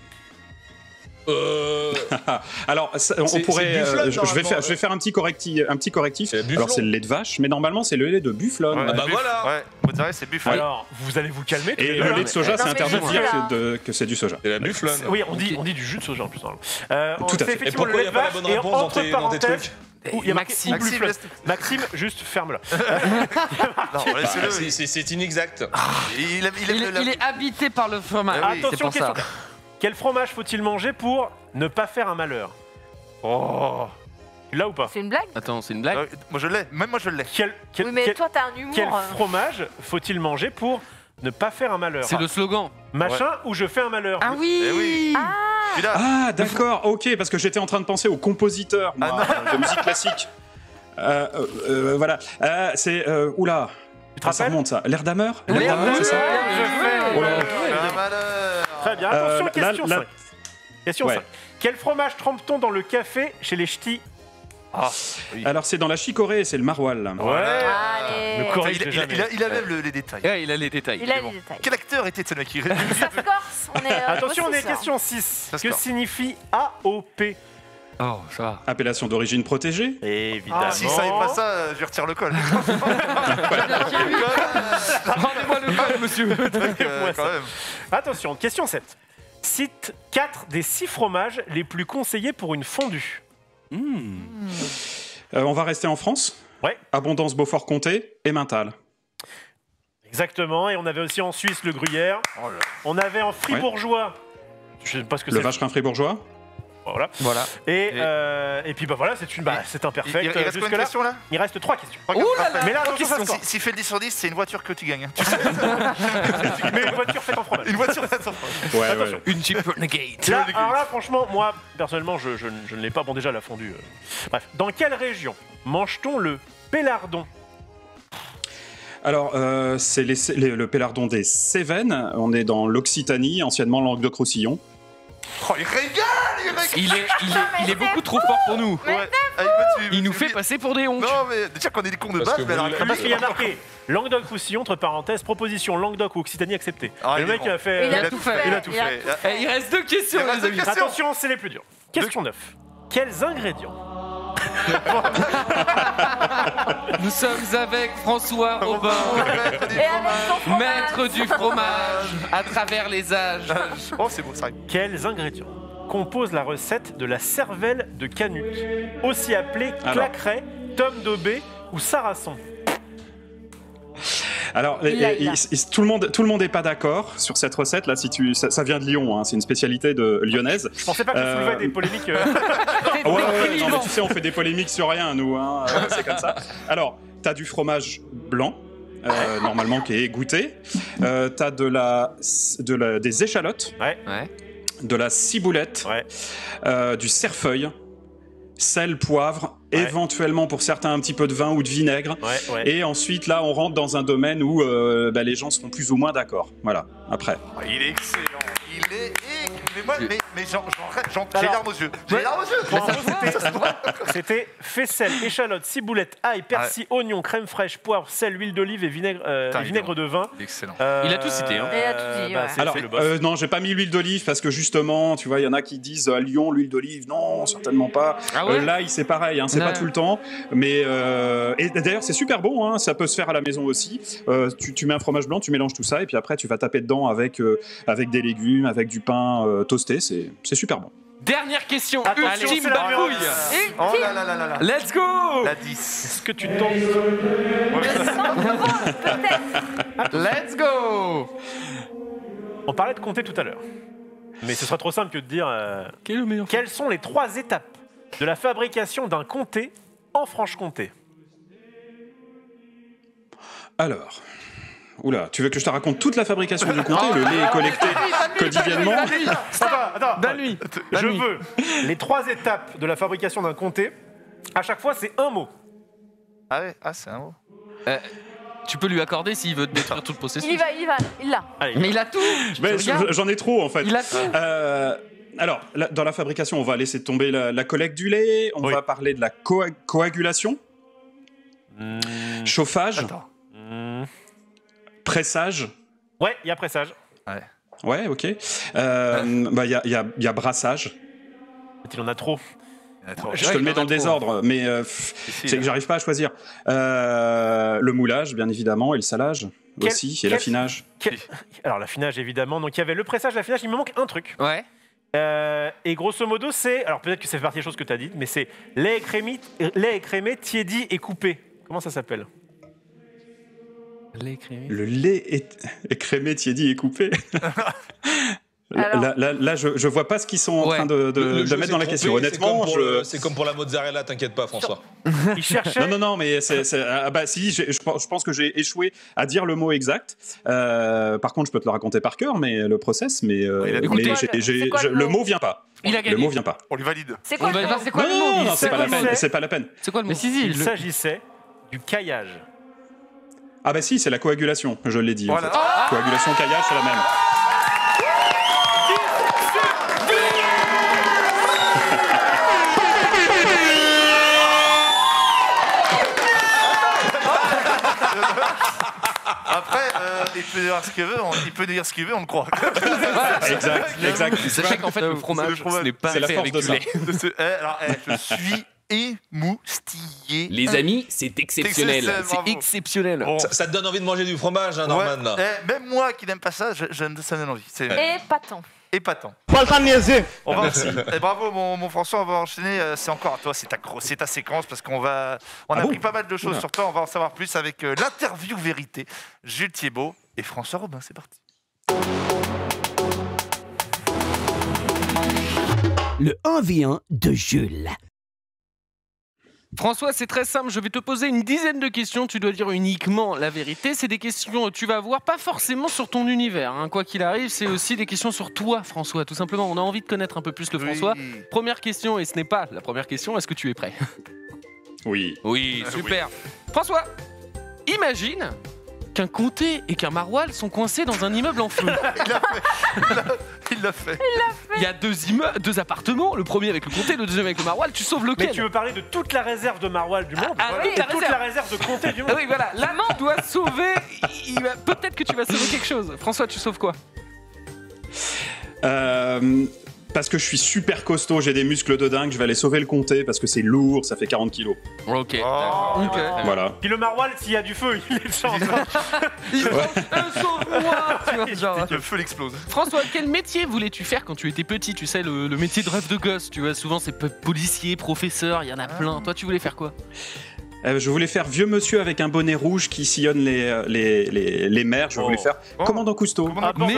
Alors, ça, on C'est pourrait. bufflone, je vais faire un petit correctif. C'est bufflon. Alors, c'est le lait de vache, mais normalement, c'est le lait de bufflone. Ouais, bah buff. voilà. Ouais, mozzarella, c'est buffalo. Alors, vous allez vous calmer. tous les Et deux, le là. lait de soja, Non, c'est mais interdit de je dire dis que c'est du soja. C'est la bufflone. Oui, on dit du jus de soja en plus. Tout à C'est fait. Et effectivement pourquoi le il lait n'y a de pas la vache bonne et réponse dans entre tes parenthèses. trucs? Où il y a marqué Maxime. Maxime, Maxime, juste ferme-le. Non, Bah, laissez-le. c'est inexact. Il Il est habité par le fromage. Ah oui, c'est Attention, pour ça. question. Quel fromage faut-il manger pour ne pas faire un malheur? Oh, là ou pas? C'est une blague? Attends, c'est une blague. Moi, je l'ai. Même moi, je l'ai. Oui, mais toi, t'as un humour. Quel fromage faut-il manger pour ne pas faire un malheur? C'est le slogan. Machin ou je fais un malheur? Ah oui. Eh oui. Puis là, Ah, d'accord, ok, parce que j'étais en train de penser aux compositeurs moi, de musique classique. Voilà. C'est. Oula. Tu te Ça rappelles? remonte ça. L'air d'Hammer? Oui, L'air d'Hammer, c'est ça? Oh là là. un malheur. Très bien. Attention, là, question là- 5. Question Ouais. 5. Quel fromage trempe-t-on dans le café chez les ch'tis? Ah, oui. Alors c'est dans la chicorée, c'est le maroilles. Allez. Le correct, Il a même les détails. Ouais, il a les détails. Il a les détails. Quel acteur était ce mec qui Surf Corse, on est. Attention, on est aussi, ça. question 6. Ça se Que corse. signifie AOP? Oh, ça va. Appellation d'origine protégée. Évidemment. Ah, s'il savait pas ça, je lui retire le col. Rendez-moi le col, monsieur. Quand même. Attention, question 7. Cite 4 des 6 fromages les plus conseillés pour une fondue. On va rester en France. Ouais. Abondance Beaufort-Comté et Mental. Exactement, et on avait aussi en Suisse le gruyère. Oh là. On avait en fribourgeois. Je sais pas ce que Le c'est. vacherin fribourgeois. Voilà. Et puis bah voilà, c'est un perfect. Il reste combien de Jusque-là, questions là? il reste 3 questions. Oh là là. Mais là, attention, ça se score. S'il fait le 10 sur 10, c'est une voiture que tu gagnes. Hein. Tu sais. Mais une voiture faite en fromage. Une voiture faite en fromage. Ouais, Attention. Une Jeep Renegade. Là, alors là, franchement, moi, personnellement, je ne l'ai pas. Bon, déjà, la fondue. Bref, dans quelle région mange-t-on le pélardon? Alors, c'est le pélardon des Cévennes. On est dans l'Occitanie, anciennement Languedoc-Roussillon. Oh, il régale. Il est beaucoup trop fort pour nous. Ouais. Il nous fait passer pour des hontes. Non, mais déjà qu'on est des cons de Parce base, que mais alors vous- Parce qu'il y a marqué Languedoc-Roussillon, entre parenthèses, proposition Languedoc ou Occitanie acceptée. Ah, Et le il est mec, bon. il a fait. Il a tout fait. Il a tout fait. Eh, il reste 2 questions, Il reste les deux amis. questions. Attention, c'est les plus durs. Question 9. Quels ingrédients Nous sommes avec François Aubin, Et avec son fromage. maître du fromage à travers les âges. Oh, c'est bon, ça arrive. Quels ingrédients composent la recette de la cervelle de Canut, aussi appelée Alors. claqueret, tome d'aubé ou sarrason? Alors, Il l'a. tout le monde n'est pas d'accord sur cette recette. Là, ça vient de Lyon, hein, c'est une spécialité lyonnaise. Je pensais pas que tu soulevais des polémiques. Ouais, non, mais tu sais, on fait des polémiques sur rien, nous. Hein, c'est comme ça. Alors, t'as du fromage blanc, normalement, qui est égoutté. T'as des échalotes, Ouais. de la ciboulette, du cerfeuil, sel, poivre, éventuellement pour certains un petit peu de vin ou de vinaigre. Et ensuite, là, on rentre dans un domaine où les gens seront plus ou moins d'accord. Voilà, après. Oh, il est excellent. Il est. Mais moi, mais j'ai les larmes aux yeux. J'ai les larmes aux yeux. Pour info, c'était faisselle, échalote, ciboulette, ail, persil, oignon, crème fraîche, poivre, sel, huile d'olive et vinaigre de vin. Il est excellent. Il a tout cité, hein. Il a tout dit, ouais. c'est Alors, le boss. non, j'ai pas mis l'huile d'olive parce que justement, tu vois, il y en a qui disent à Lyon, l'huile d'olive, non, certainement pas. Ah ouais Là, c'est pareil, hein, c'est Ouais. pas tout le temps. Mais et d'ailleurs, c'est super bon, hein, ça peut se faire à la maison aussi. Tu mets un fromage blanc, tu mélanges tout ça et puis après, tu vas taper dedans avec des légumes, avec du pain toasté. C'est super bon. Dernière question, Attention, ultime c'est la bafouille. Oh là là là là là. Let's go. La 10. Est-ce que tu tentes Let's go. On parlait de compter tout à l'heure. Mais ce sera trop simple que de dire Quel est le meilleur? quelles sont les 3 étapes de la fabrication d'un comté en Franche-Comté. Alors. Oula, tu veux que je te raconte toute la fabrication du comté? Le lait est collecté quotidiennement. Attends. Donne-lui. Je veux les 3 étapes de la fabrication d'un comté. À chaque fois, c'est un mot. Ah ouais, c'est un mot. Tu peux lui accorder s'il veut détruire tout le processus. Il l'a. Mais il a tout. Mais j'en ai trop en fait. Il a tout. Alors, dans la fabrication, on va laisser tomber la collecte du lait, on va parler de la coagulation, chauffage, pressage. Ouais, il y a pressage. Ouais, ok. Il y a brassage. Il en a trop. Je te le mets dans le désordre, mais c'est que j'arrive pas à choisir. Le moulage, bien évidemment, et le salage aussi, et l'affinage. Alors, l'affinage, évidemment. Donc, il y avait le pressage, l'affinage. Il me manque un truc. Ouais. Et grosso modo, c'est... Alors, peut-être que ça fait partie des choses que tu as dites, mais c'est lait écrémé, tiédi et coupé. Comment ça s'appelle? Le lait écrémé, tiédi et coupé. Là, je vois pas ce qu'ils sont en train de mettre dans la question. Honnêtement, c'est comme pour la mozzarella, t'inquiète pas, François. Il cherchait. Non, mais si, je pense que j'ai échoué à dire le mot exact. Par contre, je peux te le raconter par cœur, mais le process, le mot vient pas. Il a gagné. Le mot vient pas. On lui valide. C'est quoi le mot? C'est quoi le mot? Non, c'est pas la peine. C'est pas la peine. C'est quoi le mot? Il s'agissait du caillage. Ah bah si, c'est la coagulation. Je l'ai dit. Voilà. En fait. Coagulation, caillage, c'est la même. peut dire ce qu'il veut, il peut dire ce qu'il veut, on le croit. Exact. Sachez qu'en fait, le fromage, ce n'est pas C'est la fait force avec de du ça. lait. Alors, je suis émoustillé. Les amis, c'est exceptionnel. Exceptionnel, C'est bravo. exceptionnel. Bon. Ça te donne envie de manger du fromage, hein, Norman, là. Même moi qui n'aime pas ça, ça me donne envie. C'est Épatant. épatant. Pas le temps de niaiser. On va bravo mon François, on va enchaîner. C'est encore à toi, c'est ta séquence parce qu'on a appris pas mal de choses sur toi. On va en savoir plus avec l'interview vérité. Jules Thiébaut et François Robin, c'est parti. Le 1v1 de Jules. François, c'est très simple. Je vais te poser une dizaine de questions. Tu dois dire uniquement la vérité. C'est des questions, tu vas voir, pas forcément sur ton univers. Hein. Quoi qu'il arrive, c'est aussi des questions sur toi, François. Tout simplement, on a envie de connaître un peu plus le François. Première question, et ce n'est pas la première question. Est-ce que tu es prêt? Oui. Oui, super. François, imagine qu'un comté et qu'un maroilles sont coincés dans un immeuble en feu. Il l'a fait. Il y a deux appartements, le premier avec le comté, le deuxième avec le maroilles. Tu sauves lequel? Mais tu veux parler de toute la réserve de Maroilles du monde oui, et toute la réserve de comté du monde. Ah oui, voilà. Là, tu dois sauver. Peut-être que tu vas sauver quelque chose. François, tu sauves quoi? Parce que je suis super costaud, j'ai des muscles de dingue, je vais aller sauver le comté parce que c'est lourd, ça fait 40 kilos. Ok. Voilà. Puis le Maroilles, s'il y a du feu, il est change. Sauve-moi, tu vois, genre. Le feu l'explose. François, quel métier voulais-tu faire quand tu étais petit? Tu sais, le métier de rêve de gosse. Tu vois, souvent c'est policier, professeur, il y en a plein. Toi, tu voulais faire quoi? Je voulais faire vieux monsieur avec un bonnet rouge qui sillonne les mers. Je voulais faire commandant Cousteau.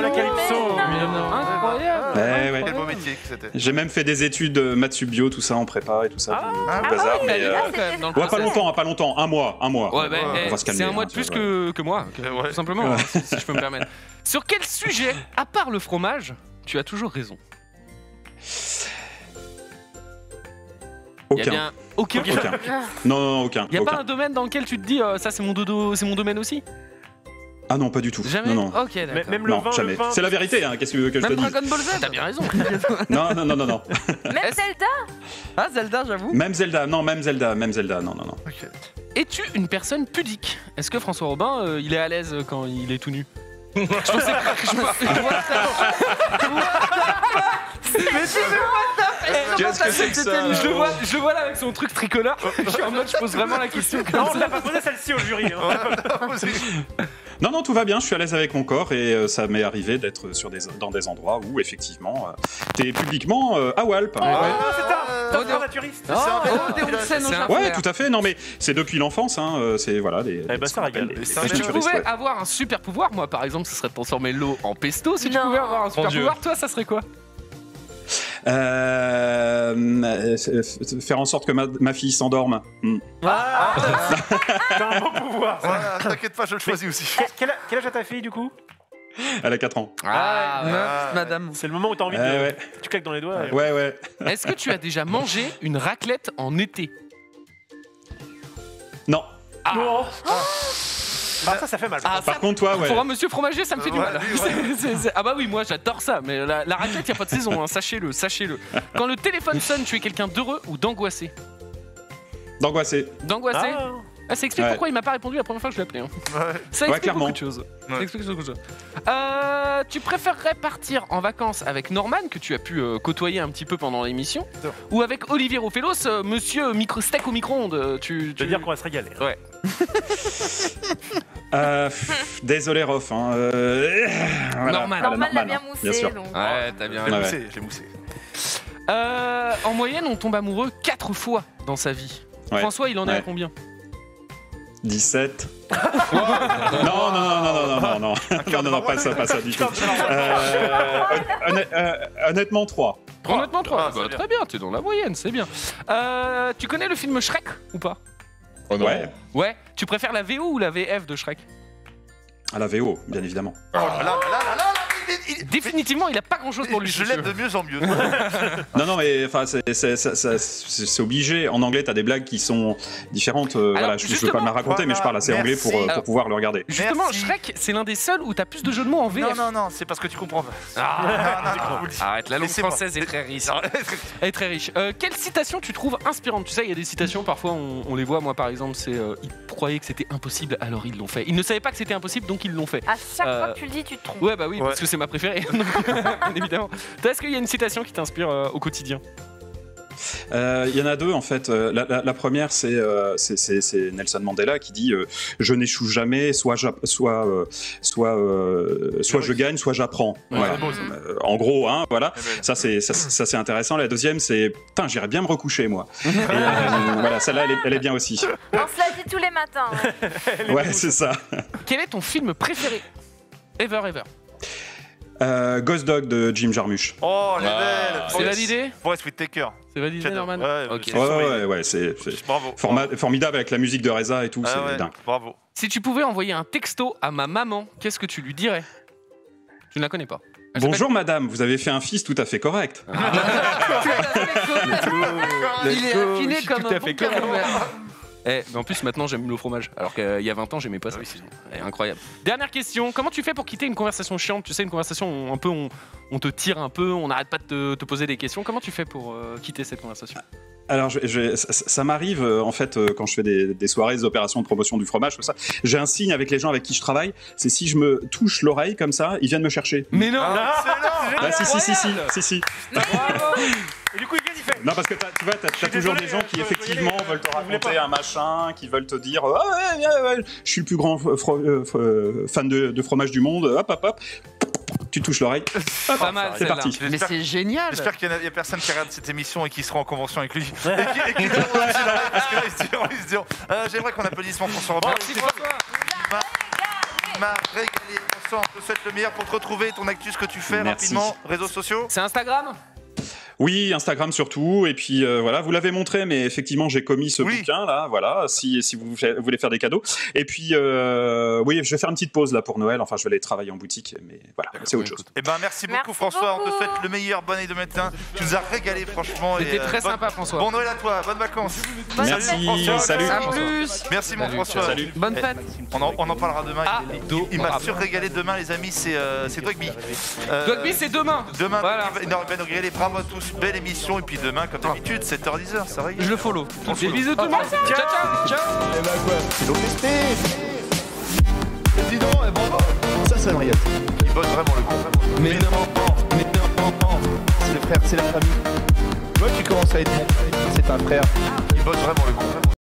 Incroyable. Ouais. Quel beau métier que c'était. J'ai même fait des études de maths sub bio, tout ça en prépa et tout ça. tout bazar, mais, pas longtemps, un mois. Ouais, On va se calmer. c'est un mois de plus que moi, tout simplement, si je peux me permettre. Sur quel sujet, à part le fromage, tu as toujours raison? Aucun. Aucun. Non, aucun. Il n'y a pas un domaine dans lequel tu te dis ça c'est mon dodo, c'est mon domaine aussi? Ah non, pas du tout. Jamais. Non. Ok, d'accord. Même le vin, jamais. C'est la vérité, hein. Qu'est-ce que tu veux que je te Même dise? Dragon Ball Z. T'as bien raison. Non. Même Zelda. Ah, Zelda, j'avoue. Même Zelda, non. Ok. Es-tu une personne pudique? Est-ce que François Robin, il est à l'aise quand il est tout nu? Je pensais Qu'est-ce que c'est que ça? Je le vois là avec son truc tricolore. Je suis en mode, je pose vraiment la question. Non, on l'a pas posé celle-ci au jury. Non, tout va bien, je suis à l'aise avec mon corps et ça m'est arrivé d'être dans des endroits où effectivement t'es publiquement à Walp. C'est un naturiste. Ouais, tout à fait. Non, mais c'est depuis l'enfance. Hein, c'est voilà. Ça régale. Si tu pouvais avoir un super pouvoir, moi par exemple, ce serait de transformer l'eau en pesto. Si tu pouvais avoir un super pouvoir, toi, ça serait quoi? Faire en sorte que ma fille s'endorme. C'est un bon pouvoir. T'inquiète pas, je le choisis aussi. Quel âge a ta fille du coup? Elle a 4 ans. Madame. C'est le moment où t'as envie de. Tu claques dans les doigts. Ouais. Est-ce que tu as déjà mangé une raclette en été? Non. Ça fait mal. Par contre, toi, Pour un monsieur fromager, ça me fait du mal. Ah bah oui, moi j'adore ça, mais la raclette, il n'y a pas de saison, hein, sachez-le. Quand le téléphone sonne, tu es quelqu'un d'heureux ou d'angoissé? D'angoissé. D'angoissé? Ça explique pourquoi il m'a pas répondu la première fois que je l'ai appelé. Ça explique beaucoup de choses. Tu préférerais partir en vacances avec Norman, que tu as pu côtoyer un petit peu pendant l'émission, ou avec Olivier Rofelos, monsieur steak au micro-ondes? Tu veux dire qu'on va se régaler. Ouais. Désolé, Rof. Hein, Norman l'a bien moussé. Bien sûr. Donc, Ouais, t'as bien J'ai moussé. En moyenne, on tombe amoureux 4 fois dans sa vie. Ouais. François, il en est à combien? 17. Non, pas ça du tout. Honnêtement, 3. Honnêtement, 3. Très bien, t'es dans la moyenne, c'est bien. Tu connais le film Shrek ou pas? Ouais. Tu préfères la VO ou la VF de Shrek? À la VO, bien évidemment. Oh là là, Définitivement, il a pas grand chose pour lui. Je l'aide de mieux en mieux. Non, mais enfin, c'est obligé. En anglais, t'as des blagues qui sont différentes. Voilà, je veux pas me la raconter, mais je parle assez anglais pour pouvoir le regarder. Justement, Shrek, c'est l'un des seuls où t'as plus de jeux de mots en VF. Non, c'est parce que tu comprends pas. Arrête, la langue française est très riche. Elle est très riche. Quelle citation tu trouves inspirante? Tu sais, il y a des citations, parfois on les voit. Moi, par exemple, c'est ils croyaient que c'était impossible, alors ils l'ont fait. Ils ne savaient pas que c'était impossible, donc ils l'ont fait. À chaque fois que tu le dis, tu te trompes. Ouais, bah oui, parce que c'est ma préférée. Donc, bien évidemment. Est-ce qu'il y a une citation qui t'inspire au quotidien? Il y en a deux en fait. La première, c'est Nelson Mandela qui dit je n'échoue jamais, soit je gagne, soit j'apprends. Voilà. En gros, hein, voilà. Ça c'est intéressant. La deuxième, c'est putain, j'irais bien me recoucher moi. Et, voilà, celle-là, elle est bien aussi. On se la dit tous les matins. Ouais, c'est ça. Quel est ton film préféré? Ever. Ghost Dog de Jim Jarmusch. Oh, elle est belle. C'est validé? Forest Whitaker. C'est validé, Norman? Ouais, c'est bravo. Formidable avec la musique de Reza et tout, c'est dingue. Bravo. Si tu pouvais envoyer un texto à ma maman, qu'est-ce que tu lui dirais? Tu ne la connais pas. Bonjour madame, vous avez fait un fils tout à fait correct. Il est affiné comme un bon camembert. Mais en plus maintenant j'aime le fromage, alors qu'il y a 20 ans j'aimais pas ça. Incroyable. Dernière question, comment tu fais pour quitter une conversation chiante? Tu sais, une conversation où un peu on te tire un peu, on n'arrête pas de te poser des questions. Comment tu fais pour quitter cette conversation? Alors, ça m'arrive, en fait, quand je fais des soirées, des opérations de promotion du fromage, tout ça, j'ai un signe avec les gens avec qui je travaille, c'est si je me touche l'oreille comme ça, ils viennent me chercher. Mais non, Si. Et du coup, qu'est-ce qu'il fait? Non, parce que tu vois, t'as toujours des gens qui effectivement veulent te raconter un machin, qui veulent te dire ouais, je suis le plus grand fan de fromage du monde, hop, tu touches l'oreille, pas mal, c'est parti. Mais c'est génial. J'espère qu'il y a personne qui regarde cette émission et qui sera en convention avec lui. Et qui parce que là, ils se diront j'aimerais qu'on applaudisse mon François Robert. Il m'a régalé. François, on te souhaite le meilleur pour te retrouver, ton actus, ce que tu fais rapidement, réseaux sociaux. C'est Instagram? Oui, Instagram surtout, et puis voilà, vous l'avez montré, mais effectivement j'ai commis ce bouquin là, voilà, si vous voulez faire des cadeaux. Et puis oui, je vais faire une petite pause là pour Noël, enfin je vais aller travailler en boutique, mais voilà, c'est autre chose. Eh ben merci beaucoup François, on te souhaite le meilleur, bonne année de matin, tu nous as régalé franchement. C'était très sympa François. Bon Noël à toi, bonnes vacances. Merci, salut. Merci mon François. Salut. Bonne fête. On en parlera demain. Il m'a sur-régalé demain les amis, c'est Dogby. Dogby c'est demain. Demain, voilà. il va nous régaler, bravo à tous. Belle émission et puis demain comme d'habitude 7h-10h ça régale. Je le follow. Des bisous tout le monde. Ciao. Et bah quoi, c'est l'OPST. Dis donc, bon, ça sonne rien. Il bosse vraiment le con. Mais non. C'est le frère, c'est la famille. Toi tu commences à être bon. C'est un frère. Il bosse vraiment le con.